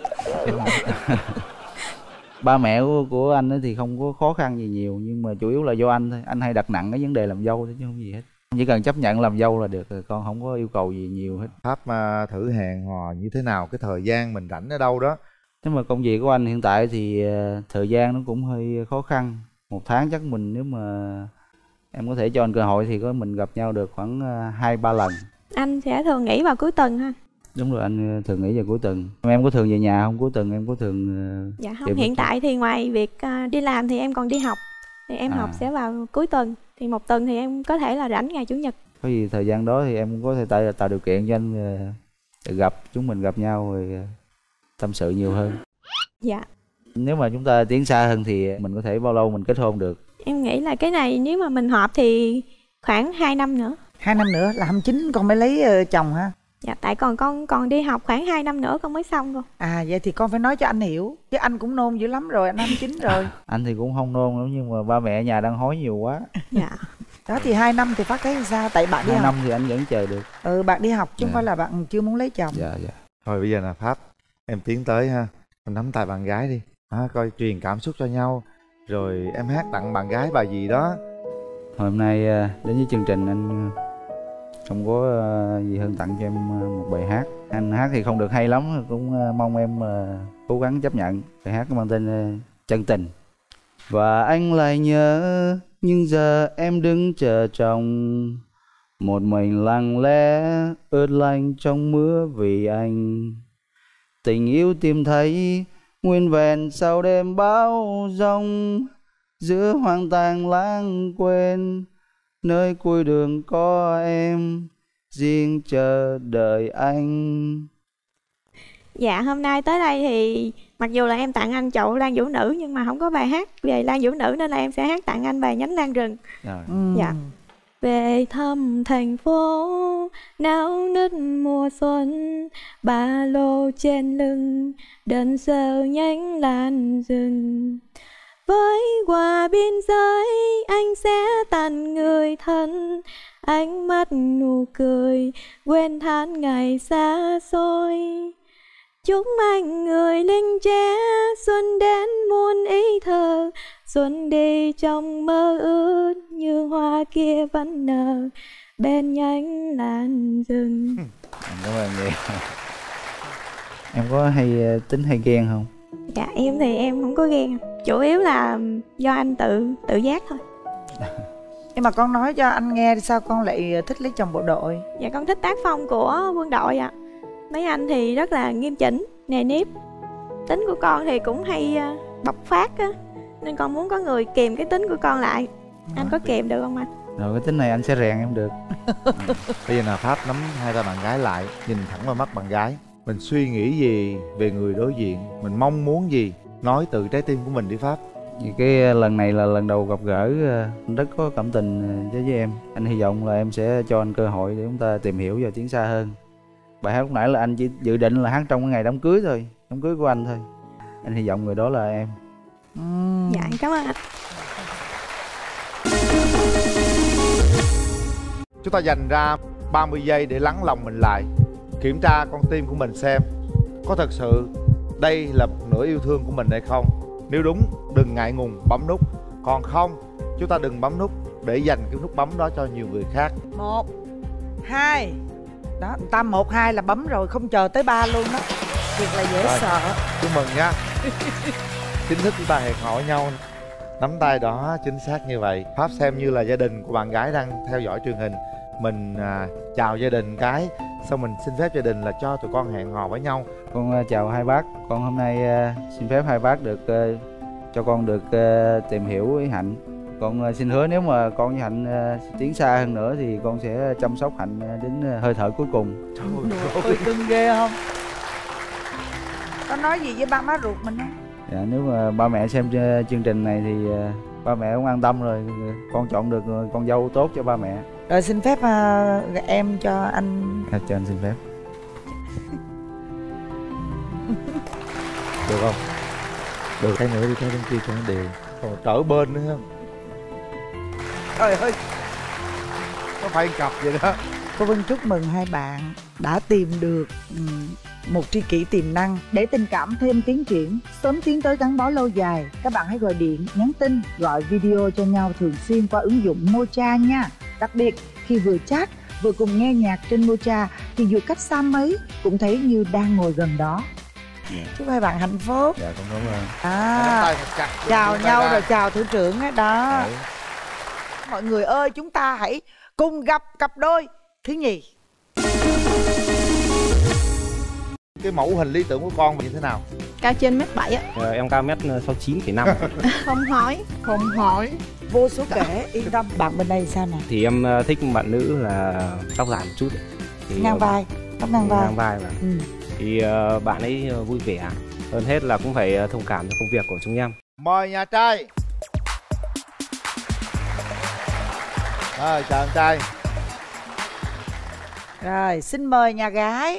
Ba mẹ của anh thì không có khó khăn gì nhiều, nhưng mà chủ yếu là do anh thôi. Anh hay đặt nặng cái vấn đề làm dâu thôi chứ không gì hết. Chỉ cần chấp nhận làm dâu là được rồi, con không có yêu cầu gì nhiều hết. Pháp thử hẹn hò như thế nào, cái thời gian mình rảnh ở đâu đó? Nếu mà công việc của anh hiện tại thì thời gian nó cũng hơi khó khăn. Một tháng chắc mình, nếu mà em có thể cho anh cơ hội thì mình gặp nhau được khoảng 2-3 lần. Anh sẽ thường nghỉ vào cuối tuần ha? Đúng rồi, anh thường nghỉ vào cuối tuần. Em có thường về nhà không? Cuối tuần em có thường... Dạ không, hiện tại thì ngoài việc đi làm thì em còn đi học. Thì em học sẽ vào cuối tuần. Thì một tuần thì em có thể là rảnh ngày Chủ nhật. Có gì thời gian đó thì em cũng có thể tạo điều kiện cho anh gặp, chúng mình gặp nhau rồi tâm sự nhiều hơn. Dạ. Nếu mà chúng ta tiến xa hơn thì mình có thể bao lâu mình kết hôn được? Em nghĩ là cái này nếu mà mình hợp thì khoảng 2 năm nữa. 2 năm nữa là 29 con mới lấy chồng hả? Dạ, tại con còn đi học khoảng 2 năm nữa con mới xong luôn. À vậy thì con phải nói cho anh hiểu. Chứ anh cũng nôn dữ lắm rồi, anh 29 rồi. Anh thì cũng không nôn lắm, nhưng mà ba mẹ ở nhà đang hối nhiều quá. Dạ. Đó thì 2 năm thì Phát thấy sao? Tại bạn đi 2 học. 5 thì anh vẫn chờ được. Bạn đi học chứ không phải là bạn chưa muốn lấy chồng. Dạ. Thôi bây giờ là Pháp, em tiến tới ha, em nắm tay bạn gái đi, coi truyền cảm xúc cho nhau. Rồi em hát tặng bạn gái bài gì đó. Hôm nay đến với chương trình anh không có gì hơn tặng cho em một bài hát. Anh hát thì không được hay lắm, cũng mong em cố gắng chấp nhận. Bài hát có mang tên Chân Tình. Và anh lại nhớ, nhưng giờ em đứng chờ chồng, một mình lặng lẽ ướt lạnh trong mưa vì anh. Tình yêu tìm thấy nguyên vẹn sau đêm bão giông, giữa hoang tàn lãng quên, nơi cuối đường có em riêng chờ đợi anh. Dạ hôm nay tới đây thì mặc dù là em tặng anh chậu lan vũ nữ nhưng mà không có bài hát về lan vũ nữ, nên là em sẽ hát tặng anh bài Nhánh Lan Rừng. Dạ. Về thăm thành phố náo nức mùa xuân, ba lô trên lưng đơn sơ nhánh lan rừng. Với qua biên giới anh sẽ tặng người thân, ánh mắt nụ cười quên than ngày xa xôi. Chúc anh người lính trẻ xuân đến muôn ý thơ, Xuân đi trong mơ ước như hoa kia vẫn nở bên nhánh lan rừng. Cảm ơn nhiều. Em có hay tính hay ghen không? Dạ em thì em không có ghen, chủ yếu là do anh tự giác thôi. Nhưng mà con nói cho anh nghe sao con lại thích lấy chồng bộ đội? Dạ con thích tác phong của quân đội ạ. Mấy anh thì rất là nghiêm chỉnh, nề nếp. Tính của con thì cũng hay bộc phát á, nên con muốn có người kìm cái tính của con lại. Anh có kìm được không anh? Rồi cái tính này anh sẽ rèn em được. Bây giờ là Pháp nắm hai tay bạn gái lại, nhìn thẳng vào mắt bạn gái. Mình suy nghĩ gì về người đối diện, mình mong muốn gì, nói từ trái tim của mình đi Pháp. Vì cái lần này là lần đầu gặp gỡ, anh rất có cảm tình với em. Anh hy vọng là em sẽ cho anh cơ hội để chúng ta tìm hiểu và tiến xa hơn. Bài hát lúc nãy là anh chỉ dự định là hát trong cái ngày đám cưới thôi, đám cưới của anh thôi. Anh hy vọng người đó là em. Dạ em cảm ơn anh. Chúng ta dành ra 30 giây để lắng lòng mình lại, kiểm tra con tim của mình xem có thật sự đây là một nửa yêu thương của mình hay không. Nếu đúng, đừng ngại ngùng bấm nút. Còn không, chúng ta đừng bấm nút để dành cái nút bấm đó cho nhiều người khác. 1, 2. Đó, người ta 1, 2 là bấm rồi, không chờ tới 3 luôn đó. Thiệt là dễ Rồi, sợ. chúc mừng nha. Chính thức chúng ta hẹn hò với nhau. Nắm tay đó, chính xác như vậy. Pháp xem như là gia đình của bạn gái đang theo dõi truyền hình. Mình chào gia đình cái, xong mình xin phép gia đình là cho tụi con hẹn hò với nhau. Con chào hai bác. Con hôm nay xin phép hai bác được cho con được tìm hiểu với Hạnh. Con xin hứa nếu mà con với Hạnh tiến xa hơn nữa thì con sẽ chăm sóc Hạnh đến hơi thở cuối cùng. Trời ơi, cưng ghê không? Có nói gì với ba má ruột mình không? Dạ, nếu mà ba mẹ xem chương trình này thì ba mẹ cũng an tâm rồi. Con chọn được con dâu tốt cho ba mẹ. Rồi xin phép em cho anh. Cho anh xin phép. Được không? Được, cái nữa đi, cái bên kia cho nó đều. Còn trở bên nữa không? Trời ơi, có phải cặp vậy đó. Cô Vân chúc mừng hai bạn đã tìm được một tri kỷ tiềm năng. Để tình cảm thêm tiến triển, sớm tiến tới gắn bó lâu dài, các bạn hãy gọi điện, nhắn tin, gọi video cho nhau thường xuyên qua ứng dụng Mocha nha. Đặc biệt khi vừa chat vừa cùng nghe nhạc trên Mocha thì dù cách xa mấy cũng thấy như đang ngồi gần đó. Chúc hai bạn hạnh phúc. Dạ, con cảm ơn. Chào nhau rồi chào thủ trưởng đó. Đấy. Mọi người ơi, chúng ta hãy cùng gặp cặp đôi thứ nhì. Cái mẫu hình lý tưởng của con như thế nào? Cao trên 1m7 á. Em cao 1m69,5. Không hỏi. Vô số kể, yên tâm. Bạn bên đây sao nào? Thì em thích bạn nữ là tóc dài một chút. Thì ngang vai, tóc ngang vai. Ngang vai mà. Thì bạn ấy vui vẻ. Hơn hết là cũng phải thông cảm cho công việc của chúng em. Mời nhà trai. Rồi, chào anh trai. Rồi, xin mời nhà gái.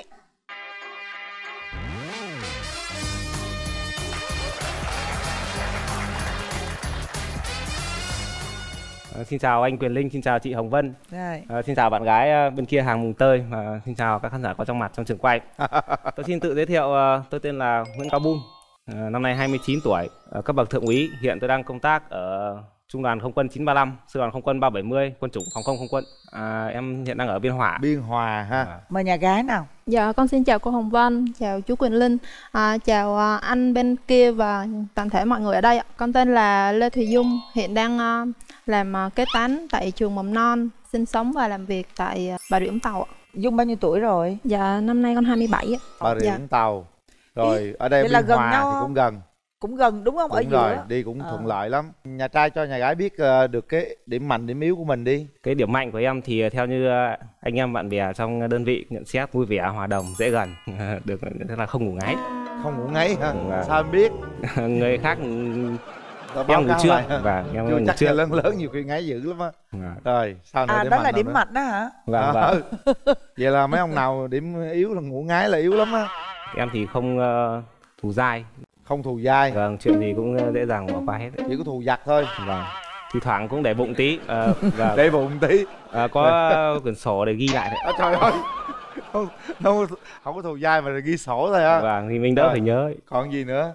Xin chào anh Quyền Linh, xin chào chị Hồng Vân. Rồi. Xin chào bạn gái bên kia hàng mùng tơi và xin chào các khán giả có trong mặt trong trường quay. Tôi xin tự giới thiệu, tôi tên là Nguyễn Cao Bum, năm nay 29 tuổi, cấp bậc thượng úy. Hiện tôi đang công tác ở Trung đoàn Không quân 935, Sư đoàn Không quân 370, Quân chủng Phòng không Không quân. Em hiện đang ở Biên Hòa. Biên Hòa ha. Mời nhà gái nào. Dạ, con xin chào cô Hồng Vân, chào chú Quyền Linh, chào anh bên kia và toàn thể mọi người ở đây. Con tên là Lê Thùy Dung, hiện đang làm kế toán tại trường mầm non, sinh sống và làm việc tại Bà Rịa Vũng Tàu. Dung bao nhiêu tuổi rồi? Dạ, năm nay con 27. Bà Rịa Vũng Tàu. Rồi, ở đây Biên Hòa thì cũng gần. Cũng gần đúng không? Đúng ở giữa rồi, đi cũng thuận lợi lắm. Nhà trai cho nhà gái biết được cái điểm mạnh, điểm yếu của mình đi. Cái điểm mạnh của em thì theo như anh em bạn bè trong đơn vị nhận xét vui vẻ, hòa đồng, dễ gần. Được, thế là không ngủ ngáy. Không ngủ ngáy hả? Sao em biết? Người khác em ngủ trước và em ngủ trước. Lớn lớn nhiều khi ngáy dữ lắm á. Rồi, sao nữa? Đó là điểm mạnh đó hả? Vâng. Vậy là mấy ông nào điểm yếu là ngủ ngáy là yếu lắm á. Em thì không thù dai. Không thù dai. Vâng, chuyện gì cũng dễ dàng bỏ qua hết. Chỉ có thù giặc thôi. Vâng. Thi thoảng cũng để bụng tí. Để bụng tí. Có quyển sổ để ghi lại đấy. Trời ơi. Không có thù dai mà ghi sổ thôi á. Vâng, thì mình đỡ phải nhớ. Còn gì nữa?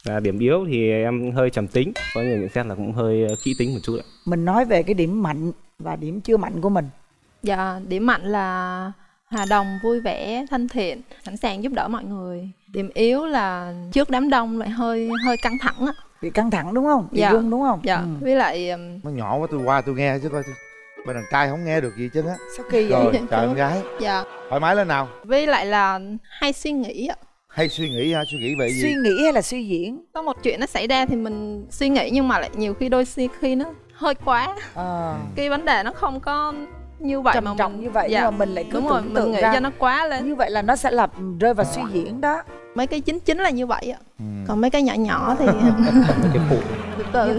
Và điểm yếu thì em hơi trầm tính, có người nhận xét là cũng hơi kỹ tính một chút ạ. Mình nói về cái điểm mạnh và điểm chưa mạnh của mình. Dạ, điểm mạnh là hòa đồng, vui vẻ, thân thiện, sẵn sàng giúp đỡ mọi người. Điểm yếu là trước đám đông lại hơi căng thẳng á. Bị căng thẳng đúng không? Bị Dạ. run đúng không? Dạ, với lại Nó nhỏ quá, tôi qua tôi nghe chứ coi bên đàn trai không nghe được gì chứ á. Sao kỳ vậy? Rồi, chào em gái. Dạ. Thoải mái lên nào. Với lại là hay suy nghĩ ạ. Hay suy nghĩ hả? Suy nghĩ về gì? Suy nghĩ hay là suy diễn? Có một chuyện nó xảy ra thì mình suy nghĩ nhưng mà lại nhiều khi đôi khi nó hơi quá. Cái vấn đề nó không có như vậy trầm mà trọng mình, như vậy dạ, nhưng mà mình lại cứ đúng rồi, tưởng mình tượng nghĩ ra cho nó quá lên. Như vậy là nó sẽ rơi vào suy diễn đó. Mấy cái chính là như vậy ạ. Còn mấy cái nhỏ nhỏ thì cái phụ từ từ.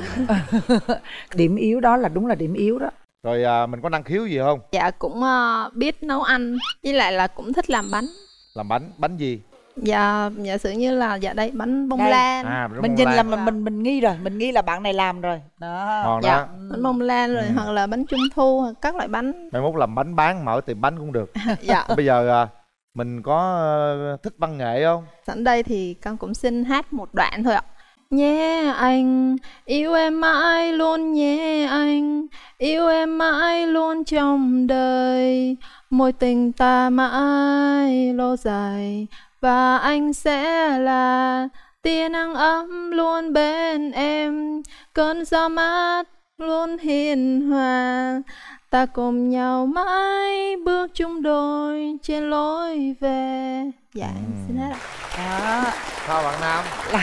Điểm yếu đó là đúng là điểm yếu đó. Rồi mình có năng khiếu gì không? Dạ cũng biết nấu ăn, với lại là cũng thích làm bánh. Làm bánh gì? Dạ giả sử như là đây bánh bông Đây. lan. Bánh Mình bông nhìn lan. là mình nghi rồi, mình nghi là bạn này làm rồi. Đó. Ngon Dạ, đó. bánh bông lan rồi hoặc là bánh trung thu hoặc các loại bánh. Mai mốt làm bánh bán, mở tiệm bánh cũng được. Dạ. Bây giờ mình có thích văn nghệ không? Sẵn đây thì con cũng xin hát một đoạn thôi ạ. Nhé anh, yêu em mãi luôn nhé anh, yêu em mãi luôn trong đời, mối tình ta mãi lâu dài, và anh sẽ là tia nắng ấm luôn bên em, cơn gió mát luôn hiền hòa, ta cùng nhau mãi bước chung đôi trên lối về. Dạ em xin hết ạ. Sao bạn Nam?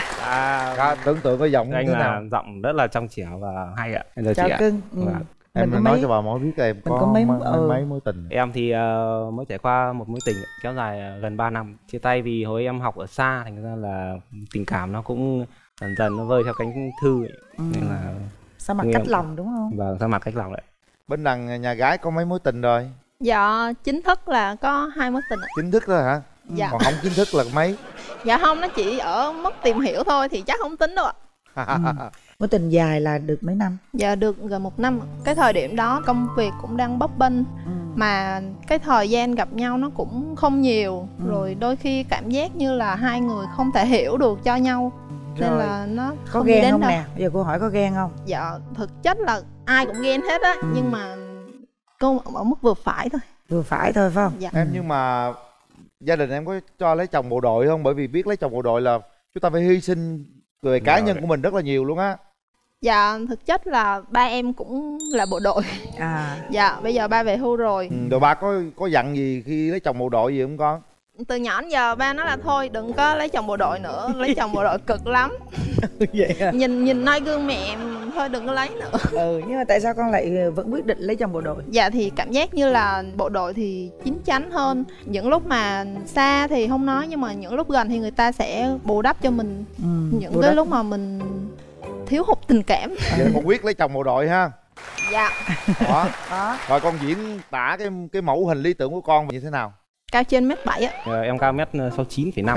Tưởng tượng cái giọng anh thế là nào? giọng rất là trong trẻo và hay ạ. Em chào Chào chị ạ. cưng. Vâng. Em nói cho bà mối biết em có mấy mối tình. Em thì mới trải qua một mối tình kéo dài gần 3 năm. Chia tay vì hồi em học ở xa, thành ra là tình cảm nó cũng dần dần nó vơi theo cánh thư ấy. Nên là Sao mặt cách lòng đúng không? Vâng, sao mặt cách lòng đấy. Bên đằng nhà gái có mấy mối tình rồi? Dạ chính thức là có 2 mối tình ạ. Chính thức thôi hả? Dạ. Còn không chính thức là mấy? Dạ không, nó chỉ ở mức tìm hiểu thôi thì chắc không tính đâu ạ. Mối tình dài là được mấy năm? Dạ được gần 1 năm. Cái thời điểm đó công việc cũng đang bấp bênh, mà cái thời gian gặp nhau nó cũng không nhiều, rồi đôi khi cảm giác như là hai người không thể hiểu được cho nhau, nên Rồi. là nó Có không đi ghen đến không đâu. nè? Bây giờ cô hỏi có ghen không? Dạ thực chất là ai cũng ghen hết á, nhưng mà cô ở mức vừa phải thôi. Vừa phải thôi phải không? Dạ. Em nhưng mà gia đình em có cho lấy chồng bộ đội không? Bởi vì biết lấy chồng bộ đội là chúng ta phải hy sinh về cá nhân của mình rất là nhiều luôn á. Dạ thực chất là ba em cũng là bộ đội. Dạ bây giờ ba về hưu rồi. Rồi ba có dặn gì khi lấy chồng bộ đội gì không con? Từ nhỏ đến giờ ba nói là thôi đừng có lấy chồng bộ đội nữa, lấy chồng bộ đội cực lắm. Vậy à? Nhìn noi gương mẹ thôi đừng có lấy nữa. Nhưng mà tại sao con lại vẫn quyết định lấy chồng bộ đội? Dạ thì cảm giác như là bộ đội thì chín chắn hơn. Những lúc mà xa thì không nói, nhưng mà những lúc gần thì người ta sẽ bù đắp cho mình những cái lúc mà mình thiếu hụt tình cảm. Vậy con quyết lấy chồng bộ đội ha. Dạ. Đó. Rồi con diễn tả cái mẫu hình lý tưởng của con như thế nào? Cao trên 1m7 ạ. Em cao 1m69,5.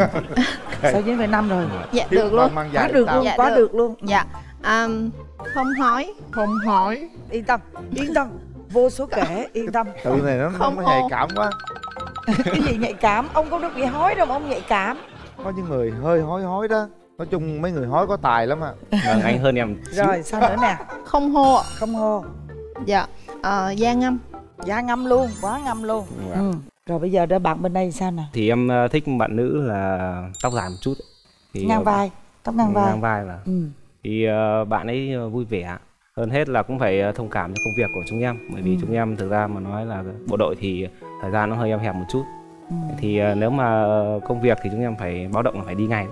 69,5 rồi. Dạ được luôn. Quá được luôn, quá được luôn. Dạ. Không hỏi. Không hỏi. Yên tâm, yên tâm. Vô số kể, yên tâm. Tự này nó nhạy cảm quá. Cái gì nhạy cảm? Ông không được bị hói đâu mà ông nhạy cảm. Có những người hơi hói đó. Nói chung mấy người hói có tài lắm ạ. Vâng, anh hơn em. Rồi sao nữa nè? Không hô ạ. Không hô. Dạ. Da ngâm. Da ngâm luôn, quá ngâm luôn. Rồi bây giờ đó bạn bên đây sao nào? Thì em thích bạn nữ là tóc dài một chút. Thì ngang vai, tóc ngang vai. Ngang vai là. Thì bạn ấy vui vẻ. Hơn hết là cũng phải thông cảm cho công việc của chúng em. Bởi vì chúng em thực ra mà nói là bộ đội thì thời gian nó hơi eo hẹp một chút. Thì nếu mà công việc thì chúng em phải báo động là phải đi ngay.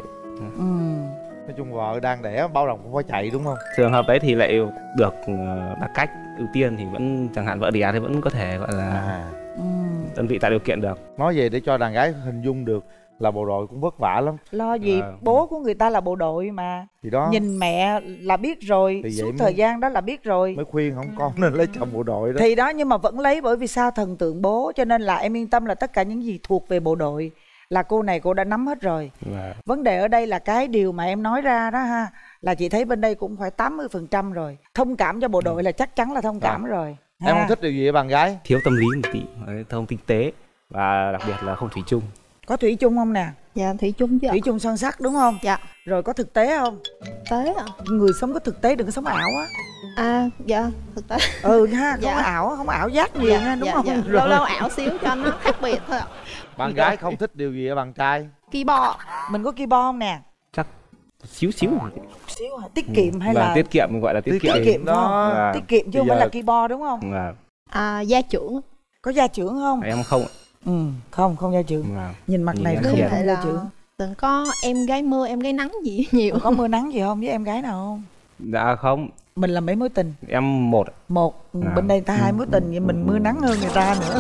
Nói chung vợ đang đẻ bao đồng cũng phải chạy đúng không? Trường hợp đấy thì lại được đặt cách ưu tiên, thì vẫn chẳng hạn vợ đẻ thì vẫn có thể gọi là đơn vị tạo điều kiện được. Nói về để cho đàn gái hình dung được là bộ đội cũng vất vả lắm. Lo gì bố của người ta là bộ đội mà. Thì đó. Nhìn mẹ là biết rồi, thì suốt thời gian đó là biết rồi. Mới khuyên không con nên lấy chồng bộ đội đó. Thì đó, nhưng mà vẫn lấy bởi vì sao? Thần tượng bố. Cho nên là em yên tâm là tất cả những gì thuộc về bộ đội là cô này cô đã nắm hết rồi. Vấn đề ở đây là cái điều mà em nói ra đó ha, là chị thấy bên đây cũng phải 80% rồi. Thông cảm cho bộ đội là chắc chắn là thông cảm rồi. Em không thích điều gì ở bạn gái? Thiếu tâm lý một tí, thông tinh tế và đặc biệt là không thủy chung. Có thủy chung không nè? Dạ thủy chung chứ ạ. Thủy chung son sắt đúng không? Dạ. Rồi có thực tế không? Tế ạ. Người sống có thực tế, đừng có sống ảo á. À dạ thực tế. Ừ ha, không Dạ. ảo, không ảo giác nhiều nha, đúng không? Dạ. Lâu lâu ảo xíu cho nó khác biệt thôi ạ. Bạn gái không thích điều gì ở bạn trai? Keyboard. Mình có keyboard không nè? Chắc xíu xíu hả? Tiết kiệm hay là tiết kiệm, gọi là tiết kiệm. Tiết kiệm đó. Vâng. Tiết kiệm chứ không phải là keyboard đúng không? Vâng. À gia trưởng. Có gia trưởng không? Em không. Không gia trưởng. Vâng. Nhìn mặt này Có không thể gia là trưởng. từng có em gái mưa, em gái nắng gì nhiều. Có mưa nắng gì không với em gái nào không? Dạ không. Mình là mấy mối tình? Em một. Bên đây ta 2 mối tình, vậy mình mưa nắng hơn người ta nữa.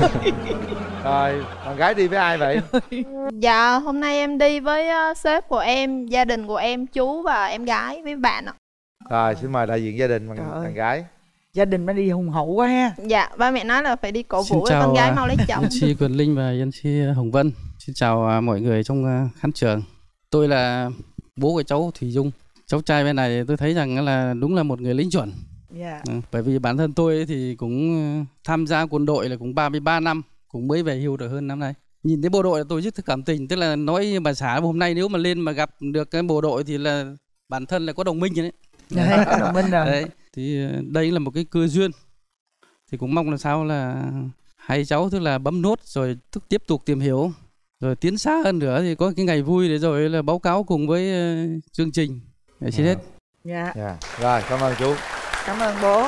Rồi, bạn gái đi với ai vậy? Dạ hôm nay em đi với sếp của em, gia đình của em, chú và em gái với bạn ạ. Rồi, xin mời đại diện gia đình bạn gái. Gia đình mới đi hùng hậu quá ha. Dạ ba mẹ nói là phải đi cổ vũ chào con gái mau lấy chồng. MC Quyền Linh và MC Hồng Vân. Xin chào mọi người trong khán trường. Tôi là bố của cháu Thủy Dung. Cháu trai bên này tôi thấy rằng là đúng là một người lính chuẩn. Bởi vì bản thân tôi thì cũng tham gia quân đội là cũng 33 năm, cũng mới về hưu được hơn năm nay. Nhìn thấy bộ đội là tôi rất cảm tình, tức là nói như bà xã hôm nay nếu mà lên mà gặp được cái bộ đội thì là bản thân là có đồng minh rồi đấy. Có đồng minh rồi. Đấy, thì đây là một cái cơ duyên. Thì cũng mong là sao là hai cháu tức là bấm nốt rồi tiếp tục tìm hiểu rồi tiến xa hơn nữa thì có cái ngày vui để rồi là báo cáo cùng với chương trình. Xin hết. Dạ. Rồi, cảm ơn chú. Cảm ơn bố.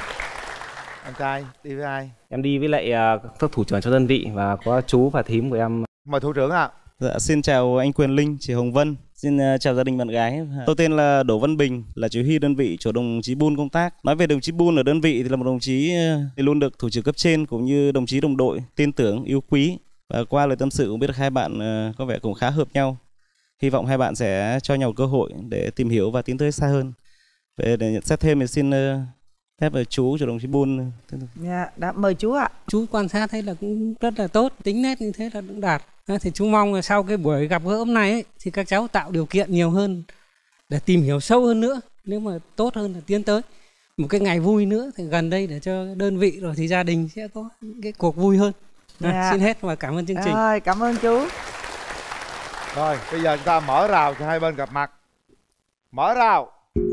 Anh trai đi với ai? Em đi với lại các thủ trưởng cho đơn vị và có chú và thím của em. Mời thủ trưởng ạ. Dạ, xin chào anh Quyền Linh, chị Hồng Vân. Xin chào gia đình bạn gái. Tôi tên là Đỗ Văn Bình, là chỉ huy đơn vị chỗ đồng chí Bun công tác. Nói về đồng chí Bun ở đơn vị thì là một đồng chí thì luôn được thủ trưởng cấp trên cũng như đồng chí đồng đội tin tưởng, yêu quý. Và qua lời tâm sự cũng biết được hai bạn có vẻ cũng khá hợp nhau. Hy vọng hai bạn sẽ cho nhau cơ hội để tìm hiểu và tiến tới xa hơn. Để nhận xét thêm thì xin phép chú cho đồng chí Bun. Dạ, đã mời chú ạ. Chú quan sát thấy là cũng rất là tốt, tính nét như thế là cũng đạt. Thì chú mong là sau cái buổi gặp gỡ hôm nay ấy, thì các cháu tạo điều kiện nhiều hơn để tìm hiểu sâu hơn nữa. Nếu mà tốt hơn là tiến tới một cái ngày vui nữa thì gần đây để cho đơn vị rồi thì gia đình sẽ có cái cuộc vui hơn. Xin hết và cảm ơn chương trình. Rồi, cảm ơn chú. Rồi, bây giờ chúng ta mở rào cho hai bên gặp mặt. Mở rào.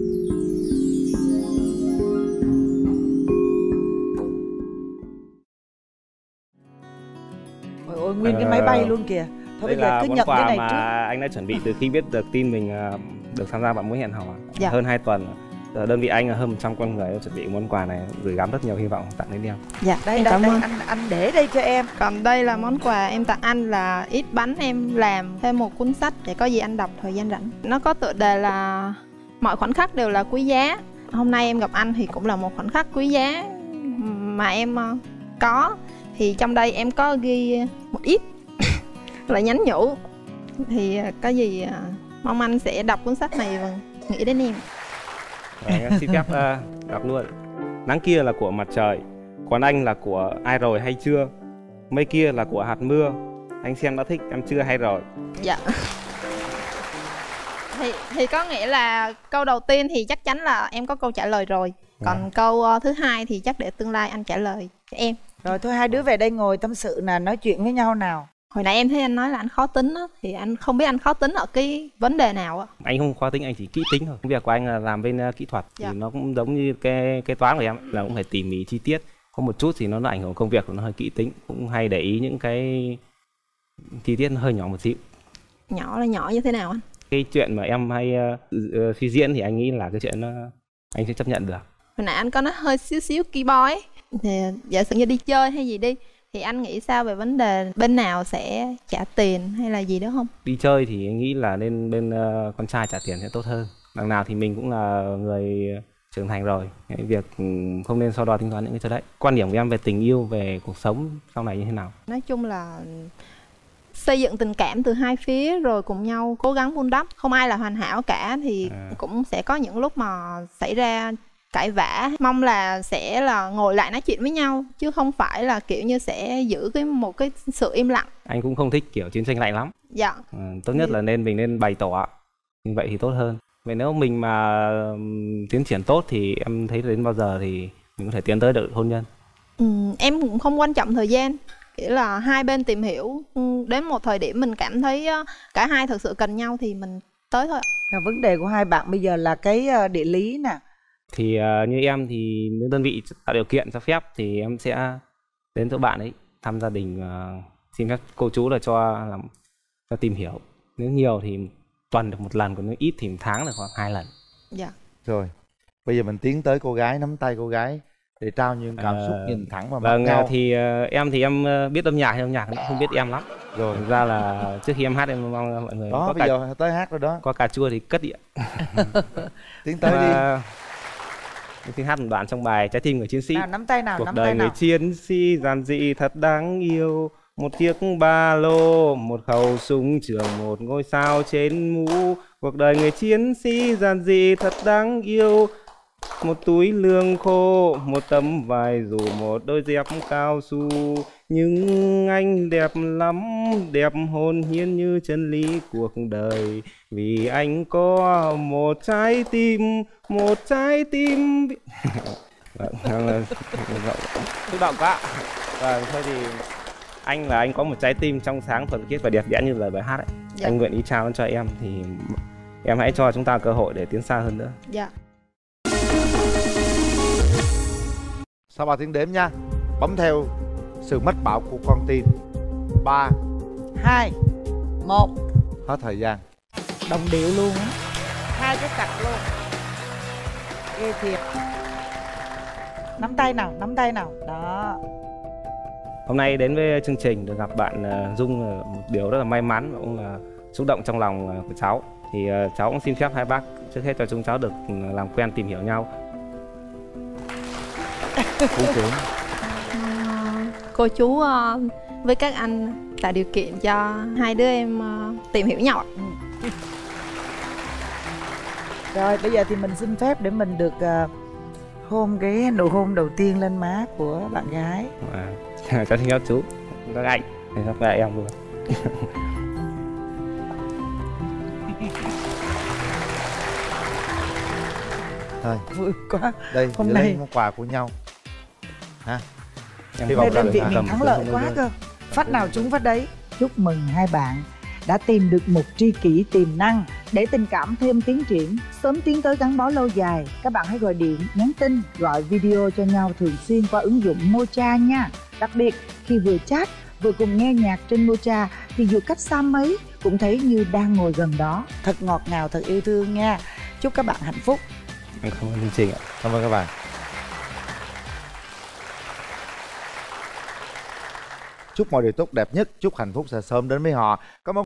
Ôi, nguyên cái máy bay luôn kìa. Thôi đây bây giờ là cứ món nhận cái quà này mà trước. anh đã chuẩn bị từ khi biết được tin mình được tham gia bạn mối hẹn hò Dạ. hơn 2 tuần. Đơn vị anh là hơn 100 con người chuẩn bị món quà này, gửi gắm rất nhiều hy vọng tặng đến em. Dạ, Đây, cảm ơn. anh để đây cho em. Còn đây là món quà em tặng anh là ít bánh em làm thêm một cuốn sách để có gì anh đọc thời gian rảnh. Nó có tựa đề là mọi khoảnh khắc đều là quý giá. Hôm nay em gặp anh thì cũng là một khoảnh khắc quý giá mà em có. Thì trong đây em có ghi một ít là nhắn nhủ. Thì có gì mong anh sẽ đọc cuốn sách này và nghĩ đến em. Em xin phép đọc luôn. Nắng kia là của mặt trời, còn anh là của ai rồi hay chưa? Mây kia là của hạt mưa, anh xem đã thích em chưa hay rồi? Dạ. Thì có nghĩa là câu đầu tiên thì chắc chắn là em có câu trả lời rồi. Còn câu thứ hai thì chắc để tương lai anh trả lời cho em. Rồi thôi hai đứa về đây ngồi tâm sự nè, nói chuyện với nhau nào. Hồi nãy em thấy anh nói là anh khó tính á, thì anh không biết anh khó tính ở cái vấn đề nào á. Anh không khó tính, anh chỉ kỹ tính thôi. Công việc của anh là làm bên kỹ thuật thì nó cũng giống như cái toán của em là cũng phải tỉ mỉ chi tiết. Có một chút thì nó ảnh hưởng công việc của nó hơi kỹ tính, cũng hay để ý những cái chi tiết nó hơi nhỏ một xíu. Nhỏ là nhỏ như thế nào anh? Cái chuyện mà em hay suy diễn thì anh nghĩ là cái chuyện nó anh sẽ chấp nhận được. Hồi nãy anh có nói hơi xíu keyboard ấy. Thì giả sử như đi chơi hay gì đi thì anh nghĩ sao về vấn đề bên nào sẽ trả tiền hay là gì đó không? Đi chơi thì anh nghĩ là nên bên con trai trả tiền sẽ tốt hơn. Đằng nào thì mình cũng là người trưởng thành rồi, cái việc không nên so đo tính toán những cái thứ đấy. Quan điểm của em về tình yêu, về cuộc sống sau này như thế nào? Nói chung là xây dựng tình cảm từ hai phía rồi cùng nhau cố gắng vun đắp. Không ai là hoàn hảo cả thì cũng sẽ có những lúc mà xảy ra cãi vã. Mong là sẽ là ngồi lại nói chuyện với nhau chứ không phải là kiểu như sẽ giữ một cái sự im lặng. Anh cũng không thích kiểu chiến tranh lạnh lắm. Dạ. Tốt nhất là mình nên bày tỏ, như vậy thì tốt hơn. Vậy nếu mình mà tiến triển tốt thì em thấy đến bao giờ thì mình có thể tiến tới được hôn nhân? Em cũng không quan trọng thời gian. Nghĩa là hai bên tìm hiểu, đến một thời điểm mình cảm thấy cả hai thực sự cần nhau thì mình tới thôi. Vấn đề của hai bạn bây giờ là cái địa lý nè. Thì như em thì nếu đơn vị tạo điều kiện cho phép thì em sẽ đến chỗ bạn ấy thăm gia đình, xin phép cô chú là cho tìm hiểu. Nếu nhiều thì tuần được một lần, còn nếu ít thì một tháng được khoảng 2 lần. Dạ. Rồi, bây giờ mình tiến tới cô gái, nắm tay cô gái để trao những cảm xúc nhìn thẳng vào mắt nhau. Thì em biết âm nhạc nó không biết em lắm. Rồi thực ra là trước khi em hát em mong mọi người đó, có bây giờ tới hát rồi đó. Có cà chua thì cất đi ạ. Tiến tới đi. Xin hát một đoạn trong bài Trái tim người chiến sĩ. Nào, nắm tay nào, cuộc nắm đời tay người nào. chiến sĩ giản dị thật đáng yêu, một chiếc ba lô, một khẩu súng trường, một ngôi sao trên mũ. Cuộc đời người chiến sĩ giản dị thật đáng yêu, một túi lương khô, một tấm vải dù, một đôi dép cao su. Nhưng anh đẹp lắm, đẹp hồn nhiên như chân lý cuộc đời. Vì anh có một trái tim xúc động quá. Và thôi thì anh có một trái tim trong sáng, thuần khiết và đẹp đẽ như lời bài hát ấy. Dạ. Anh nguyện ý trao nó cho em, thì em hãy cho chúng ta cơ hội để tiến xa hơn nữa. Dạ. Sau 3 tiếng đếm nha. Bấm theo sự mách bảo của con tim. 3 2 1. Hết thời gian. Đồng điệu luôn á. Hai cái cặp luôn. Ghê thiệt. Nắm tay nào, nắm tay nào. Đó. Hôm nay đến với chương trình được gặp bạn Dung là một điều rất là may mắn và cũng là xúc động trong lòng của cháu. Thì cháu cũng xin phép hai bác trước hết cho chúng cháu được làm quen, tìm hiểu nhau. Cô chú với các anh tạo điều kiện cho hai đứa em tìm hiểu nhau. Rồi bây giờ thì mình xin phép để mình được hôn cái nụ hôn đầu tiên lên má của bạn gái. Cháu xin phép chú, các anh, xin phép em luôn. Thôi, vui quá. Đây, hôm giữ nay lấy món quà của nhau. Ha. Hôm nay đơn vị mình thắng lợi quá cơ. Phát nào trúng phát đấy. Chúc mừng hai bạn đã tìm được một tri kỷ tiềm năng. Để tình cảm thêm tiến triển, sớm tiến tới gắn bó lâu dài, các bạn hãy gọi điện, nhắn tin, gọi video cho nhau thường xuyên qua ứng dụng Mocha nha. Đặc biệt khi vừa chat vừa cùng nghe nhạc trên Mocha thì dù cách xa mấy cũng thấy như đang ngồi gần đó. Thật ngọt ngào, thật yêu thương nha. Chúc các bạn hạnh phúc. Cảm ơn chương trình ạ. Cảm ơn các bạn. Chúc mọi điều tốt đẹp nhất, chúc hạnh phúc sẽ sớm đến với họ. Cảm ơn